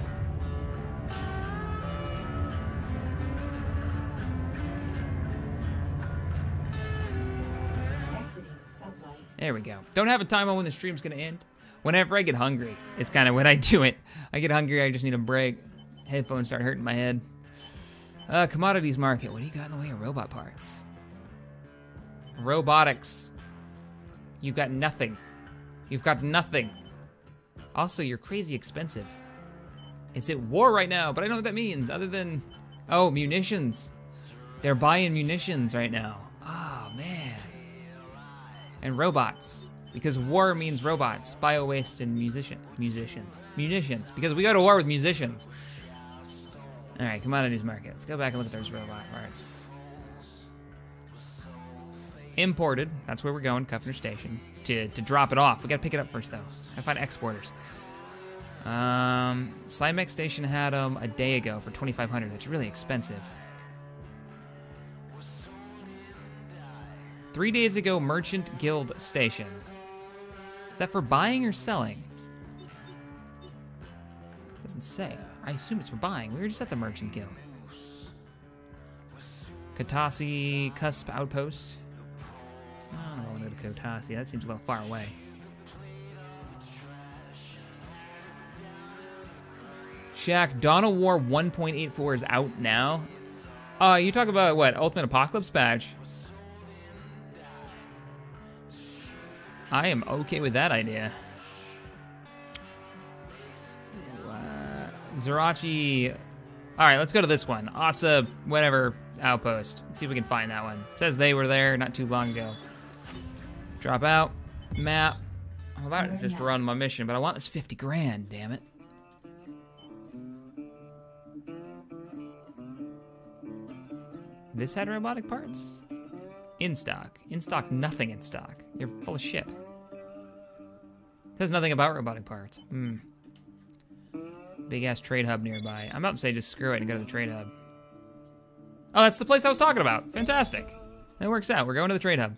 Exiting sublight. There we go. Don't have a time on when the stream's gonna end. Whenever I get hungry, is kind of when I do it. I get hungry, I just need a break. Headphones start hurting my head. Commodities market. What do you got in the way of robot parts? Robotics. You've got nothing. You've got nothing. Also, you're crazy expensive. It's at war right now, but I don't know what that means other than... Oh, munitions. They're buying munitions right now. Oh, man. And robots. Because war means robots, bio-waste, and munitions. Because we go to war with musicians. All right, commodities market. Let's go back and look at those robot parts. Imported. That's where we're going, Kuffner Station. To drop it off. We gotta pick it up first, though. Gotta find exporters. Cymex Station had them a day ago for 2,500. That's really expensive. 3 days ago, Merchant Guild Station. Is that for buying or selling? Doesn't say. I assume it's for buying. We were just at the Merchant Guild. Katasi Cusp Outpost. I don't want to go to Katasi. That seems a little far away. Shack, Dawn of War 1.84 is out now. You talk about what? Ultimate Apocalypse Badge. I am okay with that idea. Zerachi. All right, let's go to this one. Asa, whatever, outpost. Let's see if we can find that one. It says they were there not too long ago. Drop out. Map. I'm about to just run my mission, but I want this 50 grand, damn it. This had robotic parts? In stock. In stock, nothing in stock. You're full of shit. Says nothing about robotic parts. Big ass trade hub nearby. I'm about to say just screw it and go to the trade hub. Oh, that's the place I was talking about. Fantastic. That works out. We're going to the trade hub.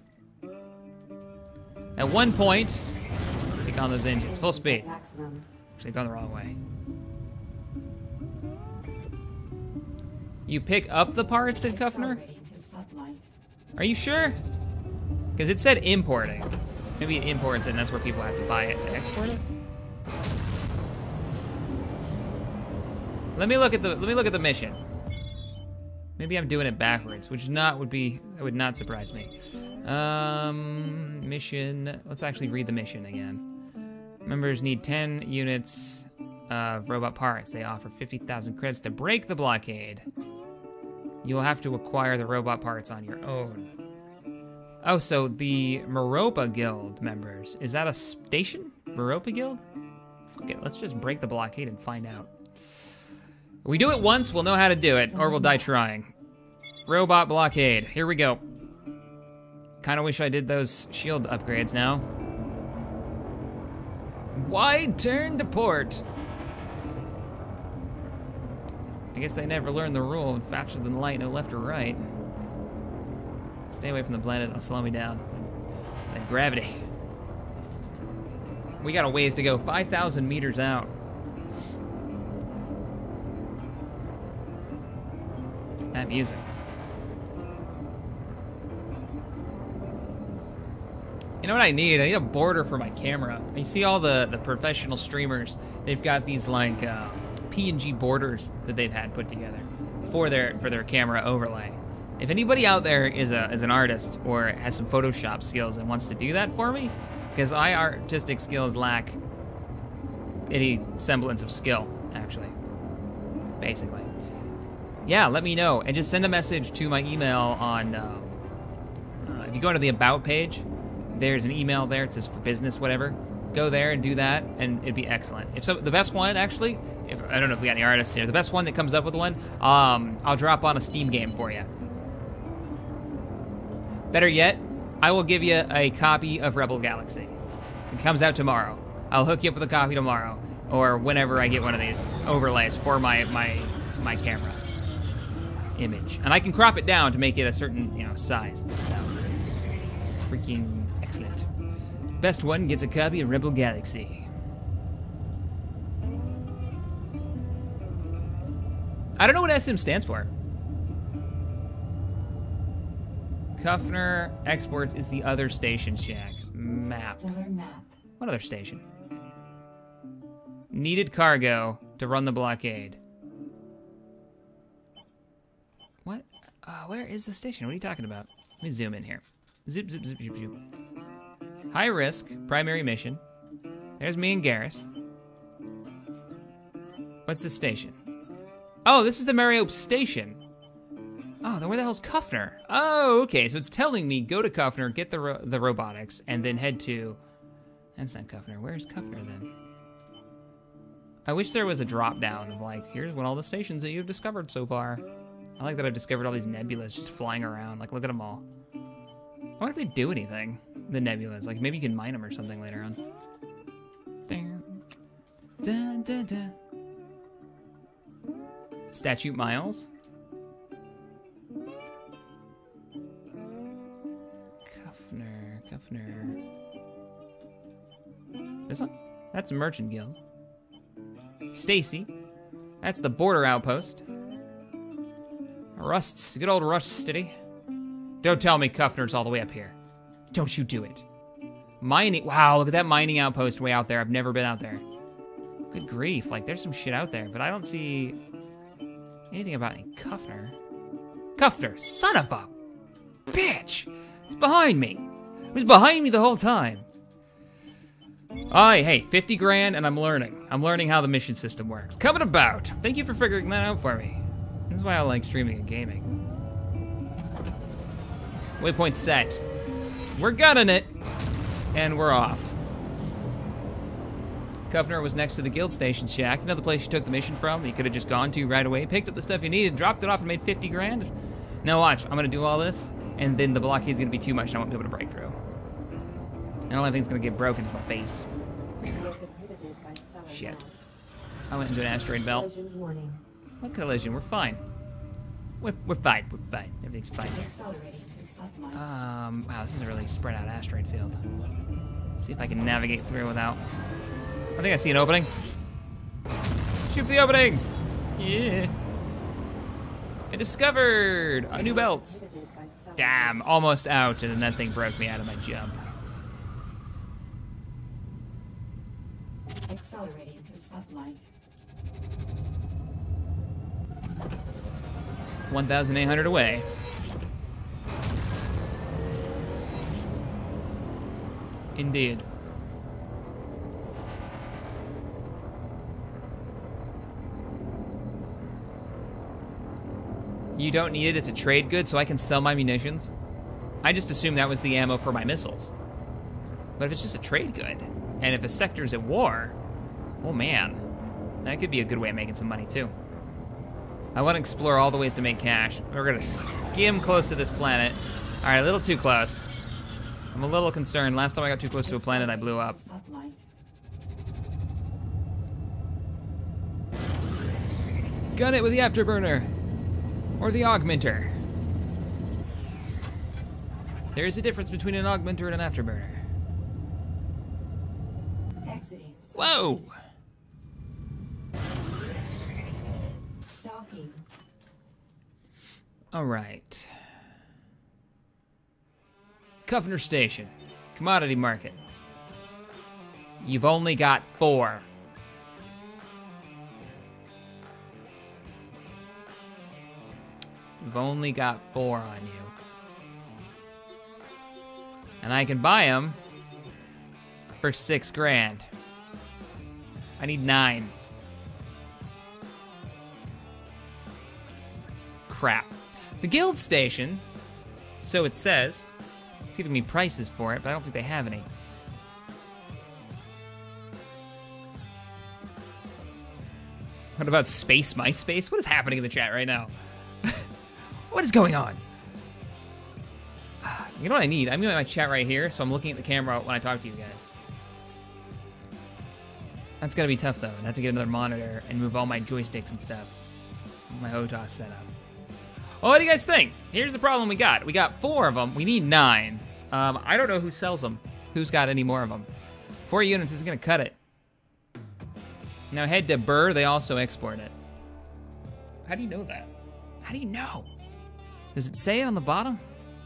At one point, pick on those engines. Full speed. Maximum. Actually, gone the wrong way. You pick up the parts at Kuffner? Accelerating to sublight. Are you sure? Because it said importing. Maybe it imports it and that's where people have to buy it to export it? Let me look at the mission. Maybe I'm doing it backwards, which would not surprise me. Mission. Let's actually read the mission again. Members need 10 units of robot parts. They offer 50,000 credits to break the blockade. You'll have to acquire the robot parts on your own. Oh, so the Meropa Guild members. Is that a station? Meropa Guild? Okay, let's just break the blockade and find out. If we do it once, we'll know how to do it, or we'll die trying. Robot blockade. Here we go. Kinda wish I did those shield upgrades now. Wide turn to port. I guess they never learned the rule. Faster than light, no left or right. Stay away from the planet, it'll slow me down. And gravity. We got a ways to go, 5,000 meters out. That music. You know what I need? I need a border for my camera. You see all the professional streamers, they've got these like PNG borders that they've had put together for their camera overlay. If anybody out there is an artist or has some Photoshop skills and wants to do that for me, because I artistic skills lack any semblance of skill, actually, basically. Yeah, let me know, and just send a message to my email on, if you go to the About page, there's an email there, it says for business, whatever. Go there and do that, and it'd be excellent. If so, the best one, actually, I don't know if we got any artists here, the best one that comes up with one, I'll drop on a Steam game for you. Better yet, I will give you a copy of Rebel Galaxy. It comes out tomorrow. I'll hook you up with a copy tomorrow, or whenever I get one of these overlays for my camera image. And I can crop it down to make it a certain, size. So, freaking excellent. Best one gets a copy of Rebel Galaxy. I don't know what SM stands for. Kuffner Exports is the other station shack. Map. Stellar map. What other station? Needed cargo to run the blockade. What? Where is the station? What are you talking about? Let me zoom in here. Zip, zip, zip, zip, zip. High risk, primary mission. There's me and Garrus. What's the station? Oh, this is the Mariope station. Oh, then where the hell's Kuffner? Oh, okay, so it's telling me go to Kuffner, get the robotics, and then head to... That's not Kuffner. Where's Kuffner then? I wish there was a drop down of like, here's what all the stations that you've discovered so far. I like that I've discovered all these nebulas just flying around. Like, look at them all. I wonder if they do anything, the nebulas. Like, maybe you can mine them or something later on. Dun, dun, dun. Statute Miles. Kuffner. This one? That's Merchant Guild. Stacy. That's the border outpost. Rust's, good old Rust City. Don't tell me Kuffner's all the way up here. Don't you do it. Mining, wow, look at that mining outpost way out there. I've never been out there. Good grief, like there's some shit out there, but I don't see anything about any Kuffner. Kuffner, son of a bitch! It's behind me. It was behind me the whole time. Hey, 50 grand and I'm learning. I'm learning how the mission system works. Coming about. Thank you for figuring that out for me. This is why I like streaming and gaming. Waypoint set. We're gunning it. And we're off. Kuffner was next to the guild station shack. You know the place you took the mission from? You could have just gone to right away, picked up the stuff you needed, dropped it off, and made 50 grand. Now watch, I'm gonna do all this, and then the blockade's gonna be too much and I won't be able to break through. And the only thing's gonna get broken is my face. Shit. I went into an asteroid belt. What collision? We're fine. We're fine. We're fine. Everything's fine here. Wow, this is a really spread out asteroid field. Let's see if I can navigate through without... I think I see an opening. Shoot the opening! Yeah. I discovered a new belt. Damn, almost out, and then that thing broke me out of my jump. Accelerating to sublight. 1,800 away. Indeed. You don't need it, it's a trade good, so I can sell my munitions? I just assumed that was the ammo for my missiles. But if it's just a trade good, and if a sector's at war, oh man, that could be a good way of making some money too. I want to explore all the ways to make cash. We're gonna skim close to this planet. All right, a little too close. I'm a little concerned. Last time I got too close to a planet, I blew up. Gun it with the afterburner. Or the augmenter. There is a difference between an augmenter and an afterburner. Whoa! Stalking. All right. Kuffner Station. Commodity market. You've only got 4. You've only got 4 on you. And I can buy them for 6 grand. I need 9. Crap. The guild station, so it says, it's giving me prices for it, but I don't think they have any. What about space MySpace? What is happening in the chat right now? What is going on? You know what I need? I'm in my chat right here, so I'm looking at the camera when I talk to you guys. That's gonna be tough though. I have to get another monitor and move all my joysticks and stuff. My HOTAS setup. Well, what do you guys think? Here's the problem we got. We got 4 of them. We need 9. I don't know who sells them. Who's got any more of them? 4 units is gonna cut it. Now head to Burr. They also export it. How do you know that? How do you know? Does it say it on the bottom?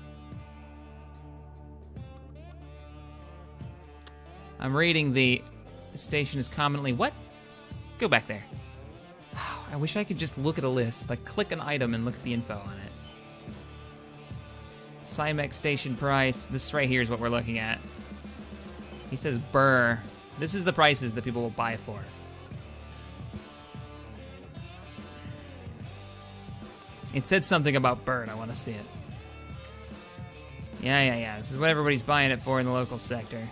I'm reading the station is commonly... What? Go back there. I wish I could just look at a list. Like, click an item and look at the info on it. Cymex station price. This right here is what we're looking at. He says burr. This is the prices that people will buy for. It said something about burr. I want to see it. Yeah. This is what everybody's buying it for in the local sector.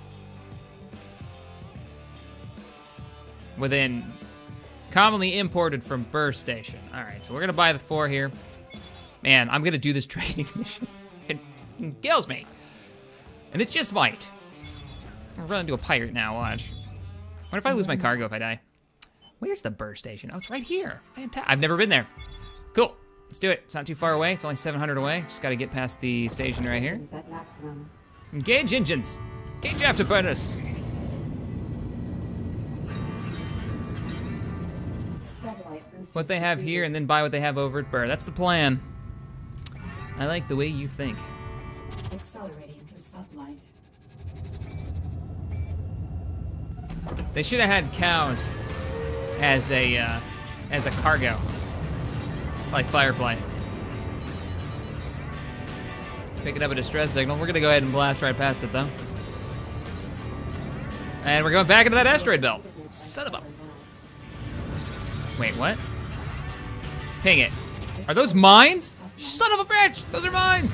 Within commonly imported from burr station. All right, so we're gonna buy the 4 here. Man, I'm gonna do this trading mission. It kills me. And it just might. We're running to a pirate now, watch. What if I lose my cargo if I die? Where's the burr station? Oh, it's right here. Fantastic. I've never been there. Cool. Let's do it. It's not too far away. It's only 700 away. Just gotta get past the station right here. At maximum. Engage engines. Engage afterburners. Satellite boosters What they have here and then buy what they have over at burr. That's the plan. I like the way you think. accelerating to sublight. They should have had cows as a cargo, like Firefly. Picking up a distress signal. We're gonna go ahead and blast right past it though. And we're going back into that asteroid belt. Son of a... Wait, what? Ping it. Are those mines? Son of a bitch! Those are mines!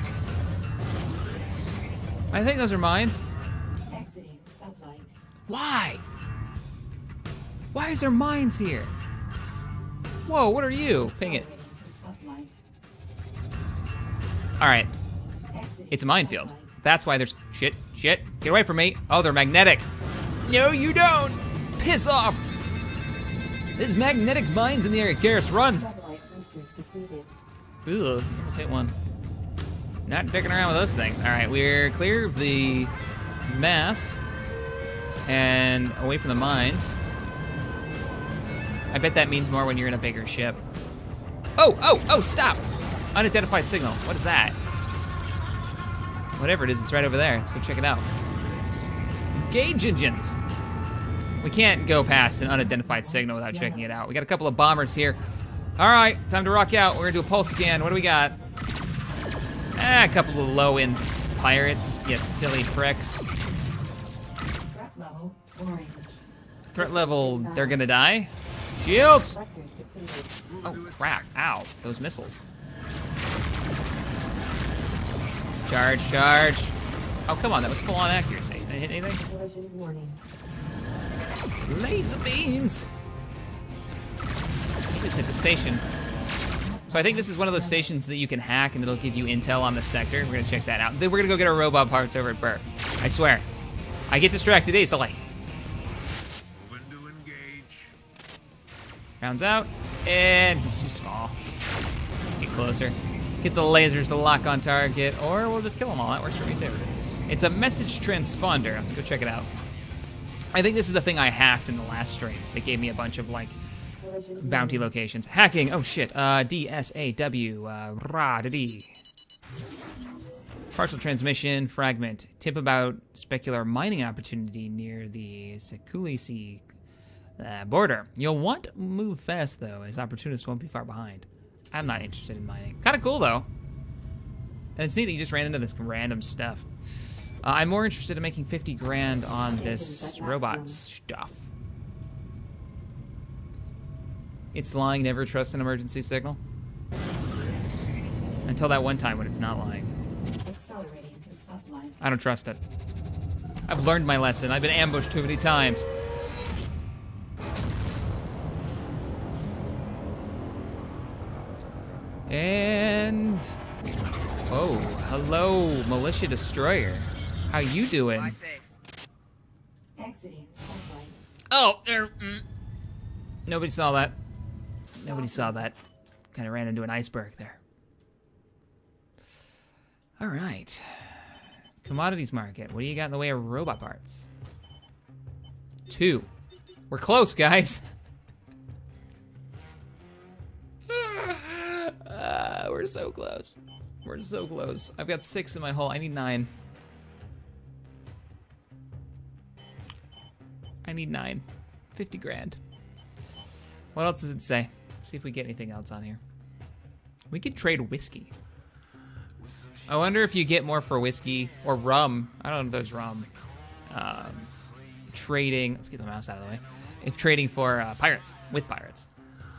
I think those are mines. Exiting sublight. Why? Why is there mines here? Whoa, what are you? Ping it. Accelerating to sublight. Alright, Exiting it's a minefield. sublight. That's why there's... Shit. Get away from me. Oh, they're magnetic. No, you don't! Piss off! There's magnetic mines in the area. Garrus, run! Satellite boosters defeated. Ugh, almost hit one. Not dicking around with those things. Alright, we're clear of the mass and away from the mines. I bet that means more when you're in a bigger ship. Oh, stop! Unidentified signal. What is that? Whatever it is, it's right over there. Let's go check it out. Engage engines. We can't go past an unidentified signal without checking it out. We got a couple of bombers here. All right, time to rock out. We're gonna do a pulse scan. What do we got? A couple of low-end pirates. You silly pricks. Threat level orange. Threat level, they're gonna die. Shields! Selectors depleted. Oh, crap. Ow. Those missiles. Charge. Oh, come on. That was full-on accuracy. Did I hit anything? Collision warning. Laser beams! I just hit the station. So I think this is one of those stations that you can hack and it'll give you intel on the sector. We're gonna check that out. Then we're gonna go get our robot parts over at burr. I swear. I get distracted easily. Moving to engage. Rounds out, and he's too small. Let's get closer. Get the lasers to lock on target, or we'll just kill them all. That works for me too. It's a message transponder. Let's go check it out. I think this is the thing I hacked in the last stream. They gave me a bunch of like Collision bounty locations. Hacking. Oh shit. DSAW. Ra-da-dee. Partial transmission fragment. Tip about specular mining opportunity near the Sekulisi border. You'll want to move fast though, as opportunists won't be far behind. I'm not interested in mining. Kind of cool though. And it's neat that you just ran into this random stuff. I'm more interested in making 50 grand on this robot stuff. It's lying, never trust an emergency signal. Until that one time when it's not lying. accelerating to sublight. I don't trust it. I've learned my lesson. I've been ambushed too many times. And... oh, hello, militia destroyer. How you doing? Fly safe. Exiting sublight. Oh, there. Nobody saw that. Nobody saw that. Kind of ran into an iceberg there. All right. Commodities market. What do you got in the way of robot parts? 2. We're close, guys. We're so close. We're so close. I've got 6 in my hull. I need 9. I need 9. 50 grand. What else does it say? Let's see if we get anything else on here. We could trade whiskey. I wonder if you get more for whiskey or rum. I don't know if there's rum. Trading. Let's get the mouse out of the way. If trading for pirates, with pirates.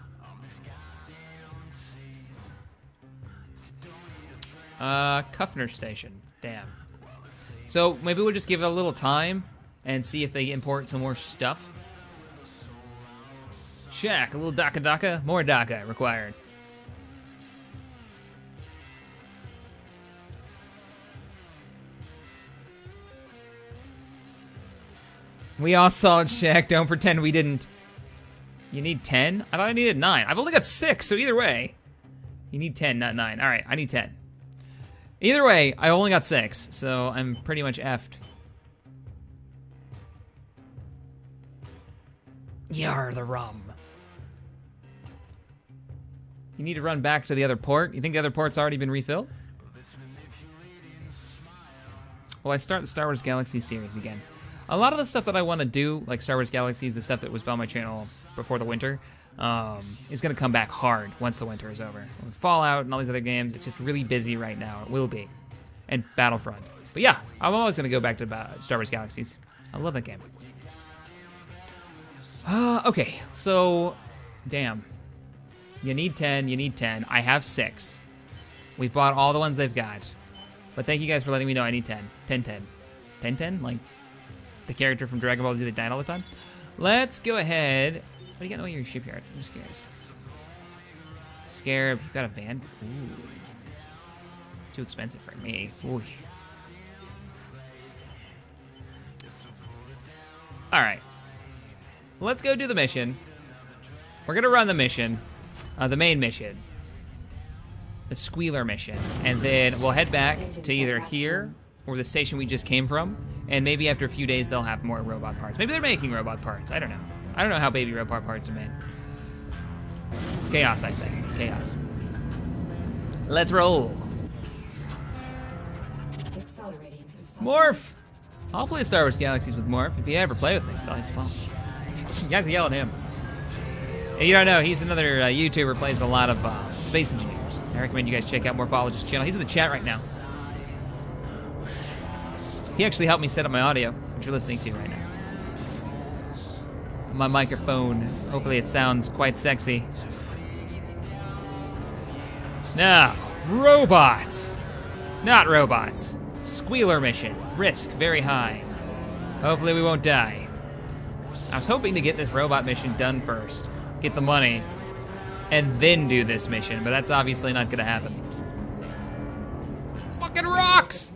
Kuffner Station. Damn. So maybe we'll just give it a little time and see if they import some more stuff. Shack, a little DACA. More DACA required. We all saw it, Shack. Don't pretend we didn't. You need 10? I thought I needed 9. I've only got 6, so either way. You need 10, not 9. All right, I need 10. Either way, I only got 6, so I'm pretty much effed. Yar, the rum. You need to run back to the other port? You think the other port's already been refilled? Well, I start the Star Wars Galaxy series again. A lot of the stuff that I want to do, like Star Wars Galaxies, the stuff that was on my channel before the winter, is going to come back hard once the winter is over. With Fallout and all these other games, it's just really busy right now. It will be. And Battlefront. But yeah, I'm always going to go back to Star Wars Galaxies. I love that game. Okay, so, damn. You need 10, you need 10. I have 6. We've bought all the ones they've got. But thank you guys for letting me know I need 10. 10, 10. 10, 10? Like, the character from Dragon Ball Z that died all the time? Let's go ahead. What do you got in the way of your shipyard? I'm just curious. Scarab, you've got a van? Ooh. Too expensive for me. Ooh. Alright. Let's go do the mission. We're gonna run the mission. The main mission. The Squealer mission. And then we'll head back to either here or the station we just came from. And maybe after a few days they'll have more robot parts. Maybe they're making robot parts. I don't know. I don't know how baby robot parts are made. It's chaos, I say. Chaos. Let's roll. Accelerating to Morph! I'll play Star Wars Galaxies with Morph. If you ever play with me, it's always fun. You guys can yell at him. If you don't know, he's another YouTuber, plays a lot of space engineers. I recommend you guys check out Morphologist's channel. He's in the chat right now. He actually helped me set up my audio, which you're listening to right now. My microphone, hopefully it sounds quite sexy. Now, robots. Not robots. Squealer mission. Risk very high. Hopefully we won't die. I was hoping to get this robot mission done first. Get the money. And then do this mission, but that's obviously not gonna happen. Fucking rocks!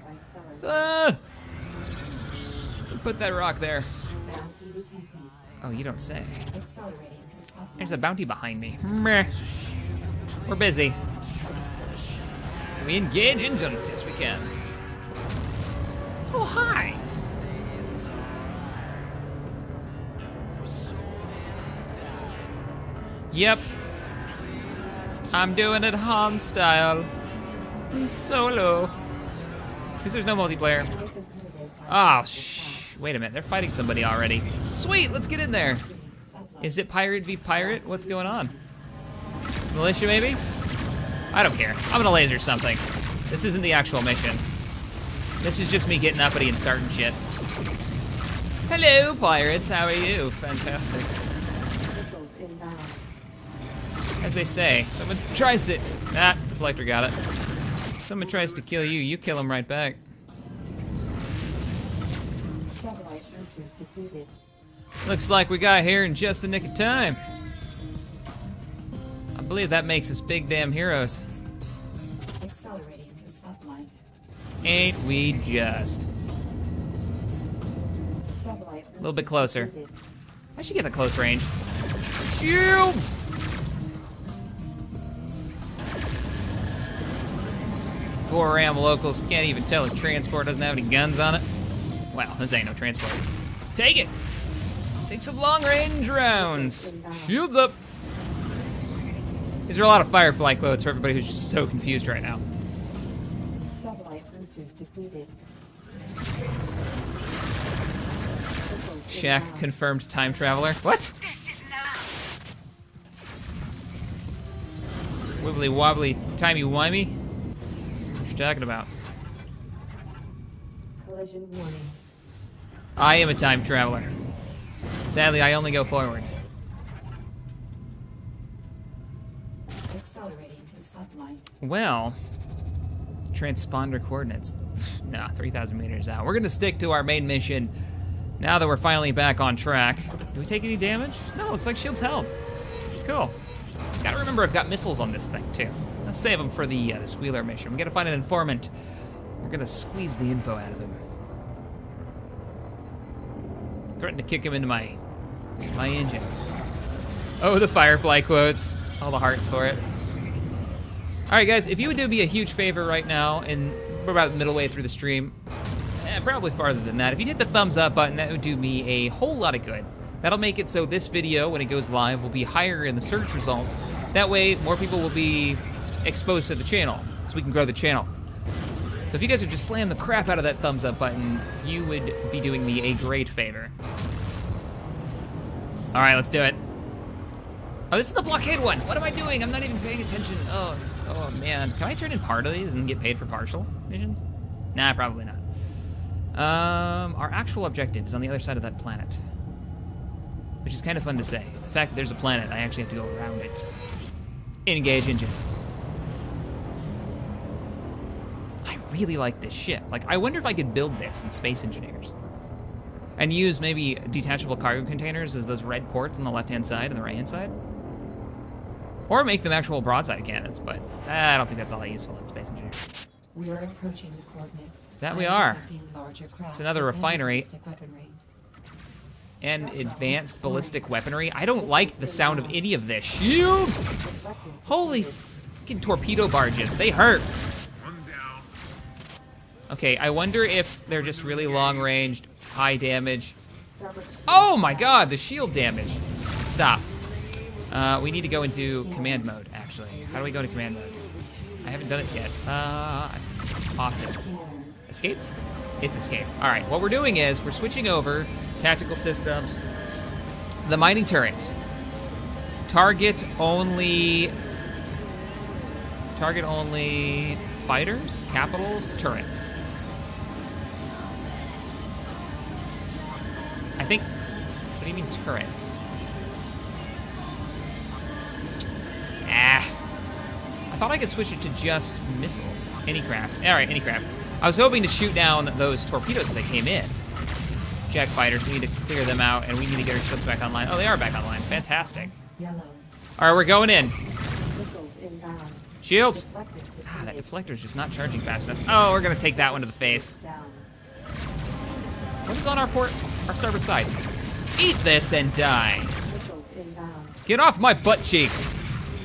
Put that rock there. Oh, you don't say. There's a bounty behind me. Meh. We're busy. Can we engage engines? Yes, we can. Oh, hi. Yep. I'm doing it Han style. Solo. Because there's no multiplayer. Oh, wait a minute. They're fighting somebody already. Sweet, let's get in there. Is it pirate v pirate? What's going on? Militia, maybe? I don't care. I'm gonna laser something. This isn't the actual mission. This is just me getting uppity and starting shit. Hello, pirates. How are you? Fantastic. As they say, someone tries to... Ah, deflector got it. Someone tries to kill you, you kill him right back. Looks like we got here in just the nick of time. I believe that makes us big damn heroes. Accelerating to sublight. Ain't we just? A little bit closer. I should get the close range. Shields! Poor Ram locals can't even tell if transport doesn't have any guns on it. Well, this ain't no transport. Take it! Take some long range rounds. Shields up! These are a lot of Firefly quotes for everybody who's just so confused right now. Satellite boosters depleted. Shack confirmed time traveler. What? This is not. Wibbly wobbly, timey wimey? What you talking about? Collision warning. I am a time traveler. Sadly, I only go forward. Accelerating to sublight. Well, transponder coordinates. Nah, 3,000 meters out. We're gonna stick to our main mission now that we're finally back on track. Did we take any damage? No, looks like shields held. Cool. Gotta remember I've got missiles on this thing too. Let's save them for the Squealer mission. We gotta find an informant. We're gonna squeeze the info out of him. Threaten to kick him into my engine. Oh, the Firefly quotes. All the hearts for it. All right, guys, if you would do me a huge favor right now, and we're about middle way through the stream, probably farther than that. If you hit the thumbs up button, that would do me a whole lot of good. That'll make it so this video, when it goes live, will be higher in the search results. That way, more people will be exposed to the channel, so we can grow the channel. So if you guys would just slam the crap out of that thumbs up button, you would be doing me a great favor. All right, let's do it. Oh, this is the blockade one. What am I doing? I'm not even paying attention. Oh man. Can I turn in part of these and get paid for partial missions? Nah, probably not. Our actual objective is on the other side of that planet, which is kind of fun to say. The fact that there's a planet, I actually have to go around it. Engage engines. I really like this ship. Like, I wonder if I could build this in Space Engineers and use maybe detachable cargo containers as those red ports on the left-hand side and the right-hand side. Or make them actual broadside cannons, but I don't think that's all that useful in Space Engineers. We are approaching the coordinates. That we are. Detecting larger craft It's another and refinery. ballistic weaponry. And advanced ballistic weaponry. I don't like the sound of any of this. Shield! Holy fucking torpedo barges. They hurt. Okay, I wonder if they're just really long-ranged, high damage. Oh my god, the shield damage. Stop. We need to go into command mode, actually. How do we go into command mode? I haven't done it yet. Often. Escape? It's escape. All right, what we're doing is we're switching over tactical systems. The mining turret. Target only fighters, capitals, turrets. I think, what do you mean turrets? I thought I could switch it to just missiles. Any craft. All right, any craft. I was hoping to shoot down those torpedoes that came in. Jet fighters, we need to clear them out, and we need to get our shields back online. Oh, they are back online. Fantastic. Yellow. All right, we're going in. Missiles inbound. Shields. Deflectors Ah, that depleted. deflector's just not charging fast enough. Oh, we're gonna take that one to the face. Down. What is on our port? Our starboard side. Eat this and die. Missiles inbound. Get off my butt cheeks.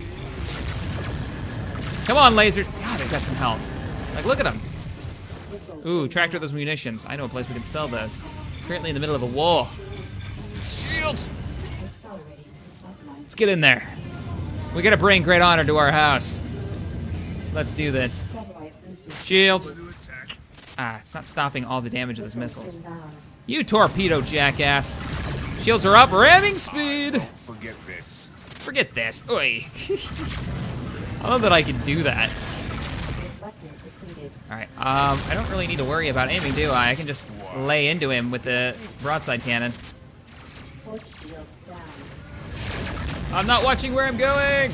Come on, lasers. God, they've got some health. Like, look at them. Missiles Ooh, tractor those munitions. I know a place we can sell those. It's currently in the middle of a war. Shields. accelerating to sublight. Let's get in there. We gotta bring great honor to our house. Let's do this. Satellite boosters Shields. Ah, it's not stopping all the damage of those missiles. inbound. You torpedo jackass. Shields are up, ramming speed. Forget this. Forget this. Oi. I love that I can do that. Deflectors depleted. All right, I don't really need to worry about aiming, do I? I can just lay into him with the broadside cannon. Port shields down. I'm not watching where I'm going.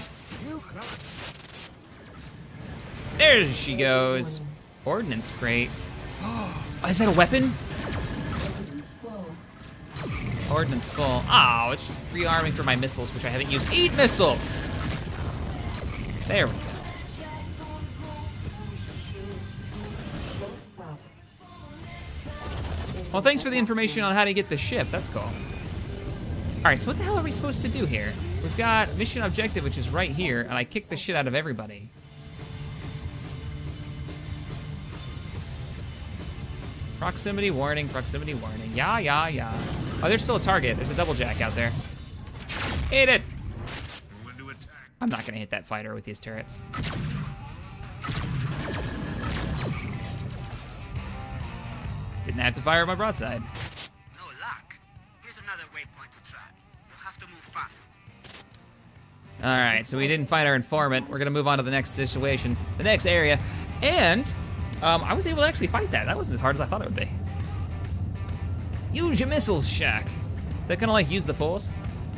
There she goes. Ordnance crate. Oh, is that a weapon? Engines full. Ordnance full. Oh, it's just rearming for my missiles, which I haven't used. 8 missiles! There we go. Full stop. Well, thanks for the information on how to get the ship. That's cool. All right, so what the hell are we supposed to do here? We've got mission objective, which is right here, and I kicked the shit out of everybody. Proximity warning, proximity warning. Yeah, yeah, yeah. Oh, there's still a target. There's a double jack out there. Eat it! I'm not gonna hit that fighter with these turrets. Didn't have to fire my broadside. No luck. Here's another waypoint to try. You'll have to move fast. Alright, so we didn't find our informant. We're gonna move on to the next situation, the next area. And, I was able to actually fight that. That wasn't as hard as I thought it would be. Use your missiles, Shack. Is that gonna, like, use the force?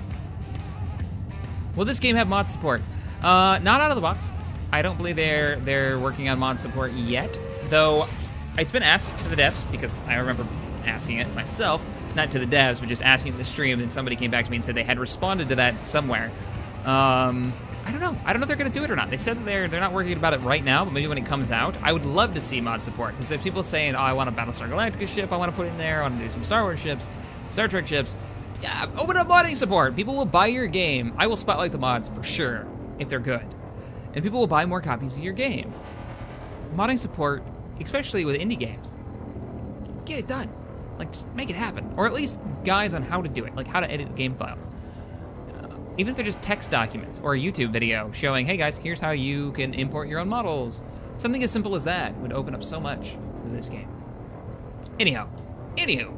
Will this game have mod support? Not out of the box. I don't believe they're working on mod support yet, though it's been asked to the devs, because I remember asking it myself, not to the devs, but just asking it in the stream, and somebody came back to me and said they had responded to that somewhere. I don't know. I don't know if they're gonna do it or not. They said that they're not working about it right now, but maybe when it comes out, I would love to see mod support, because there's people saying, oh, I want a Battlestar Galactica ship, I want to put in there, I want to do some Star Wars ships, Star Trek ships. Yeah, open up modding support. People will buy your game. I will spotlight the mods for sure, if they're good. And people will buy more copies of your game. Modding support, especially with indie games, get it done. Like, just make it happen. Or at least guides on how to do it, like how to edit game files. Even if they're just text documents or a YouTube video showing, hey guys, here's how you can import your own models. Something as simple as that would open up so much for this game. Anywho.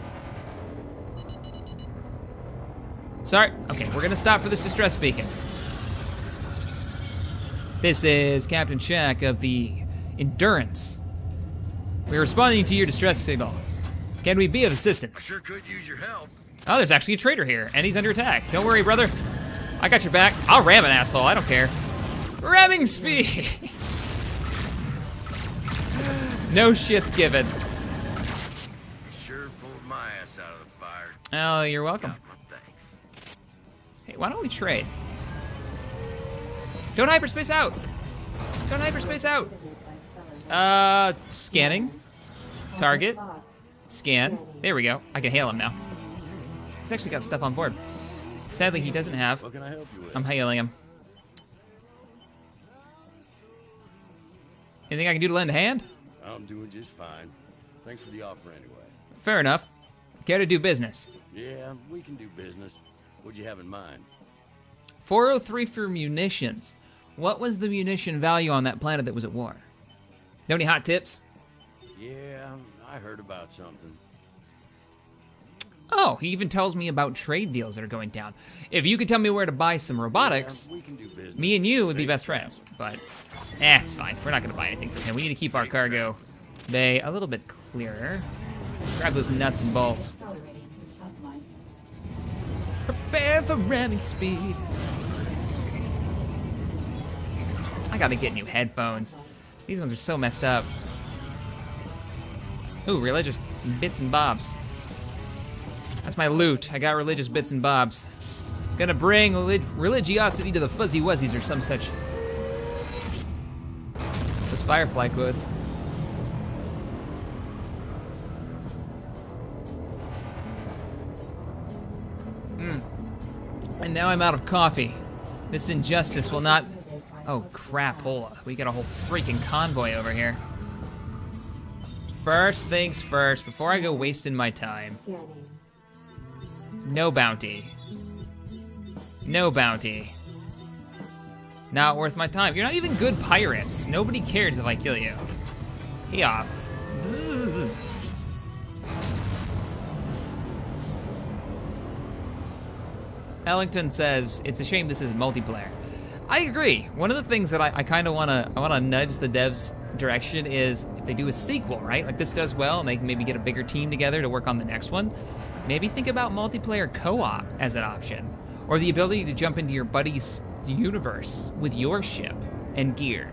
Sorry, okay, we're gonna stop for this distress beacon. This is CaptainShack of the Endurance. We're responding to your distress signal. Can we be of assistance? Sure could use your help. Oh, there's actually a traitor here, and he's under attack. Don't worry, brother. I got your back. I'll ram an asshole, I don't care. Ramming speed! No shit's given. Sure pulled my ass out of the fire. Oh, you're welcome. Got my thanks. Hey, why don't we trade? Don't hyperspace out! Don't hyperspace out! Scanning. Target. Scan. There we go. I can hail him now. He's actually got stuff on board. Sadly, he doesn't have. What can I help you with? I'm hailing him. Anything I can do to lend a hand? I'm doing just fine. Thanks for the offer anyway. Fair enough. Care to do business? Yeah, we can do business. What'd you have in mind? 403 for munitions. What was the munition value on that planet that was at war? Know any hot tips? Yeah, I heard about something. Oh, he even tells me about trade deals that are going down. If you could tell me where to buy some robotics, Yeah, we can do business. me and you would be Safe best travel. friends. But, it's fine. We're not going to buy anything from him. We need to keep our cargo bay a little bit clearer. Grab those nuts and bolts. Accelerating to sublight. Prepare for ramming speed. I gotta get new headphones. These ones are so messed up. Ooh, religious bits and bobs. That's my loot. I got religious bits and bobs. Gonna bring religiosity to the fuzzy wuzzies or some such. Those firefly quotes. And now I'm out of coffee. This injustice will not... Oh, crapola. We got a whole freaking convoy over here. First things first, before I go wasting my time. Scanning. No bounty. No bounty. Not worth my time. You're not even good pirates. Nobody cares if I kill you. He off. Bzzz. Ellington says, it's a shame this isn't multiplayer. I agree. One of the things that I kind of want to nudge the devs' direction is if they do a sequel, right? Like this does well and they can maybe get a bigger team together to work on the next one. Maybe think about multiplayer co-op as an option. Or the ability to jump into your buddy's universe with your ship and gear.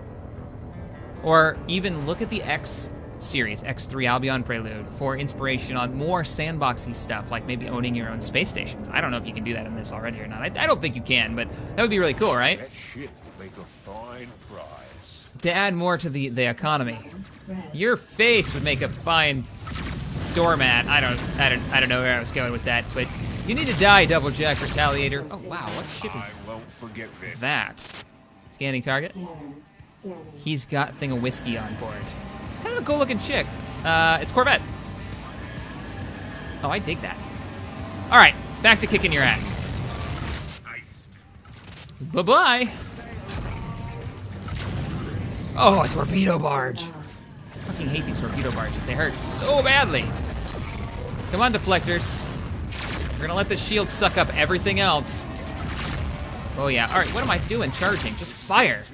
Or even look at the X series, X3 Albion Prelude, for inspiration on more sandboxy stuff, like maybe owning your own space stations. I don't know if you can do that in this already or not. I don't think you can, but that would be really cool, right? That shit will make a fine prize. To add more to the economy. Red. Your face would make a fine doormat. I don't know where I was going with that, but you need to die, Double Jack Retaliator. Oh wow, what ship is I won't forget this. that? Scanning target. Scanning. Scanning. He's got a thing of whiskey on board. Kind of a cool looking chick. It's Corvette. Oh, I dig that. All right, back to kicking your ass. Bye-bye. Oh, a torpedo barge. I fucking hate these torpedo barges. They hurt so badly. Come on, deflectors. We're gonna let the shield suck up everything else. Oh yeah, all right, what am I doing charging? Just fire.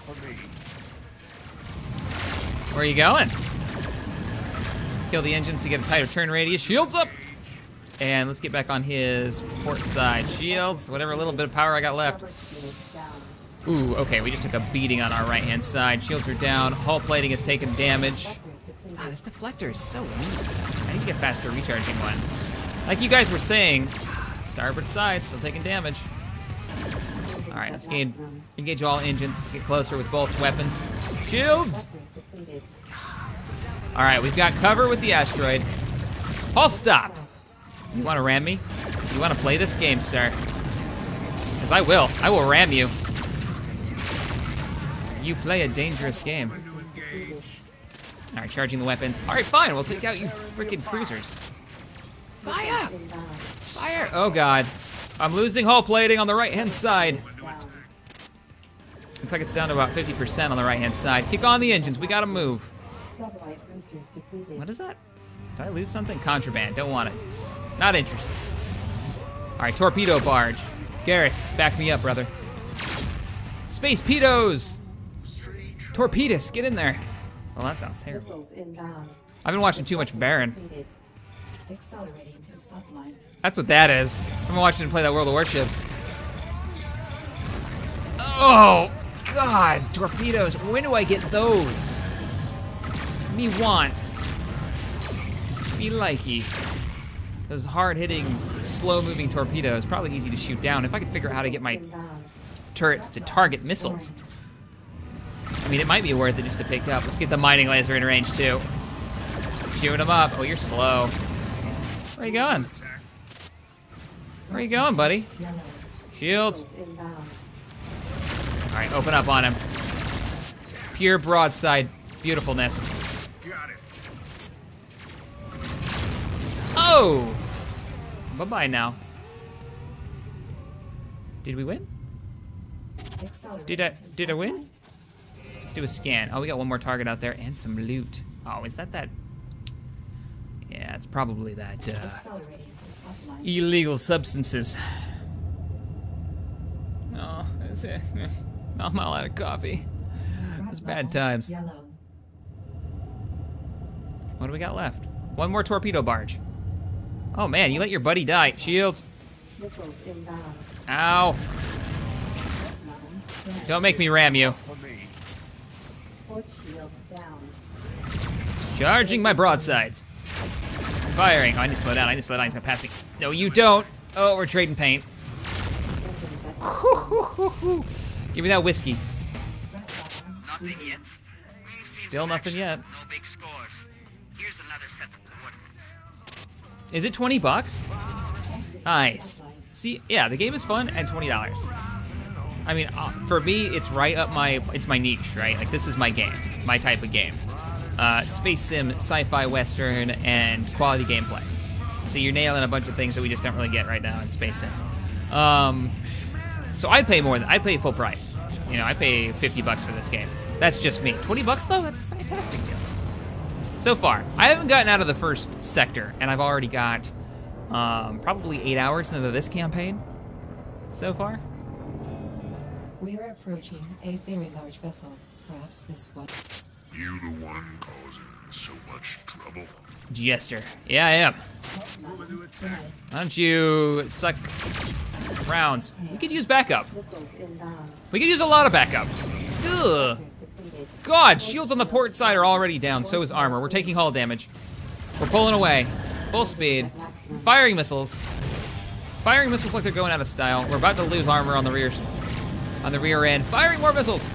Where are you going? Kill the engines to get a tighter turn radius. Shields up! And let's get back on his port side. Shields, whatever little bit of power I got left. Ooh, okay, we just took a beating on our right-hand side. Shields are down, hull plating has taken damage. Ah, this deflector is so weak. I need to get faster recharging one. Like you guys were saying, starboard side still taking damage. All right, let's engage all engines. Let's get closer with both weapons. Shields! All right, we've got cover with the asteroid. Hull stop. You want to ram me? You want to play this game, sir? Because I will. I will ram you. You play a dangerous game. All right, charging the weapons. All right, fine. We'll take out you freaking cruisers. Fire! Fire! Oh, God. I'm losing hull plating on the right-hand side. Looks like it's down to about 50% on the right-hand side. Kick on the engines. We got to move. What is that? Did I loot something? Contraband. Don't want it. Not interested. All right, torpedo barge. Garrus, back me up, brother. Space pedos! Torpedos, get in there. Well, that sounds terrible. I've been watching too much Baron. That's what that is. I've been watching him play that World of Warships. Oh, God, torpedoes. When do I get those? Me want. Me likey. Those hard-hitting, slow-moving torpedoes. Probably easy to shoot down. If I could figure out how to get my turrets to target missiles. I mean, it might be worth it just to pick up. Let's get the mining laser in range, too. Shooting them up. Oh, you're slow. Where are you going? Where are you going, buddy? Shields. All right, open up on him. Pure broadside beautifulness. Oh! Bye-bye now. Did we win? Did I win? Do a scan. Oh, we got one more target out there and some loot. Oh, is that? Yeah, it's probably that illegal substances. Oh, I'm all out of coffee. It's bad times. What do we got left? One more torpedo barge. Oh man, you let your buddy die. Shields. Ow. Don't make me ram you. Charging my broadsides. Firing. Oh, I need to slow down. He's gonna pass me. No, you don't. Oh, we're trading paint. Give me that whiskey. Nothing yet. Still nothing yet. No big scores. Here's another set of coordinates. Is it 20 bucks? Nice. See, yeah, the game is fun at $20. I mean, for me, it's right up it's my niche, right? Like, this is my game, my type of game. Space sim, sci-fi western, and quality gameplay. So you're nailing a bunch of things that we just don't really get right now in space sims. So I'd pay full price. You know, I pay 50 bucks for this game. That's just me. 20 bucks though? That's a fantastic deal. So far, I haven't gotten out of the first sector, and I've already got probably 8 hours into this campaign so far. We are approaching a very large vessel. Perhaps this one. You the one causing so much trouble? Jester. Yeah, I am. Why don't you suck rounds? We could use backup. We could use a lot of backup. Ugh. God, shields on the port side are already down. So is armor. We're taking hull damage. We're pulling away. Full speed. Firing missiles. Firing missiles like they're going out of style. We're about to lose armor on the rear end. Firing more missiles.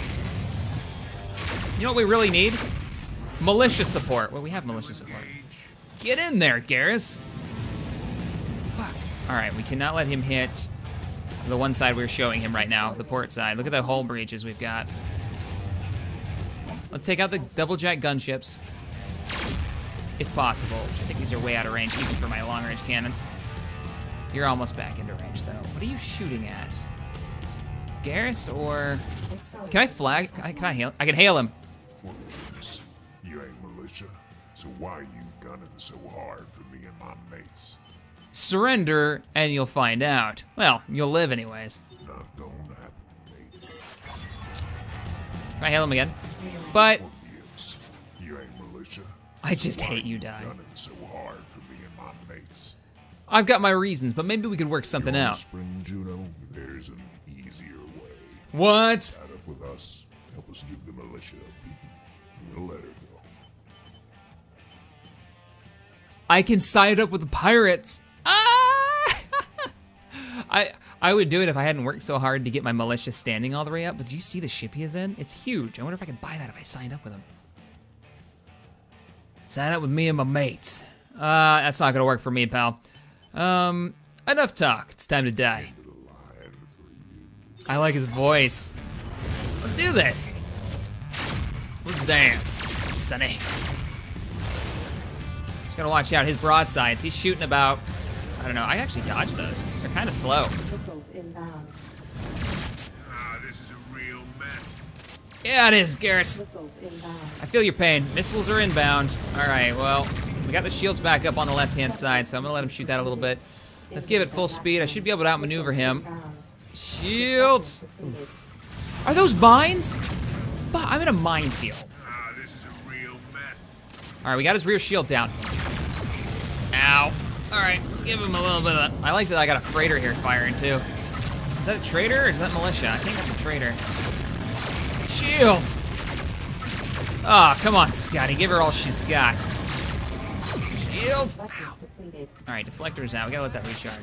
You know what we really need? Militia support. Well, we have militia support. Get in there, Garrus. Fuck. All right, we cannot let him hit the one side we're showing him right now, the port side. Look at the hull breaches we've got. Let's take out the double jack gunships, if possible. Which I think these are way out of range, even for my long range cannons. You're almost back into range, though. What are you shooting at? Garrus, or can I flag? Can I hail? I can hail him. Well, you ain't militia, so why you gunning so hard for me and my mates? Surrender, and you'll find out. Well, you'll live anyways. Not gonna happen, mate. Can I hail him again? But Well, yes, you ain't militia. I just so why hate you, Die. Gunning so hard for me and my mates. I've got my reasons, but maybe we could work something You're out. Spring Juno, there's an easier way. What? Side up with us, help us give the militia a beating. We'll let her go. I can side up with the pirates. Ah! I would do it if I hadn't worked so hard to get my militia standing all the way up, but do you see the ship he is in? It's huge. I wonder if I could buy that if I signed up with him. Sign up with me and my mates. That's not gonna work for me, pal. Enough talk. It's time to die. I like his voice. Let's do this. Let's dance, Sonny. Just gotta watch out his broadsides. He's shooting about, I don't know, I actually dodged those. They're kind of slow. Missiles inbound. This is a real mess. Yeah, it is, Garrus. Missiles inbound. I feel your pain. Missiles are inbound. All right, well, we got the shields back up on the left-hand side, so I'm gonna let him shoot that a little bit. Let's give it full speed. I should be able to outmaneuver him. Inbound. Shields. Oof. Are those mines? I'm in a minefield. This is a real mess. All right, we got his rear shield down. Ow. All right, let's give him a little bit of. I like that I got a freighter here firing too. Is that a traitor or is that militia? I think that's a traitor. Shields. Ah, come on, Scotty. Give her all she's got. Shields. Deflectors depleted. All right, deflector's out. We gotta let that recharge.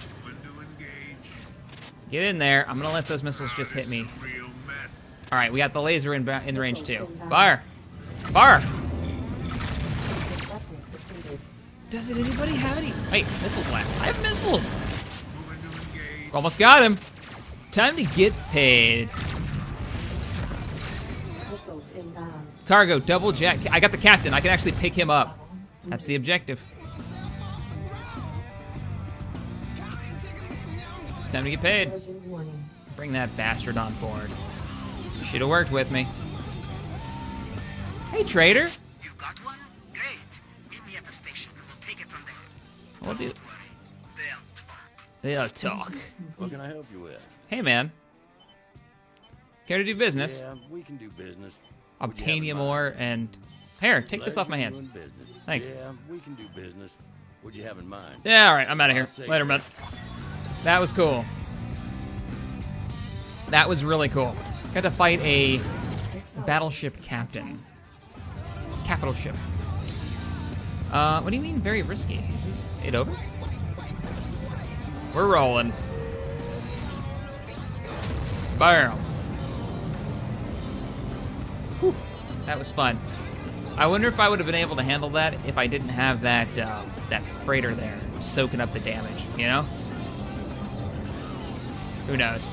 Get in there. I'm gonna let those missiles just hit me. All right, we got the laser in the range too. Fire! Fire! Deflectors depleted. Does it anybody have any? Wait, missiles left. I have missiles. Almost got him. Time to get paid. Missiles inbound. Cargo, double jet. I got the captain. I can actually pick him up. That's the objective. Time to get paid. Collision warning. Bring that bastard on board. Should have worked with me. Hey, trader. You got one? Great. Meet me at the station and we'll take it from there. We'll do. Don't worry. They'll talk. They'll talk. What can I help you with? Hey, man. Care to do business? Yeah, we can do business. Would you have in Obtainium mind? ore and... Here, take this Pleasure off my hands. doing business. Thanks. Yeah, we can do business. What do you have in mind? Yeah, all right, I'm out of here. I'll say Later, man. That was cool. That was really cool. Got to fight a battleship captain. Capital ship. What do you mean very risky? Isn't it over? We're rolling. Bam. Whew, that was fun. I wonder if I would have been able to handle that if I didn't have that that freighter there soaking up the damage, you know? Who knows?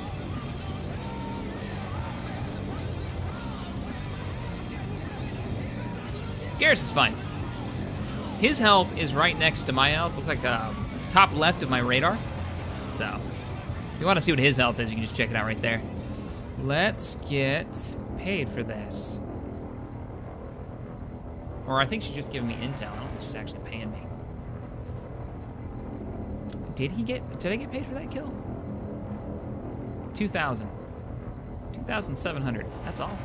Garrus is fine. His health is right next to my health. Looks like top left of my radar. So, if you want to see what his health is, you can just check it out right there. Let's get paid for this. Or I think she's just giving me intel. I don't think she's actually paying me. Did I get paid for that kill? 2,000. 2,700. That's all.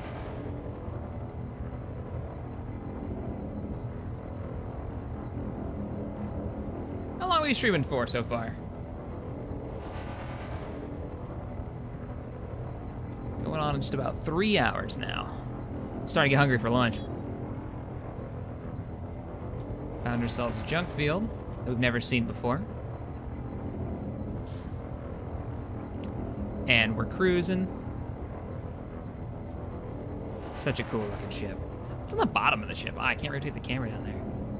How long are we streaming for so far? Going on in just about 3 hours now. Starting to get hungry for lunch. Found ourselves a junk field that we've never seen before. And we're cruising. Such a cool looking ship. It's on the bottom of the ship. I can't rotate the camera down there.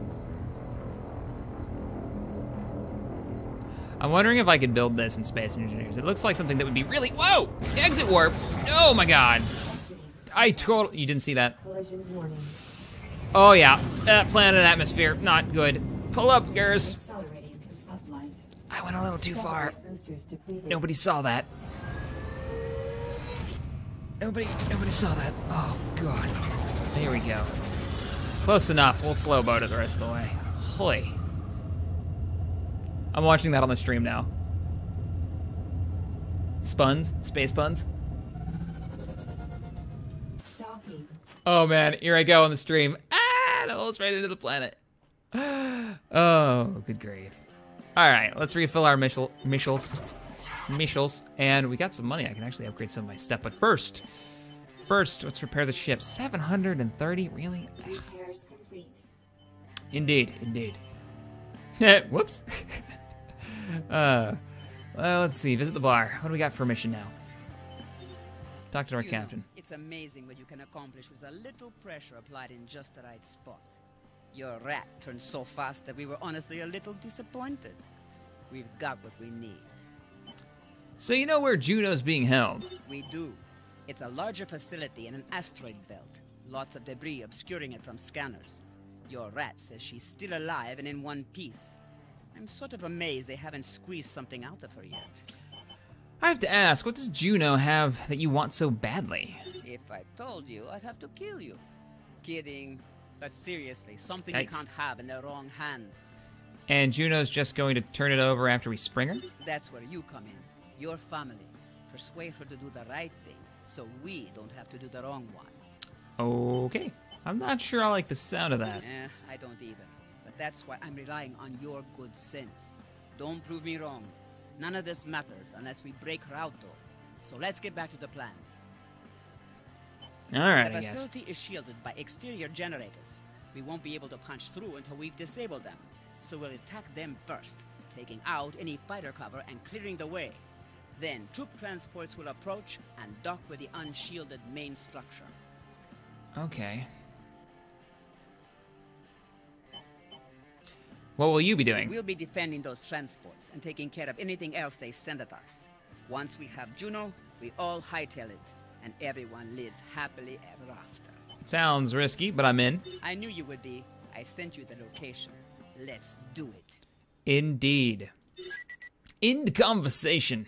I'm wondering if I could build this in Space Engineers. It looks like something that would be really... Whoa! Exit warp! Oh my god. You didn't see that. Collision warning. Oh yeah. Planet atmosphere. Not good. Pull up, Garrus. Accelerating to sublight. I went a little too far. Satellite boosters depleted. Nobody saw that. Nobody saw that. Oh, God. There we go. Close enough. We'll slow boat it the rest of the way. Holy. I'm watching that on the stream now. Spuns? Space buns? Stopping. Oh, man. Here I go on the stream. Ah! It almost right into the planet. Oh, good grief. All right. Let's refill our Michels. And we got some money. I can actually upgrade some of my stuff. But first, let's repair the ship. 730? Really? Repairs complete. Indeed. Whoops. Well, let's see. Visit the bar. What do we got for a mission now? Talk to our captain. It's amazing what you can accomplish with a little pressure applied in just the right spot. Your rat turned so fast that we were honestly a little disappointed. We've got what we need. So you know where Juno's being held? We do. It's a larger facility in an asteroid belt. Lots of debris obscuring it from scanners. Your rat says she's still alive and in one piece. I'm sort of amazed they haven't squeezed something out of her yet. I have to ask, what does Juno have that you want so badly? If I told you, I'd have to kill you. Kidding. But seriously, something Yikes. you can't have in the wrong hands. And Juno's just going to turn it over after we spring her? That's where you come in. Your family. Persuade her to do the right thing, so we don't have to do the wrong one. Okay. I'm not sure I like the sound of that. I don't either. But that's why I'm relying on your good sense. Don't prove me wrong. None of this matters unless we break her out, though. So let's get back to the plan. Alright, The I guess. facility is shielded by exterior generators. We won't be able to punch through until we've disabled them. So we'll attack them first, taking out any fighter cover and clearing the way. Then troop transports will approach and dock with the unshielded main structure. Okay. What will you be doing? We'll be defending those transports and taking care of anything else they send at us. Once we have Juno, we all hightail it, and everyone lives happily ever after. Sounds risky, but I'm in. I knew you would be. I sent you the location. Let's do it. Indeed. End conversation.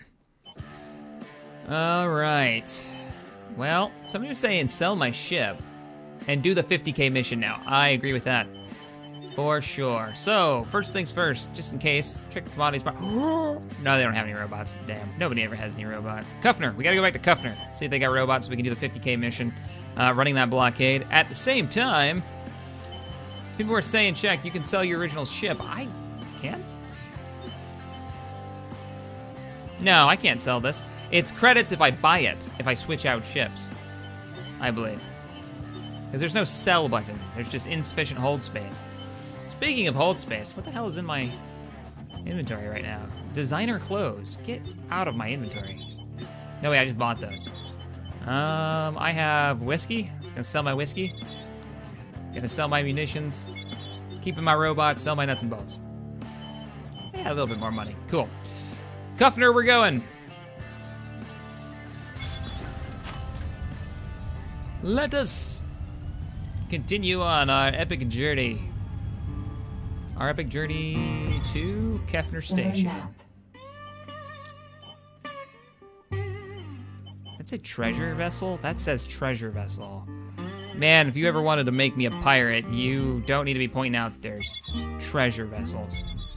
Alright. Well, somebody was saying sell my ship and do the 50k mission now. I agree with that. For sure. So, first things first, just in case, check the commodities bar. No, they don't have any robots. Damn, nobody ever has any robots. Kuffner, we gotta go back to Kuffner. See if they got robots so we can do the 50k mission. Running that blockade. At the same time, people were saying, Shack, you can sell your original ship. I can? No, I can't sell this. It's credits if I buy it, if I switch out ships, I believe. Because there's no sell button. There's just insufficient hold space. Speaking of hold space, what the hell is in my inventory right now? Designer clothes. Get out of my inventory. No, wait, I just bought those. I have whiskey. I was gonna sell my whiskey. Gonna sell my munitions. Keeping my robots, sell my nuts and bolts. Yeah, a little bit more money. Cool. Kuffner, we're going. Let us continue on our epic journey. Our epic journey to Kefner Station. That's a treasure vessel? That says treasure vessel. Man, if you ever wanted to make me a pirate, you don't need to be pointing out that there's treasure vessels.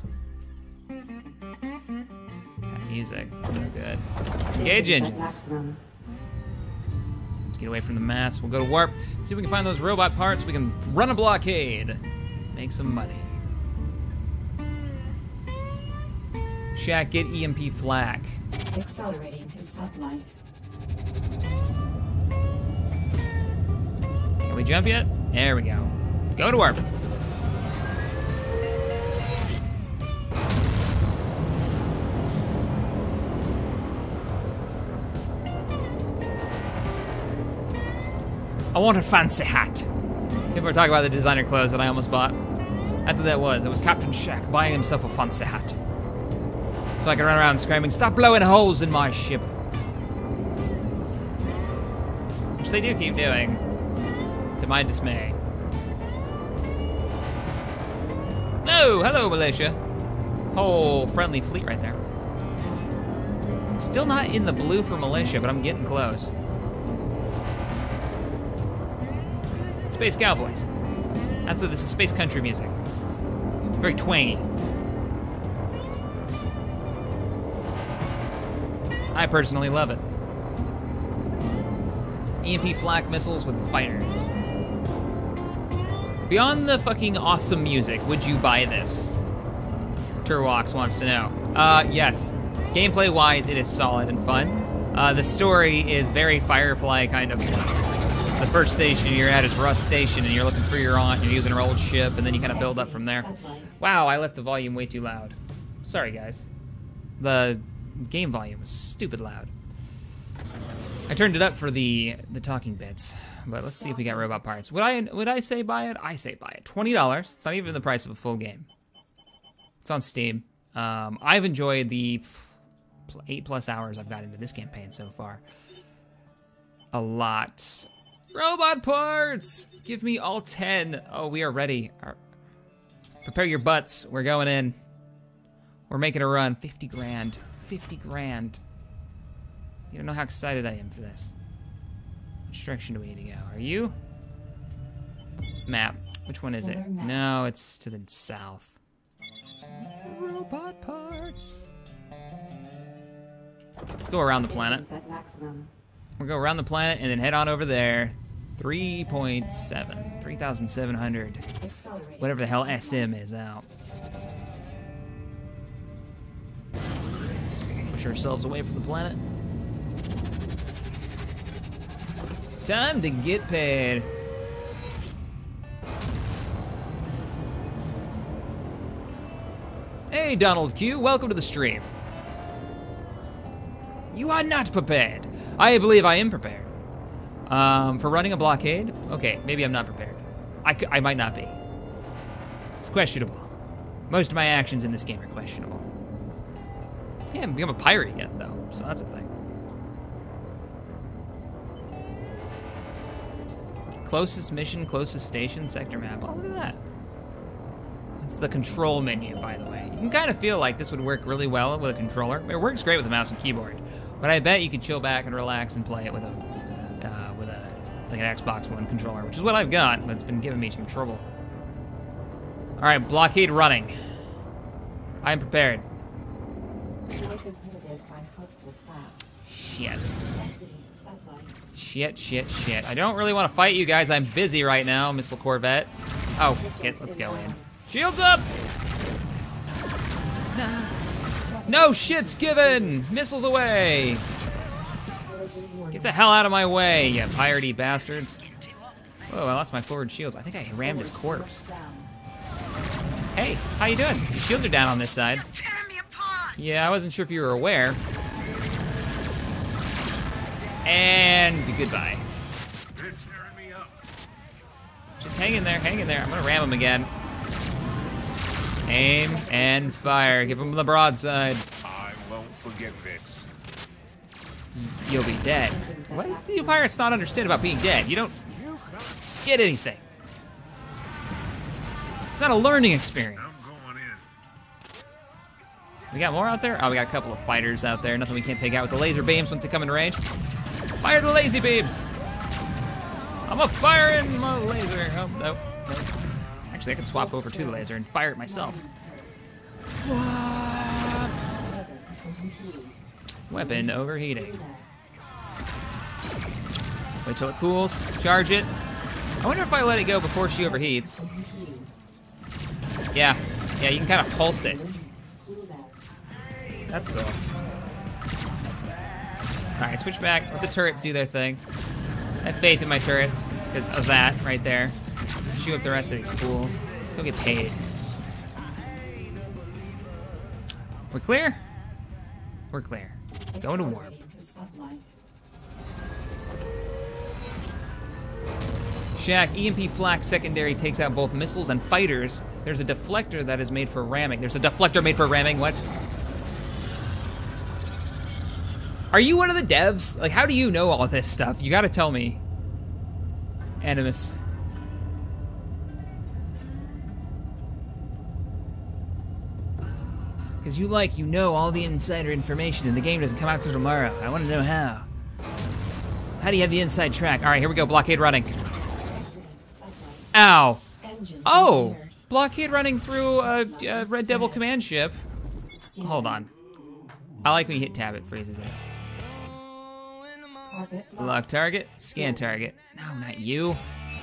That music, so good. Engage engines. Let's get away from the mass. We'll go to warp. See if we can find those robot parts. We can run a blockade. Make some money. Shack, get EMP flak. Accelerating to sublight. Can we jump yet? There we go. Go to warp. I want a fancy hat. People are talking about the designer clothes that I almost bought. That's what that was. It was CaptainShack buying himself a fancy hat. So I can run around screaming, "Stop blowing holes in my ship." Which they do keep doing, to my dismay. No, hello, militia. Whole friendly fleet right there. Still not in the blue for militia, but I'm getting close. Space Cowboys. That's what this is, space country music. Very twangy. I personally love it. EMP flak missiles with fighters. Beyond the fucking awesome music, would you buy this? Turwox wants to know. Yes. Gameplay-wise, it is solid and fun. The story is very Firefly kind of. The first station you're at is Rust Station, and you're looking for your aunt, and you're using her old ship, and then you kind of build up from there. Wow, I left the volume way too loud. Sorry, guys. The game volume was stupid loud. I turned it up for the talking bits, but let's see if we got robot parts. Would I say buy it? I say buy it. $20. It's not even the price of a full game. It's on Steam. I've enjoyed the 8+ hours I've got into this campaign so far. A lot. Robot parts! Give me all 10. Oh, we are ready. Prepare your butts. We're going in. We're making a run. 50 grand. 50 grand. You don't know how excited I am for this. Which direction do we need to go? Are you? Map. Which one is it? No, it's to the south. Robot parts. Let's go around the planet. We'll go around the planet and then head on over there. 3.7. 3,700. Whatever the hell SM is out. Push ourselves away from the planet. Time to get paid. Hey, Donald Q, welcome to the stream. You are not prepared. I believe I am prepared. For running a blockade? Okay, maybe I'm not prepared. I might not be. It's questionable. Most of my actions in this game are questionable. Yeah, I haven't become a pirate yet, though, so that's a thing. Closest mission, closest station, sector map. Oh, look at that. It's the control menu, by the way. You can kind of feel like this would work really well with a controller. It works great with a mouse and keyboard, but I bet you could chill back and relax and play it with like an Xbox One controller, which is what I've got, but it's been giving me some trouble. All right, blockade running. I am prepared. Shit. Shit. I don't really want to fight you guys. I'm busy right now, Missile Corvette. Oh, let's go in. Shields up! No shit's given! Missiles away! Get the hell out of my way, you piratey bastards. Whoa, I lost my forward shields. I think I rammed his corpse. Hey, how you doing? Your shields are down on this side. Yeah, I wasn't sure if you were aware. And goodbye. Just hang in there, I'm gonna ram him again. Aim and fire. Give him the broadside. I won't forget this. You'll be dead. What do you pirates not understand about being dead? You don't get anything. It's not a learning experience. We got more out there? Oh, we got a couple of fighters out there. Nothing we can't take out with the laser beams once they come in range. Fire the lazy beams! I'm a firing my laser. Oh, no. Actually, I can swap over to the laser and fire it myself. What? Weapon overheating. Wait till it cools. Charge it. I wonder if I let it go before she overheats. Yeah, you can kind of pulse it. That's cool. Alright, switch back. Let the turrets do their thing. I have faith in my turrets because of that right there. Shoot up the rest of these fools. Let's go get paid. We're clear? We're clear. Going to warp. Shack, EMP flak secondary takes out both missiles and fighters. There's a deflector that is made for ramming. There's a deflector made for ramming, what? Are you one of the devs? Like, how do you know all of this stuff? You gotta tell me. Animus. Because you know all the insider information and the game doesn't come out till tomorrow. I want to know how. How do you have the inside track? All right, here we go, blockade running. Ow. Engines Oh, repaired. blockade running through a Red Devil command ship. Hold on. I like when you hit tab, it freezes it. Target locked. Lock target, scan target. No, not you.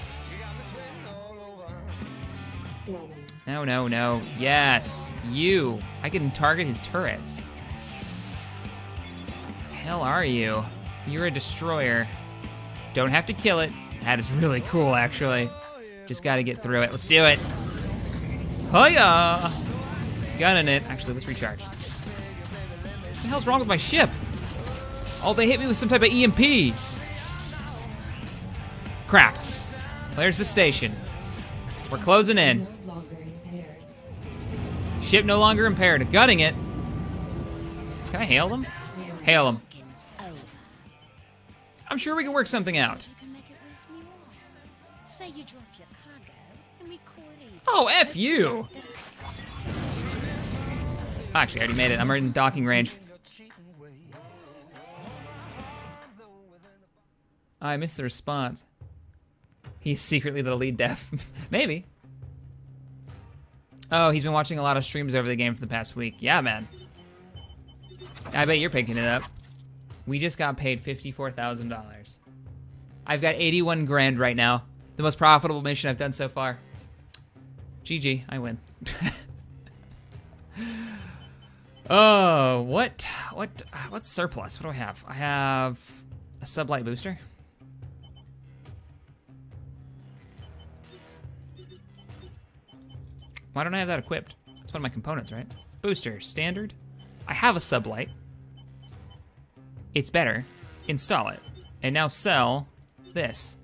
Scanning. No, no, no. Yes, you. I can target his turrets. The hell are you? You're a destroyer. Don't have to kill it. That is really cool, actually. Just gotta get through it. Let's do it. Hiya! Gunning it. Actually, let's recharge. What the hell's wrong with my ship? Oh, they hit me with some type of EMP. Crap. There's the station. We're closing in. No longer impaired. Ship no longer impaired. Gunning it. Can I hail them? Hail them. I'm sure we can work something out. Say you drop your cargo and record it. Oh, F you. Actually, I already made it. I'm in docking range. I missed the response. He's secretly the lead dev. Maybe. Oh, he's been watching a lot of streams over the game for the past week. Yeah, man. I bet you're picking it up. We just got paid $54,000. I've got 81 grand right now. The most profitable mission I've done so far. GG, I win. Oh, what's surplus? What do I have? I have a sublight booster. Why don't I have that equipped? It's one of my components, right? Booster, standard. I have a sublight. It's better. Install it. And now sell this.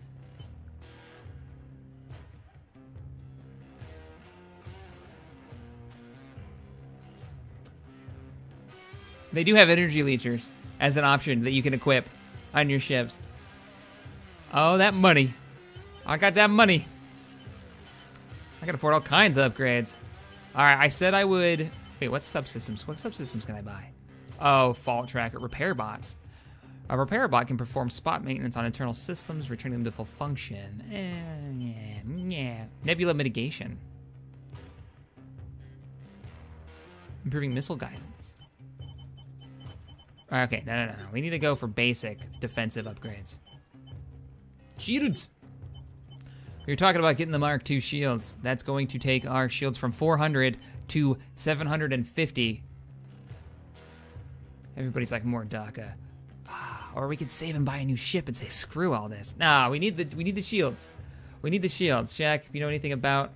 They do have energy leechers as an option that you can equip on your ships. Oh, that money. I got that money. I can afford all kinds of upgrades. All right, I said I would... Wait, what subsystems? What subsystems can I buy? Oh, fault tracker, repair bots. A repair bot can perform spot maintenance on internal systems, returning them to full function. Yeah. Nebula mitigation. Improving missile guidance. Okay, no. We need to go for basic defensive upgrades. Shields! We were talking about getting the Mark II shields. That's going to take our shields from 400 to 750. Everybody's like, more DACA. Or we could save and buy a new ship and say, screw all this. Nah, we need the shields. We need the shields. Shaq, if you know anything about...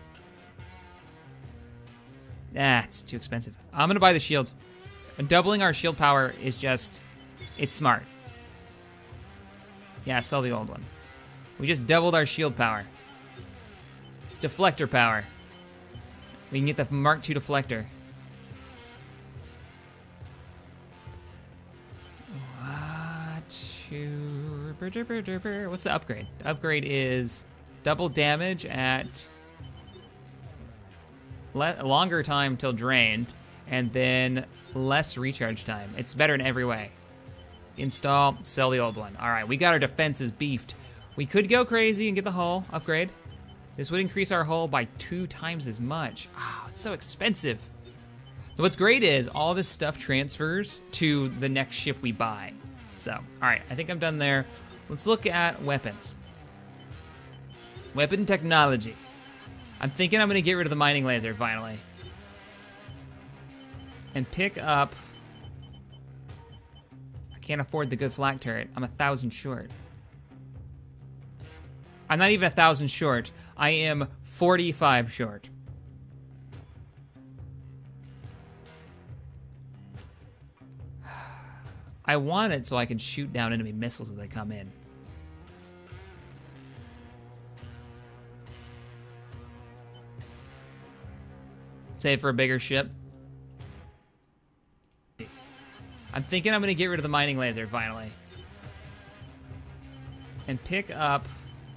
it's too expensive. I'm gonna buy the shields. And doubling our shield power is just... It's smart. Yeah, sell the old one. We just doubled our shield power. Deflector power. We can get the Mark II deflector. What's the upgrade? The upgrade is double damage at longer time till drained, and then less recharge time. It's better in every way. Install, sell the old one. All right, we got our defenses beefed. We could go crazy and get the hull upgrade. This would increase our hull by 2 times as much. Oh, it's so expensive. So what's great is all this stuff transfers to the next ship we buy. So, all right, I think I'm done there. Let's look at weapons. Weapon technology. I'm thinking I'm gonna get rid of the mining laser finally. And pick up... I can't afford the good flak turret. I'm 1,000 short. I'm not even 1,000 short. I am 45 short. I want it so I can shoot down enemy missiles as they come in. Save for a bigger ship. I'm thinking I'm going to get rid of the mining laser finally. And pick up...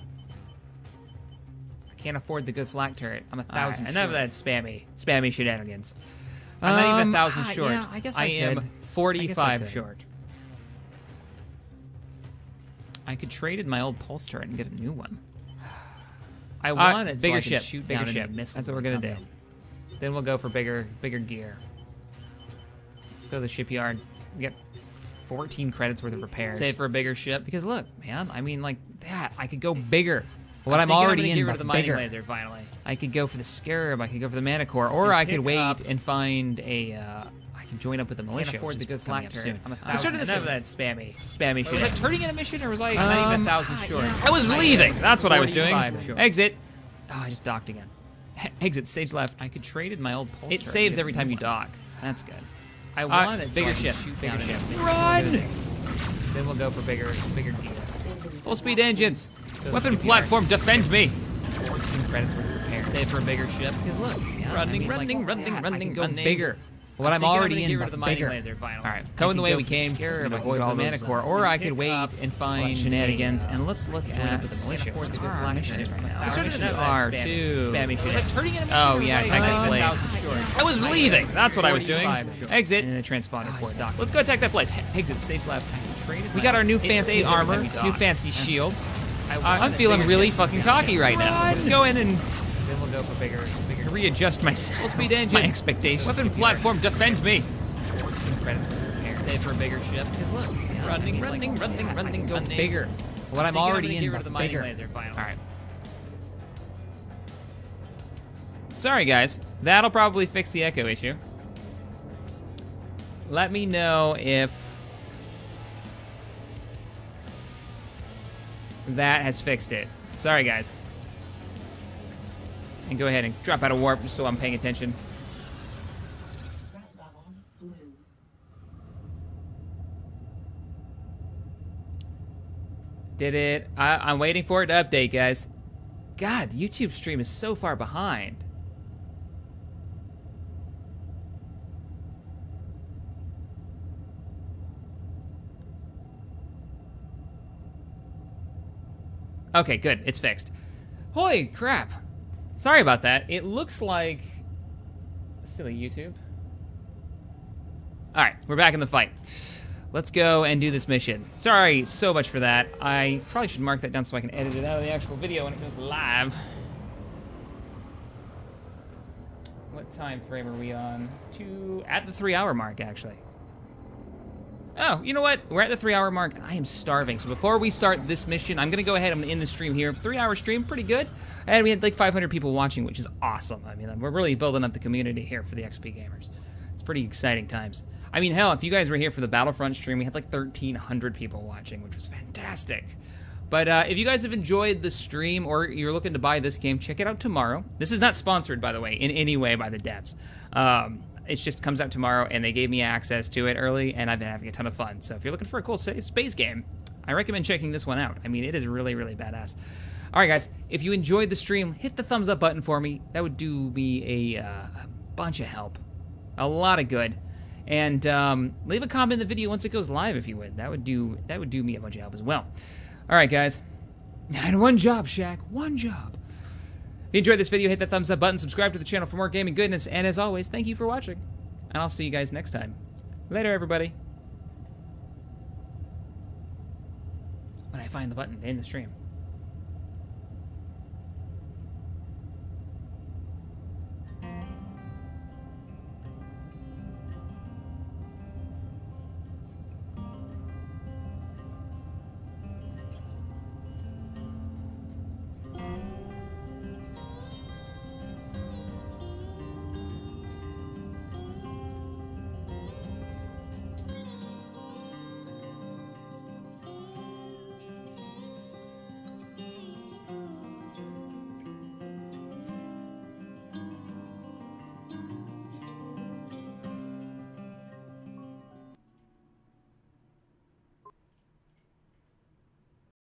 I can't afford the good flak turret. I'm 1,000 short. Enough of that spammy shenanigans. I'm not even 1,000 short. Yeah, I guess I am 45 short. I could trade in my old pulse turret and get a new one. I want it bigger so I can ship, shoot bigger down ship. enemy missiles That's what we're when gonna they do. come in. Then we'll go for bigger gear. Let's go to the shipyard. We get 14 credits worth of repairs. Save for a bigger ship. Because look, man, I mean, like that, I could go bigger. What I'm thinking already gonna in, get rid but of the mining bigger. laser finally. I could go for the scarab. I could go for the manicore, or And I could pick wait up- and find a. I can join up with the militia. Can't afford which the is good coming flak up turret. soon. I'm I started this enough with of that spammy Was I shit. turning in a mission, or was I Not even 1,000 short? yeah. I was leaving. That's what I was doing. 45 short. Exit. Oh, I just docked again. Exit. Stage left. I could trade in my old pulse. It saves every time you dock. That's good. I want it. bigger so I ship, can shoot bigger down ship. enemies. Run! Then we'll go for bigger gear. Full speed engines. the Weapon shipyard. platform. Defend me. 14 credits worth of repairs. Save for a bigger ship. Because look, yeah, Running, I mean, running, like, running, I running, can go running. bigger. What I'm thinking already gonna in, get rid but of the mining bigger. laser finally. All right, going the way we came. Scarab, Avoid all the manicore, or I could wait and find shenanigans, and let's look at the militia. Afford the good Our flak missions turret. right now. I I started started this with with R2. spammy shit. Was I turning in a mission, Oh or yeah, was I technical not place. 1,000 short? I was leaving. That's what I was doing. 45 short. Exit. And a transponder port. Dock. Let's go attack that place. Exit. Safe left. We got our new fancy saves every armor, time you dock. new fancy shields. I'm want a feeling bigger really ship. fucking cocky right now. Run! Let's go in and then we'll go for bigger. Readjust my full speed engines. My expectations. Weapon platform. Defend me. Credits for repairs. Save for a bigger ship. Because look, yeah, Running, I mean, running, like, running, go running. bigger. What I'm thinking I'm already gonna in, get rid but of the mining bigger. laser finally. All right. Sorry, guys. That'll probably fix the echo issue. Let me know if that has fixed it. Sorry, guys. And go ahead and drop out of warp just so I'm paying attention. Threat level blue. Did it? I'm waiting for it to update, guys. God, the YouTube stream is so far behind. Okay, good. It's fixed. Holy crap. Sorry about that. It looks like... Silly YouTube. Alright, we're back in the fight. Let's go and do this mission. Sorry so much for that. I probably should mark that down so I can edit it out of the actual video when it goes live. What time frame are we on? At the 3-hour mark, actually. Oh, you know what? We're at the 3-hour mark, and I am starving. So before we start this mission, I'm going to go ahead and end the stream here. 3-hour stream, pretty good. And we had like 500 people watching, which is awesome. I mean, we're really building up the community here for the XP Gamers. It's pretty exciting times. I mean, hell, if you guys were here for the Battlefront stream, we had like 1,300 people watching, which was fantastic. But if you guys have enjoyed the stream or you're looking to buy this game, check it out tomorrow. This is not sponsored, by the way, in any way by the devs. It just comes out tomorrow, and they gave me access to it early, and I've been having a ton of fun. So if you're looking for a cool space game, I recommend checking this one out. I mean, it is really, really badass. All right, guys, if you enjoyed the stream, hit the thumbs up button for me. That would do me a bunch of help, a lot of good. And leave a comment in the video once it goes live, if you would. That would do me a bunch of help as well. All right, guys. And one job, Shaq. One job. If you enjoyed this video, hit that thumbs up button, subscribe to the channel for more gaming goodness, and as always, thank you for watching. And I'll see you guys next time. Later, everybody. When I find the button to end the stream.